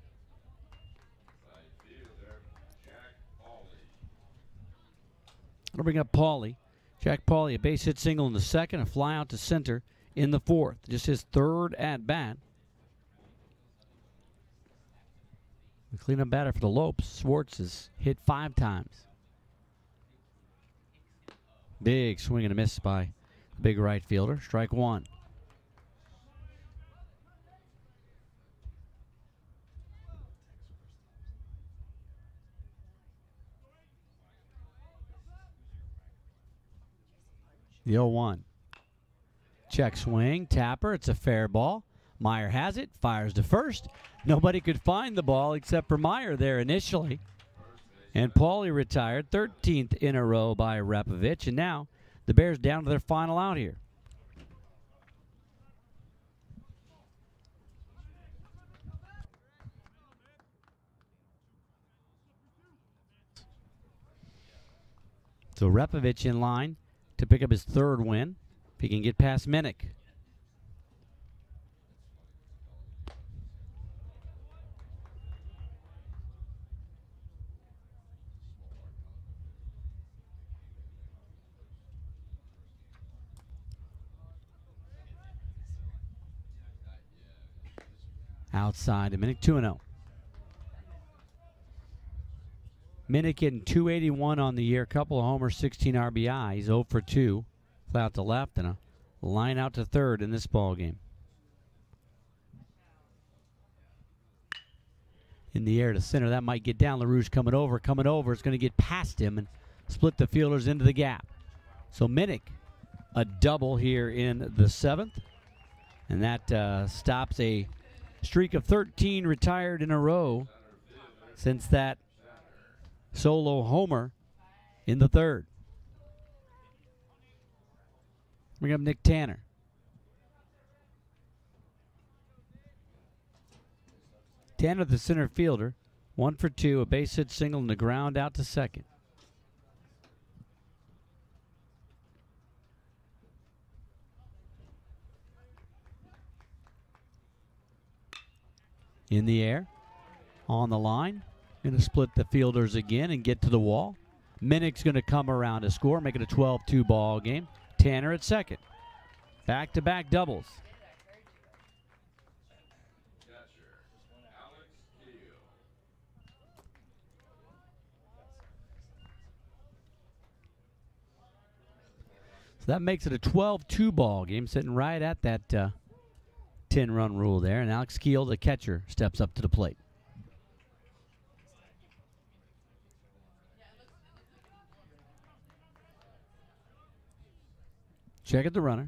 I'll bring up Pauly. Jack Pauly, a base hit single in the second, a fly out to center in the fourth. Just his third at bat. The cleanup batter for the Lopes. Schwartz has hit 5 times. Big swing and a miss by the big right fielder. Strike 1. The 0-1. Check swing, tapper. It's a fair ball. Meyer has it, fires to first. Nobody could find the ball except for Meyer there initially. And Pauly retired, 13th in a row by Repovich. And now the Bears down to their final out here. So Repovich in line to pick up his third win, if he can get past Minnick. Outside to Minnick, 2-0. Minnick getting 281 on the year, couple of homers, 16 RBI. He's 0 for 2. Fly out to left and a line out to third in this ball game. In the air to center, that might get down. LaRouge coming over. It's going to get past him and split the fielders into the gap. So Minnick, a double here in the 7th. And that stops a streak of 13 retired in a row since that solo homer in the third. Bring up Nick Tanner. Tanner, the center fielder, 1 for 2, a base hit single and the ground out to second. In the air, on the line. Going to split the fielders again and get to the wall. Minnick's going to come around to score, make it a 12-2 ball game. Tanner at second. Back-to-back doubles. So that makes it a 12-2 ball game, sitting right at that 10-run rule there. And Alex Keel, the catcher, steps up to the plate. Check at the runner.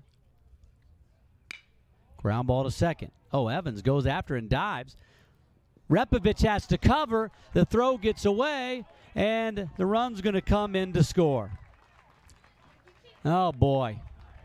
Ground ball to second. Oh, Evans goes after and dives. Repovich has to cover. The throw gets away, and the run's going to come in to score. Oh, boy.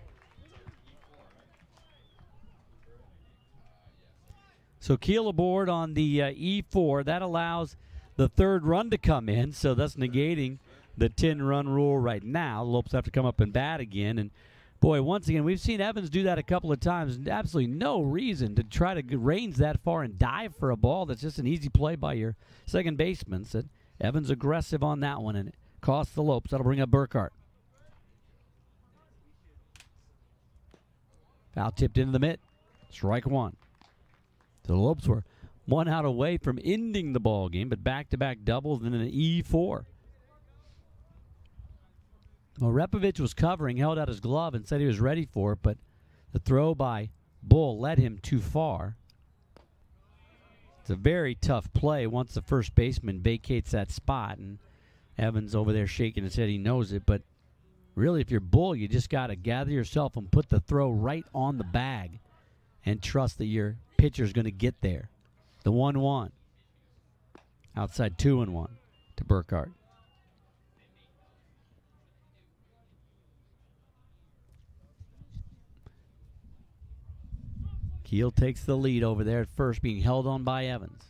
So Keel aboard on the E4. That allows the third run to come in, so that's negating the 10-run rule right now. The Lopes have to come up and bat again, and boy, once again, we've seen Evans do that a couple of times. Absolutely no reason to try to range that far and dive for a ball. That's just an easy play by your second baseman. So Evans aggressive on that one, and it costs the Lopes. That'll bring up Burkhart. Foul tipped into the mitt. Strike one. So the Lopes were 1 out away from ending the ball game, but back-to-back doubles and an E4. Well, Repovich was covering, held out his glove, and said he was ready for it, but the throw by Bull led him too far. It's a very tough play once the first baseman vacates that spot, and Evans over there shaking his head. He knows it, but really, if you're Bull, you just got to gather yourself and put the throw right on the bag and trust that your pitcher's going to get there. The 1-1. Outside 2-1 to Burkhardt. Keel takes the lead over there at first, being held on by Evans.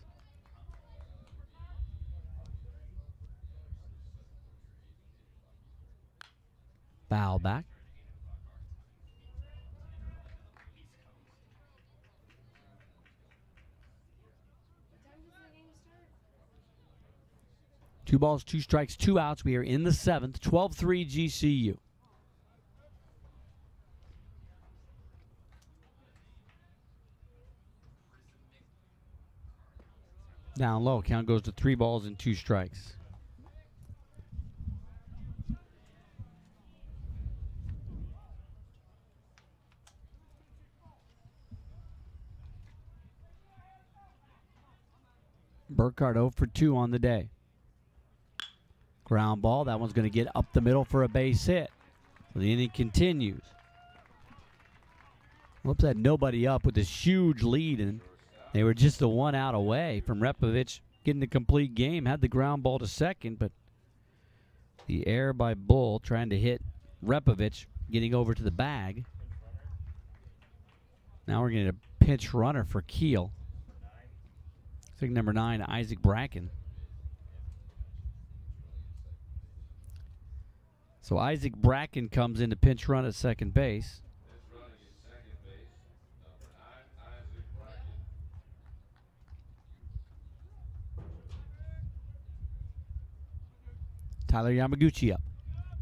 Foul back. Two balls, 2 strikes, 2 outs. We are in the 7th. 12-3 GCU. Down low. Count goes to 3 balls and 2 strikes. Burkhardt 0 for 2 on the day. Ground ball. That one's going to get up the middle for a base hit. So the inning continues. Lopes had nobody up with this huge lead, and they were just a 1 out away from Repovich getting the complete game. Had the ground ball to second, but the error by Bull trying to hit Repovich, getting over to the bag. Now we're getting a pinch runner for Keel. I think number 9, Isaac Bracken. So Isaac Bracken comes in to pinch run at second base. Tyler Yamaguchi up.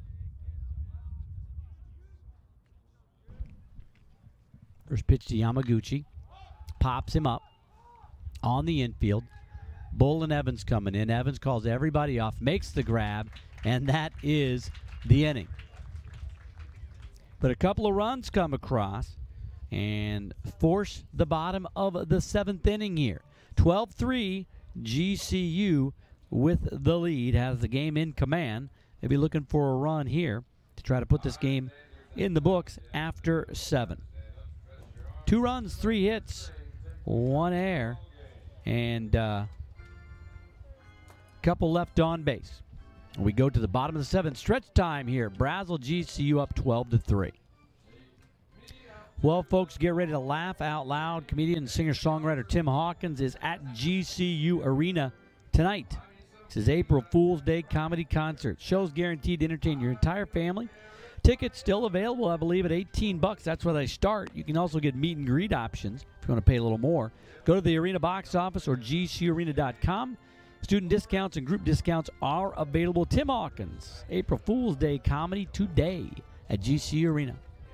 First pitch to Yamaguchi. Pops him up on the infield. Bull and Evans coming in. Evans calls everybody off, makes the grab, and that is the inning. But a couple of runs come across and force the bottom of the 7th inning here. 12-3 GCU with the lead, has the game in command. They'll be looking for a run here to try to put this game in the books after 7. 2 runs, 3 hits, 1 error, and a couple left on base. We go to the bottom of the 7th. Stretch time here. Brazel GCU up 12-3. Well, folks, get ready to laugh out loud. Comedian and singer-songwriter Tim Hawkins is at GCU Arena tonight. This is April Fool's Day comedy concert. Show's guaranteed to entertain your entire family. Tickets still available, I believe, at $18. That's where they start. You can also get meet and greet options if you want to pay a little more. Go to the Arena box office or gcarena.com. Student discounts and group discounts are available. Tim Hawkins, April Fool's Day comedy today at GCU Arena.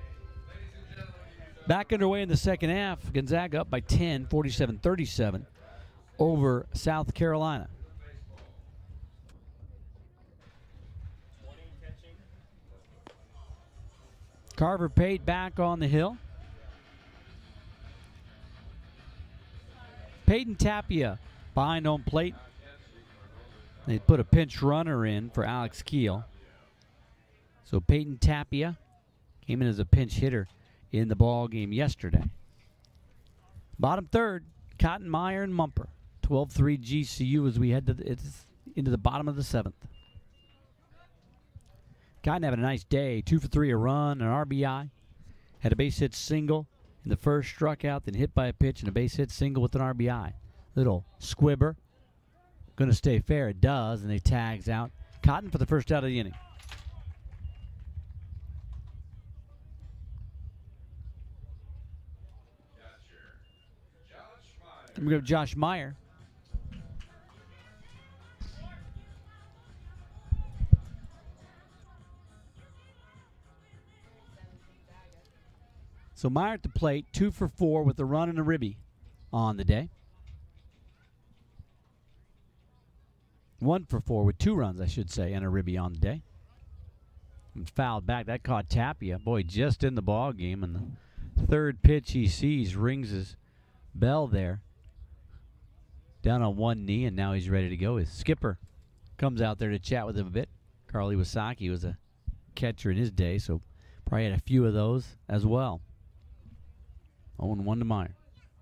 Back underway in the second half. Gonzaga up by 10, 47-37 over South Carolina. Carver Pate back on the hill. Peyton Tapia behind home plate. They put a pinch runner in for Alex Keel. So Peyton Tapia came in as a pinch hitter in the ball game yesterday. Bottom third, Cotton, Meyer, and Mumper. 12-3 GCU as we head to into the bottom of the 7th. Cotton having a nice day. 2 for 3, a run, an RBI. Had a base hit single in the first, struck out, then hit by a pitch, and a base hit single with an RBI. Little squibber. Going to stay fair. It does, and he tags out. Cotton for the first out of the inning. We go to Josh Meyer. So Meyer at the plate, 2 for 4 with a run and a ribby on the day. 1 for 4 with 2 runs, I should say, and a ribby on the day. And fouled back. That caught Tapia. Boy, just in the ball game. And the third pitch he sees rings his bell there. Down on one knee, and now he's ready to go. His skipper comes out there to chat with him a bit. Carl Iwasaki was a catcher in his day, so probably had a few of those as well. 0-1 to Meyer.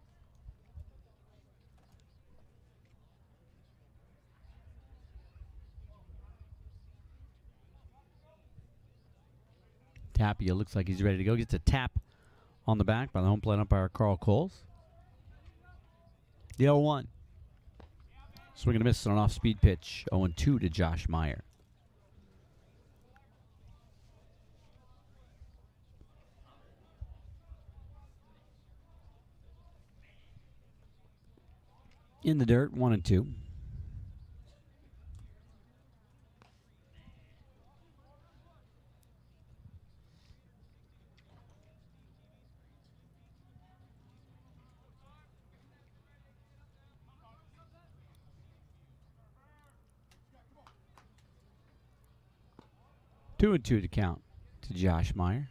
Tapia looks like he's ready to go. Gets a tap on the back by the home plate umpire Carl Coles. The 0-1. Swing and a miss on an off-speed pitch. 0-2 to Josh Meyer. In the dirt, 1-2. Two and 2 to count to Josh Meyer.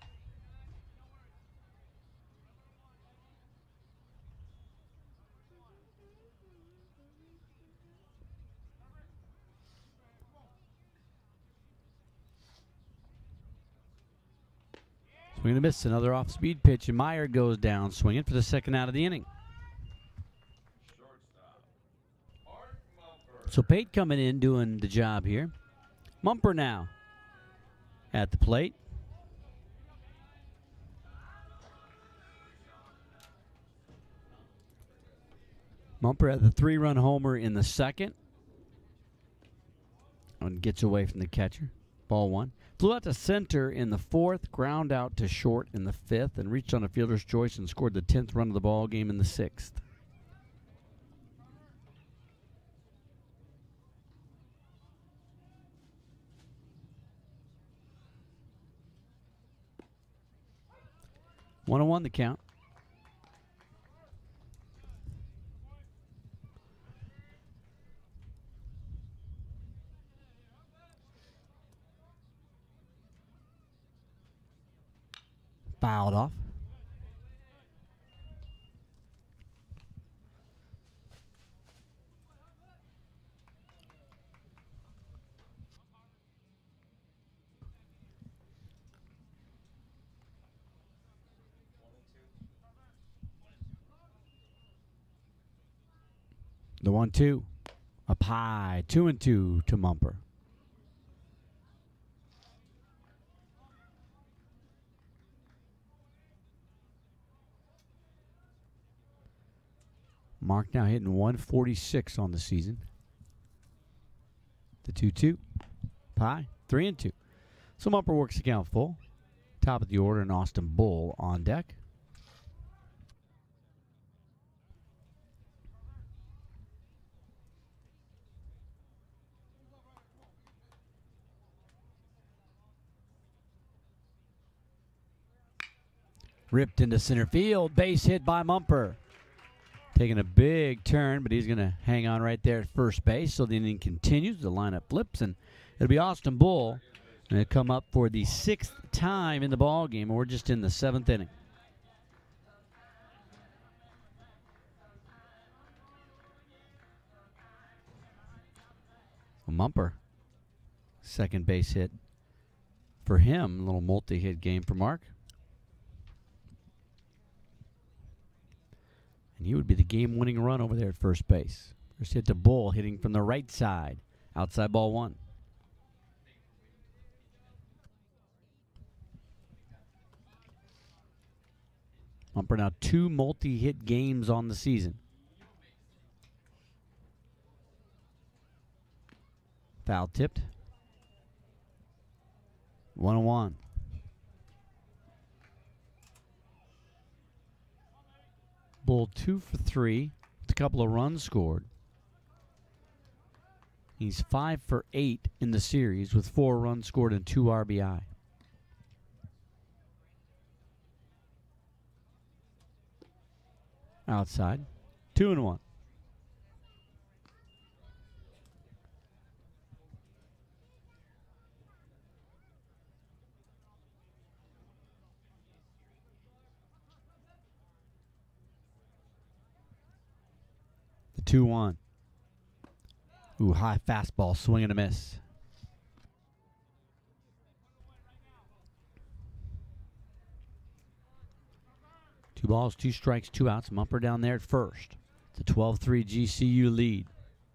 Swing and a miss, another off-speed pitch, and Meyer goes down swinging for the second out of the inning. So Pate coming in doing the job here. Mumper now at the plate. Mumper had the 3-run homer in the second and gets away from the catcher. Ball 1. Flew out to center in the 4th, ground out to short in the 5th, and reached on a fielder's choice and scored the 10th run of the ball game in the 6th. One on one the count. Fouled off. The 1-2 up high, 2-2 to Mumper. Mark now hitting 146 on the season. The 2-2. Pie, 3-2. So Mumper works the count full. Top of the order, and Austin Bull on deck. Ripped into center field. Base hit by Mumper. Taking a big turn, but he's going to hang on right there at first base. So the inning continues. The lineup flips, and it'll be Austin Bull. And it'll come up for the 6th time in the ball game. We're just in the 7th inning. Mumper, second base hit for him. A little multi-hit game for Mark. And he would be the game-winning run over there at first base. First hit to Bull, hitting from the right side. Outside ball 1. Mumper now 2 multi-hit games on the season. Foul tipped. 1-1. Bull 2 for 3 with a couple of runs scored. He's 5 for 8 in the series with 4 runs scored and 2 RBI. outside. 2-1. The 2-1. Ooh, high fastball, swing and a miss. Two balls, two strikes, two outs. Mumper down there at first. It's a 12-3 GCU lead.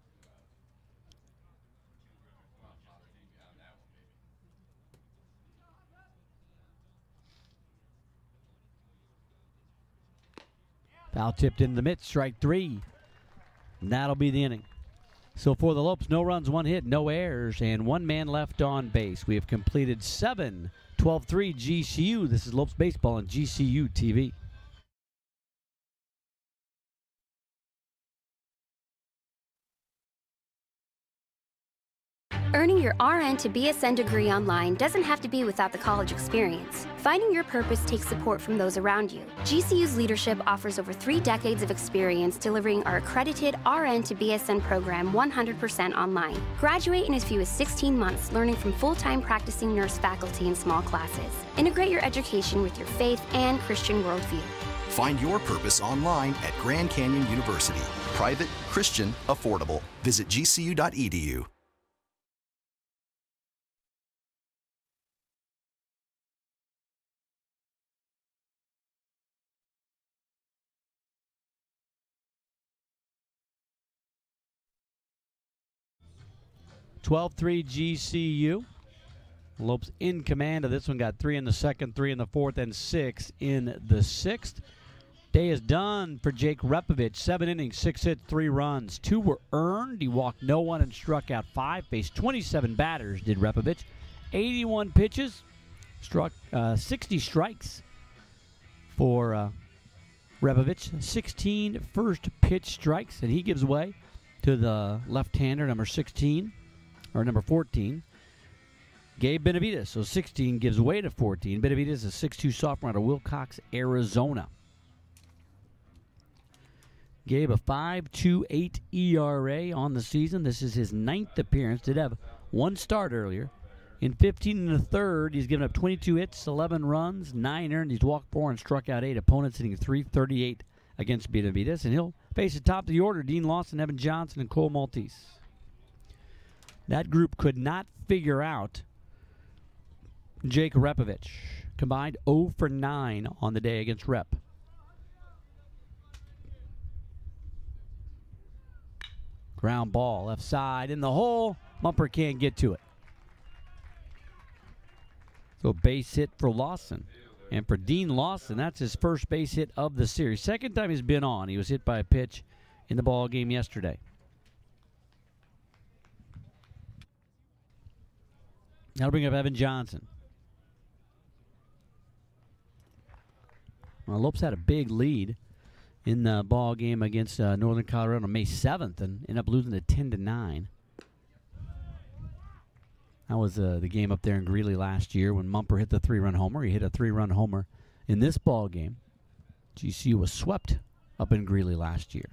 Foul tipped into the mitt, strike three. And that'll be the inning. So for the Lopes, no runs, one hit, no errors, and one man left on base. We have completed 7, 12-3 GCU. This is Lopes Baseball on GCU TV. Earning your RN to BSN degree online doesn't have to be without the college experience. Finding your purpose takes support from those around you. GCU's leadership offers over 3 decades of experience delivering our accredited RN to BSN program 100% online. Graduate in as few as 16 months, learning from full-time practicing nurse faculty in small classes. Integrate your education with your faith and Christian worldview. Find your purpose online at Grand Canyon University. Private, Christian, affordable. Visit gcu.edu. (12-3 GCU). Lopes in command of this one. Got 3 in the second, 3 in the fourth, and 6 in the sixth. Day is done for Jake Repovich. 7 innings, 6 hits, 3 runs. 2 were earned. He walked no one and struck out 5. Faced 27 batters, did Repovich. 81 pitches, struck 60 strikes for Repovich. 16 first pitch strikes, and he gives way to the left-hander, number 16. Or number 14, Gabe Benavides. So 16 gives way to 14. Benavides is a 6'2 sophomore out of Wilcox, Arizona. Gabe a 5.28 ERA on the season. This is his 9th appearance. Did have 1 start earlier. In 15 and a third, he's given up 22 hits, 11 runs, 9 earned. He's walked 4 and struck out 8. Opponents hitting .338 against Benavides. And he'll face the top of the order, Dean Lawson, Evan Johnson, and Cole Maltese. That group could not figure out Jake Repovich. Combined 0 for 9 on the day against Rep. Ground ball, left side, in the hole. Mumper can't get to it. So base hit for Lawson. And for Dean Lawson, that's his first base hit of the series. Second time he's been on. He was hit by a pitch in the ball game yesterday. That'll bring up Evan Johnson. Well, Lopes had a big lead in the ball game against Northern Colorado on May 7th and ended up losing it 10-9. That was the game up there in Greeley last year when Mumper hit the 3-run homer. He hit a 3-run homer in this ball game. GCU was swept up in Greeley last year.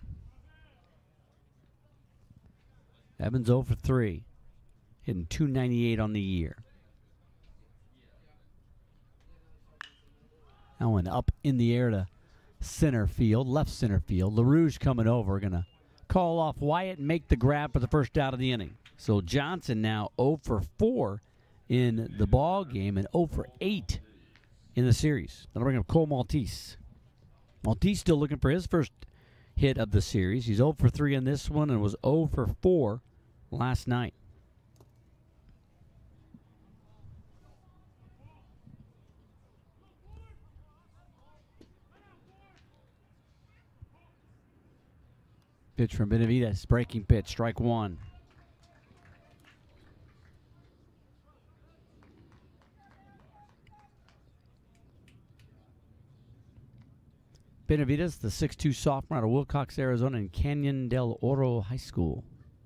Evans 0 for 3. Hitting .298 on the year. That one up in the air to center field, left center field. LaRouge coming over, going to call off Wyatt and make the grab for the first out of the inning. So Johnson now 0 for 4 in the ball game and 0 for 8 in the series. That'll bring up Cole Maltese. Maltese still looking for his first hit of the series. He's 0 for 3 in this one and was 0 for 4 last night. Pitch from Benavides, breaking pitch, strike 1. Benavides, the 6'2 sophomore out of Wilcox, Arizona, and Canyon del Oro High School.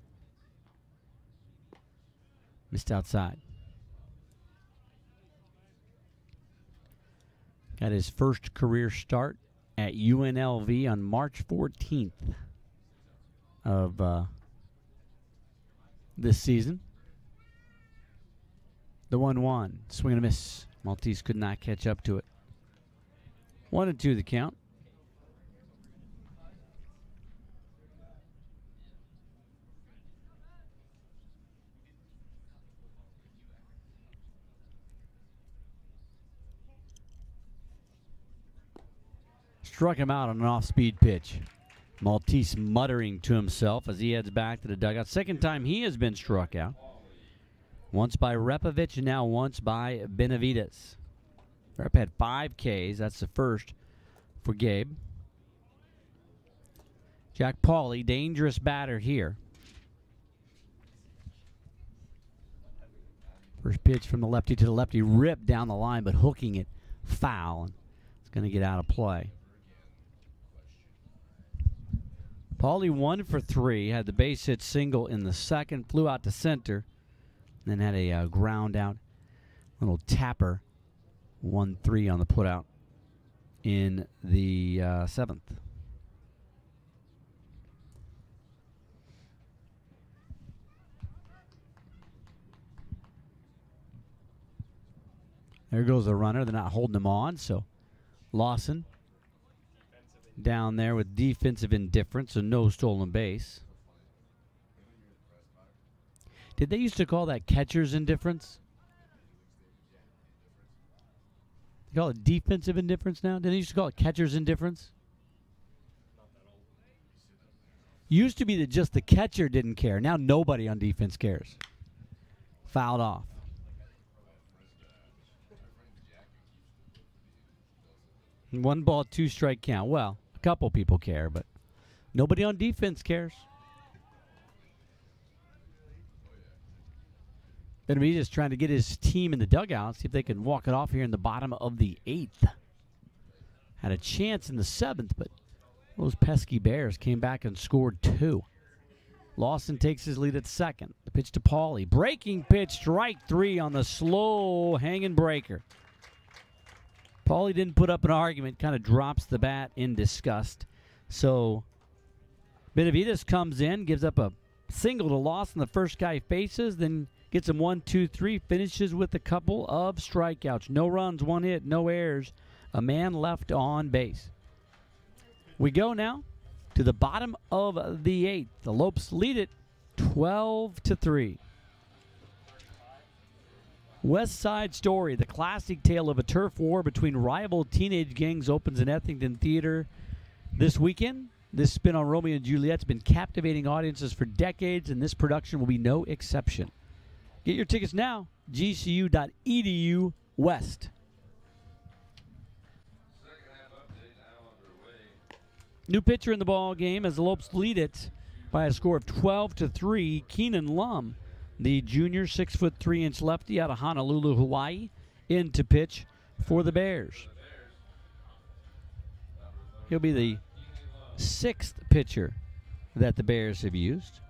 Missed outside. Got his first career start at UNLV on March 14th of this season. The 1-1. Swing and a miss. Maltese could not catch up to it. 1-2 the count. Struck him out on an off-speed pitch. Maltese muttering to himself as he heads back to the dugout. Second time he has been struck out. Once by Repovich and now once by Benavides. Rep had 5 Ks. That's the first for Gabe. Jack Pauly, dangerous batter here. First pitch from the lefty to the lefty, ripped down the line, but hooking it foul. And it's going to get out of play. Pauly 1 for 3, had the base hit single in the second, flew out to center, then had a ground out, little tapper, 1-3 on the putout in the seventh. There goes the runner. They're not holding him on, so Lawson down there with defensive indifference, so no stolen base. Did they used to call that catcher's indifference? They call it defensive indifference now? Did they used to call it catcher's indifference? Used to be that just the catcher didn't care. Now nobody on defense cares. Fouled off. One ball, 2 strike count. Well, a couple people care, but nobody on defense cares. Benavides trying to get his team in the dugout, see if they can walk it off here in the bottom of the 8th. Had a chance in the 7th, but those pesky Bears came back and scored 2. Lawson takes his lead at second. The pitch to Pauly. Breaking pitch, strike 3 on the slow hanging breaker. Pauly didn't put up an argument, kind of drops the bat in disgust. So Benavides comes in, gives up a single to Lawson, the first guy faces, then gets him 1-2-3, finishes with a couple of strikeouts. No runs, 1 hit, no errors, a man left on base. We go now to the bottom of the 8th. The Lopes lead it 12-3. West Side Story, the classic tale of a turf war between rival teenage gangs, opens in Ethington Theater this weekend. This spin on Romeo and Juliet's been captivating audiences for decades, and this production will be no exception. Get your tickets now, gcu.edu West. New pitcher in the ball game as the Lopes lead it by a score of 12-3. Keenan Lum, the junior 6'3" lefty out of Honolulu, Hawaii, in to pitch for the Bears. He'll be the 6th pitcher that the Bears have used.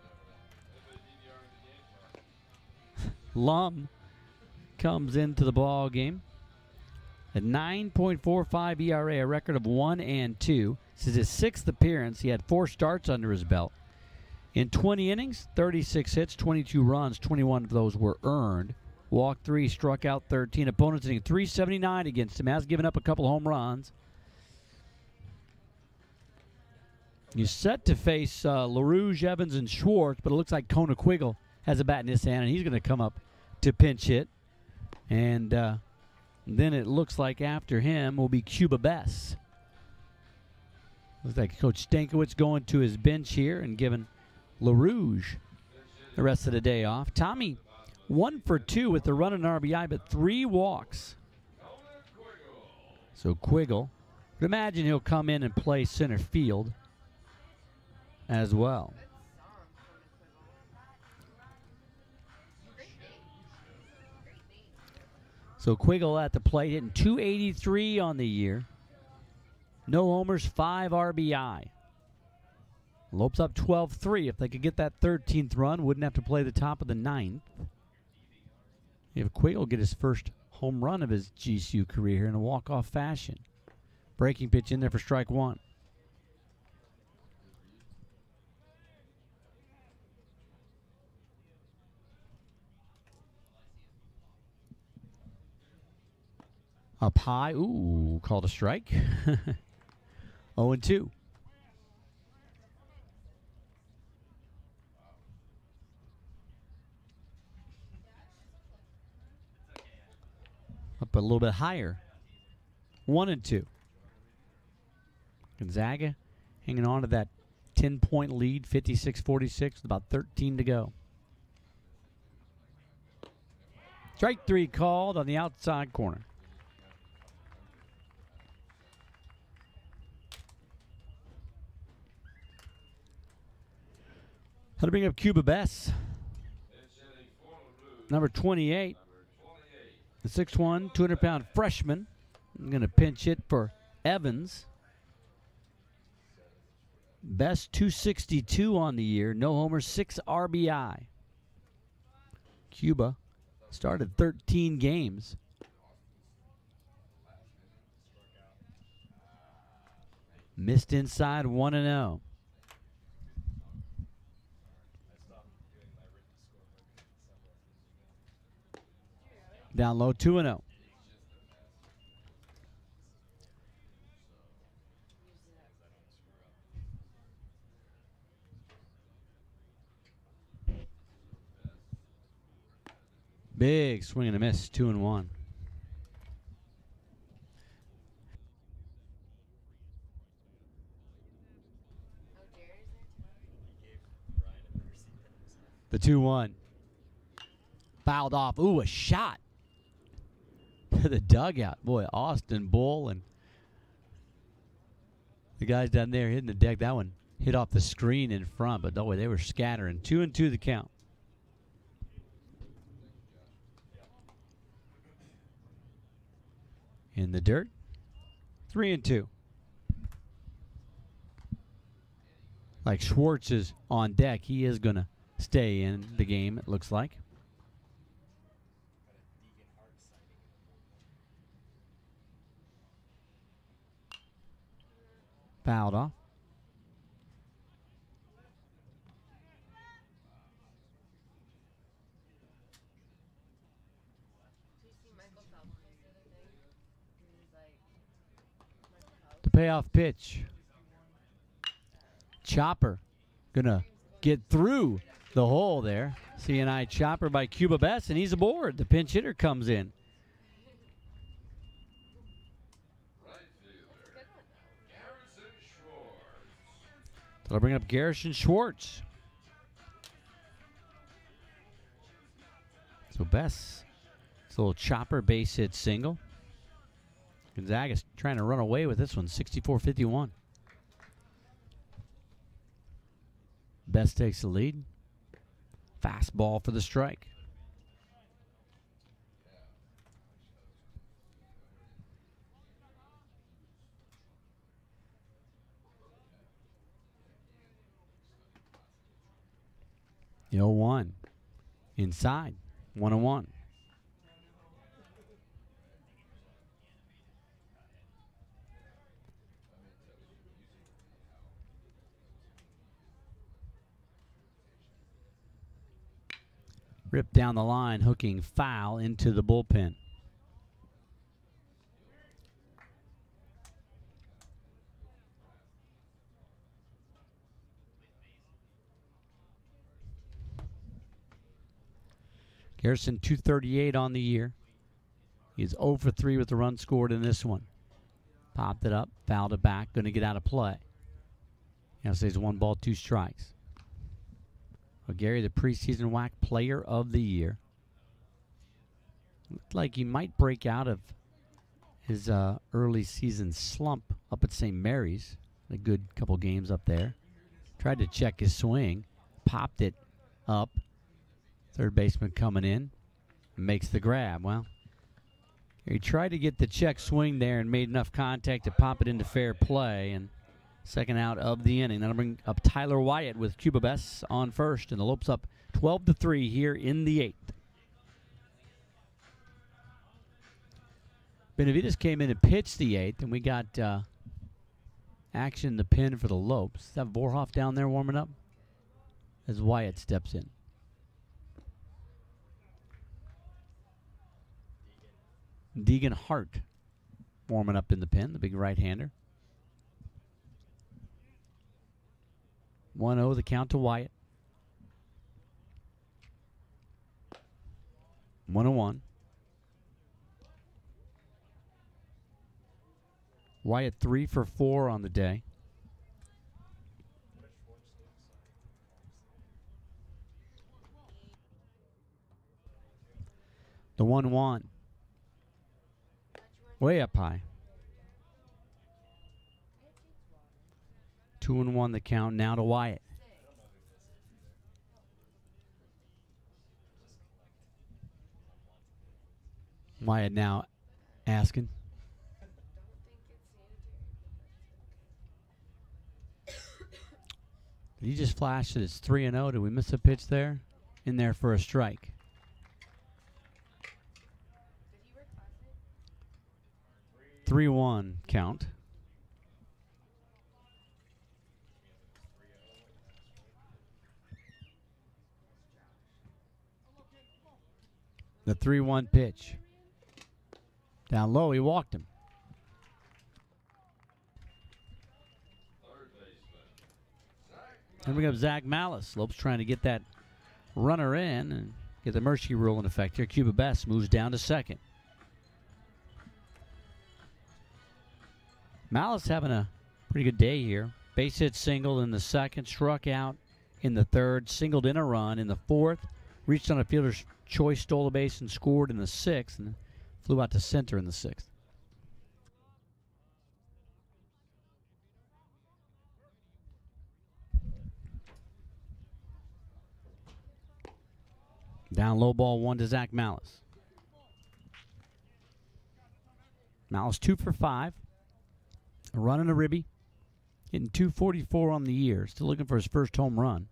Lum comes into the ball game at 9.45 ERA, a record of 1-2. This is his 6th appearance. He had 4 starts under his belt. In 20 innings, 36 hits, 22 runs, 21 of those were earned. Walked 3, struck out 13. Opponents hitting .379 against him. Has given up a couple home runs. He's set to face LaRouge, Evans, and Schwartz, but it looks like Kona Quiggle has a bat in his hand, and he's going to come up to pinch hit. And then it looks like after him will be Cuba Bess. Looks like Coach Stankiewicz going to his bench here and giving LaRouge the rest of the day off. Tommy 1 for 2 with the run and RBI, but 3 walks. So Quiggle, I would imagine he'll come in and play center field as well. So Quiggle at the plate, hitting .283 on the year. No homers, 5 RBI. Lopes up 12-3. If they could get that 13th run, wouldn't have to play the top of the 9th. If Quiggle get his first home run of his GCU career here in a walk-off fashion. Breaking pitch in there for strike one. Up high. Ooh, called a strike. 0-2. Up a little bit higher. 1-2. Gonzaga hanging on to that 10-point lead, 56-46, with about 13 to go. Strike three called on the outside corner. How to bring up Cuba Bess. Number 28. The 6'1", 200-pound freshman. I'm going to pinch hit for Evans. Best 262 on the year. No homers, 6 RBI. Cuba started 13 games. Missed inside 1-0. Down low 2-0. Big swing and a miss, 2-1. The 2-1. Fouled off. Ooh, a shot to the dugout. Boy, Austin Bull and the guys down there hitting the deck. That one hit off the screen in front, but no way, they were scattering. 2-2 the count. In the dirt, 3-2. Like Schwartz is on deck, he is going to stay in the game, it looks like. Fouled off. The payoff pitch. Chopper gonna get through the hole there. CNI chopper by Cuba Bess, and he's aboard. The pinch hitter comes in. They'll bring up Garrison Schwartz. So Bess, it's a little chopper base hit single. Gonzaga's trying to run away with this one, 64-51. Bess takes the lead. Fastball for the strike. The 0-1. Inside. 1-1. Ripped down the line, hooking foul into the bullpen. Garrison 238 on the year. He's 0 for 3 with the run scored in this one. Popped it up, fouled it back, going to get out of play. Now says 1 ball, 2 strikes. Well, Gary, the preseason WAC player of the year. Looked like he might break out of his early season slump up at St. Mary's. A good couple games up there. Tried to check his swing, popped it up. Third baseman coming in, makes the grab. Well, he tried to get the check swing there and made enough contact to pop it into fair play. And second out of the inning. That'll bring up Tyler Wyatt with Cuba Bess on first, and the Lopes up 12-3 here in the 8th. Benavides came in and pitched the 8th, and we got action in the pen for the Lopes. Is that Vorhoff down there warming up as Wyatt steps in? Deegan Hart warming up in the pen, the big right-hander. 1-0 the count to Wyatt. 1-1. Wyatt 3 for 4 on the day. The 1-1. Way up high. 2-1 the count now to Wyatt. Wyatt now asking. Did he just flash that it's 3-0? Did we miss a pitch there? In there for a strike. Did he work last night? 3-1 count. The 3-1 pitch. Down low, he walked him. Then we got Zach Malice. Lopes trying to get that runner in and get the mercy rule in effect here. Cuba Best moves down to second. Malice having a pretty good day here. Base hit single in the second, struck out in the third, singled in a run in the fourth, reached on a fielder's choice, stole a base, and scored in the sixth, and flew out to center in the sixth. Down low, ball 1 to Zach Malice. Malice 2 for 5. A run and a ribby. Hitting .244 on the year. Still looking for his first home run.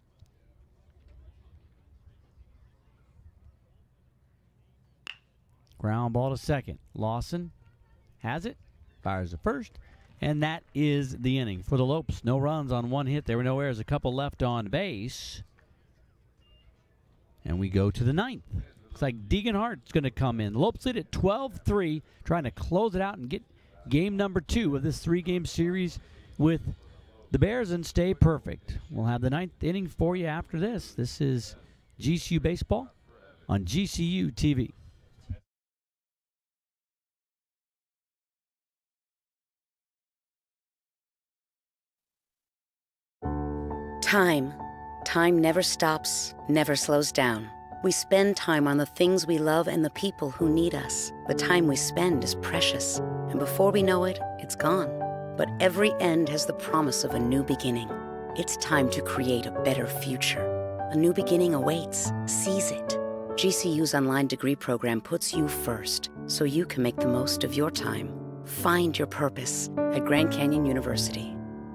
Ground ball to second. Lawson has it. Fires the first. And that is the inning for the Lopes. No runs on 1 hit. There were no errors. A couple left on base. And we go to the 9th. Looks like Deegan Hart's going to come in. The Lopes lead at 12-3, trying to close it out and get game number 2 of this 3-game series with the Bears and stay perfect. We'll have the 9th inning for you after this. This is GCU Baseball on GCU TV. Time never stops, never slows down. We spend time on the things we love and the people who need us. The time we spend is precious, and before we know it, it's gone. But every end has the promise of a new beginning. It's time to create a better future. A new beginning awaits. Seize it. GCU's online degree program puts you first, so you can make the most of your time. Find your purpose at Grand Canyon University.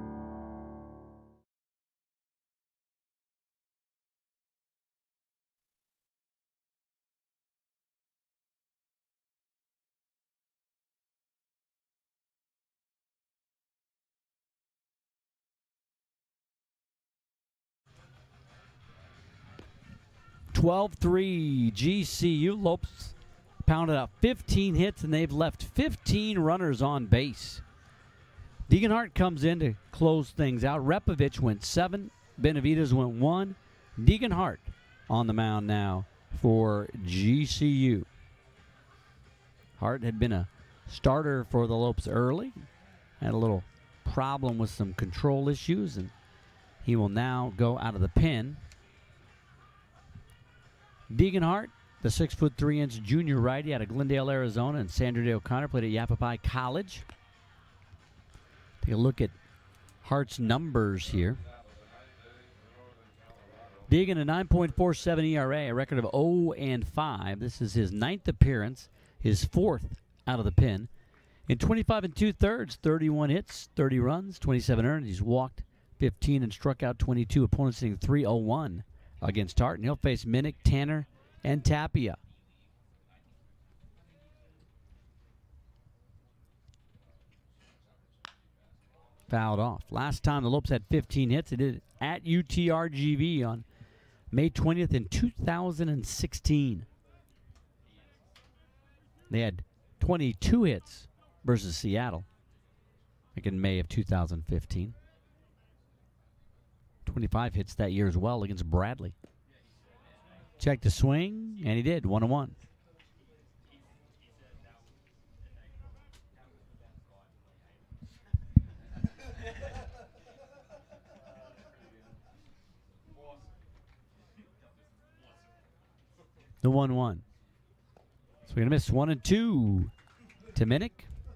(12-3) GCU. Lopes pounded out 15 hits, and they've left 15 runners on base. Deegan Hart comes in to close things out. Repovich went 7. Benavides went 1. Deegan Hart on the mound now for GCU. Hart had been a starter for the Lopes early. Had a little problem with some control issues, and he will now go out of the pen. Deegan Hart, the 6'3" junior righty out of Glendale, Arizona, and Sandra Day O'Connor played at Yavapai College. Take a look at Hart's numbers here. Deegan, a 9.47 ERA, a record of 0-5. This is his 9th appearance, his 4th out of the pen. In 25 2/3, 31 hits, 30 runs, 27 earned. He's walked 15 and struck out 22. Opponents hitting .301 against Hart, and he'll face Minnick, Tanner, and Tapia. fouled off. Last time the Lopes had 15 hits, they did it at UTRGV on May 20th in 2016. They had 22 hits versus Seattle, like in May of 2015. 25 hits that year as well against Bradley. Checked the swing, and he did, 1-1. The 1-1. So we're going to miss 1 and 2 to Minnick.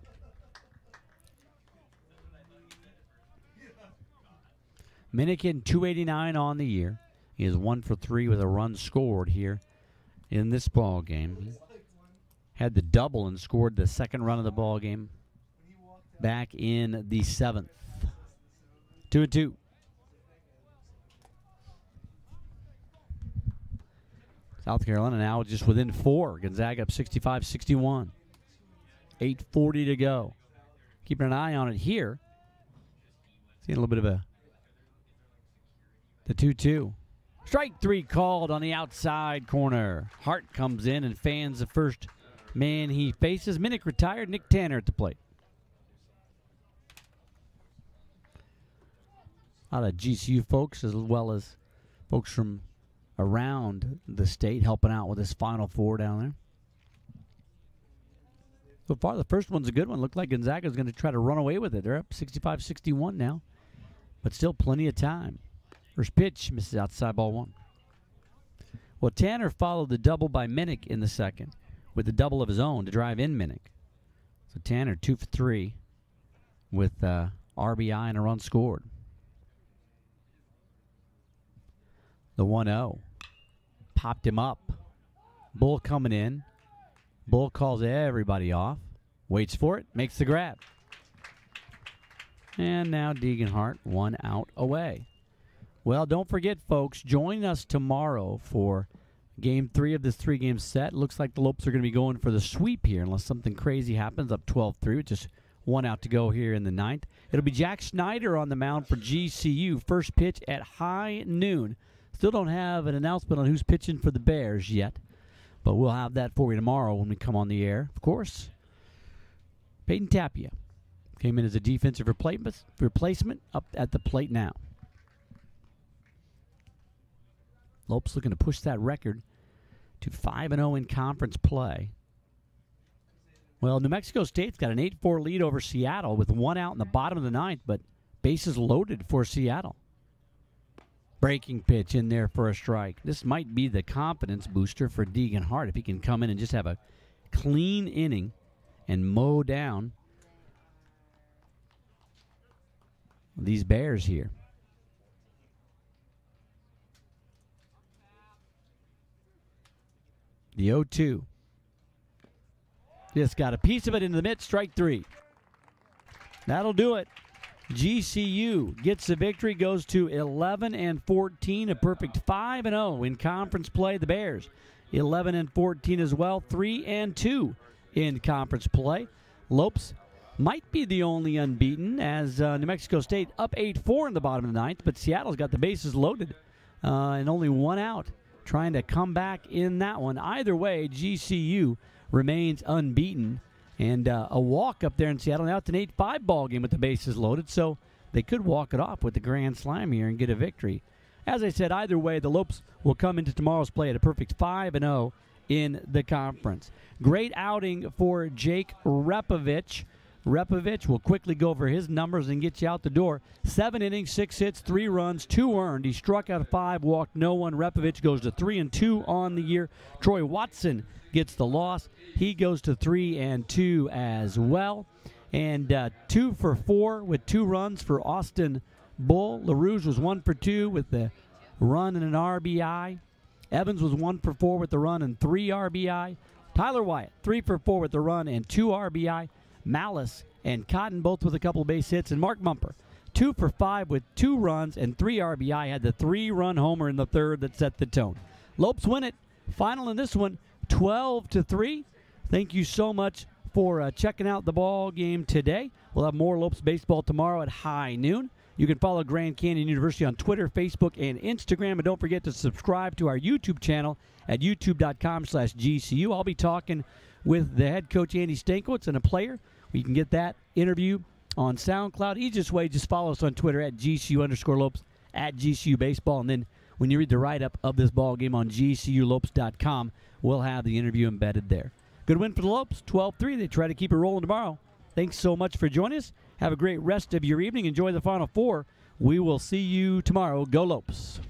Minnick in 289 on the year. He is 1 for 3 with a run scored here in this ball game. He had the double and scored the second run of the ball game back in the 7th. 2 and 2. South Carolina now just within 4. Gonzaga up 65-61. 8:40 to go. Keeping an eye on it here. Seeing a little bit of the 2-2. Strike 3 called on the outside corner. Hart comes in and fans the first man he faces. Minnick retired. Nick Tanner at the plate. A lot of GCU folks as well as folks from around the state helping out with this Final Four down there. So far, the first one's a good one. Looked like Gonzaga's going to try to run away with it. They're up 65-61 now, but still plenty of time. First pitch misses outside, ball 1. Well, Tanner followed the double by Minnick in the second with the double of his own to drive in Minnick. So Tanner 2 for 3 with RBI and a run scored. The 1-0. Popped him up. Bull coming in. Bull calls everybody off. Waits for it. Makes the grab. And now Degenhart 1 out away. Well, don't forget, folks, join us tomorrow for Game 3 of this 3-game set. Looks like the Lopes are going to be going for the sweep here unless something crazy happens. Up 12-3 with just 1 out to go here in the 9th. It'll be Jack Schneider on the mound for GCU. First pitch at high noon. Still don't have an announcement on who's pitching for the Bears yet, but we'll have that for you tomorrow when we come on the air. Of course, Peyton Tapia came in as a defensive replacement up at the plate now. Lopes looking to push that record to 5-0 in conference play. Well, New Mexico State's got an 8-4 lead over Seattle with 1 out in the bottom of the 9th, but bases loaded for Seattle. Breaking pitch in there for a strike. This might be the confidence booster for Degenhart if he can come in and just have a clean inning and mow down these Bears here. The 0-2. Just got a piece of it into the mitt. Strike 3. That'll do it. GCU gets the victory, goes to 11-14, a perfect 5-0 in conference play. The Bears 11-14 as well, 3-2 in conference play. Lopes might be the only unbeaten as New Mexico State up 8-4 in the bottom of the 9th, but Seattle's got the bases loaded and only 1 out, trying to come back in that one. Either way, GCU remains unbeaten. And a walk up there in Seattle. Now it's an 8-5 ball game with the bases loaded, so they could walk it off with the grand slam here and get a victory. As I said, either way, the Lopes will come into tomorrow's play at a perfect 5-0 in the conference. Great outing for Jake Repovich. Repovich will quickly go over his numbers and get you out the door. 7 innings, 6 hits, 3 runs, 2 earned. He struck out 5, walked no one. Repovich goes to 3-2 on the year. Troy Watson gets the loss. He goes to 3-2 as well. And 2 for 4 with 2 runs for Austin Bull. LaRouge was 1 for 2 with the run and an RBI. Evans was 1 for 4 with the run and 3 RBI. Tyler Wyatt, 3 for 4 with the run and 2 RBI. Malice and Cotton both with a couple of base hits. And Mark Mumper, 2 for 5 with 2 runs and 3 RBI. Had the 3-run homer in the 3rd that set the tone. Lopes win it. Final in this one, 12-3. Thank you so much for checking out the ball game today. We'll have more Lopes baseball tomorrow at high noon. You can follow Grand Canyon University on Twitter, Facebook, and Instagram. And don't forget to subscribe to our YouTube channel at youtube.com/GCU. I'll be talking with the head coach, Andy Stankiewicz, and a player. You can get that interview on SoundCloud. Easiest way, just follow us on Twitter at GCU_Lopes, at GCU Baseball. And then when you read the write-up of this ball game on GCULopes.com, we'll have the interview embedded there. Good win for the Lopes, 12-3. They try to keep it rolling tomorrow. Thanks so much for joining us. Have a great rest of your evening. Enjoy the Final Four. We will see you tomorrow. Go Lopes.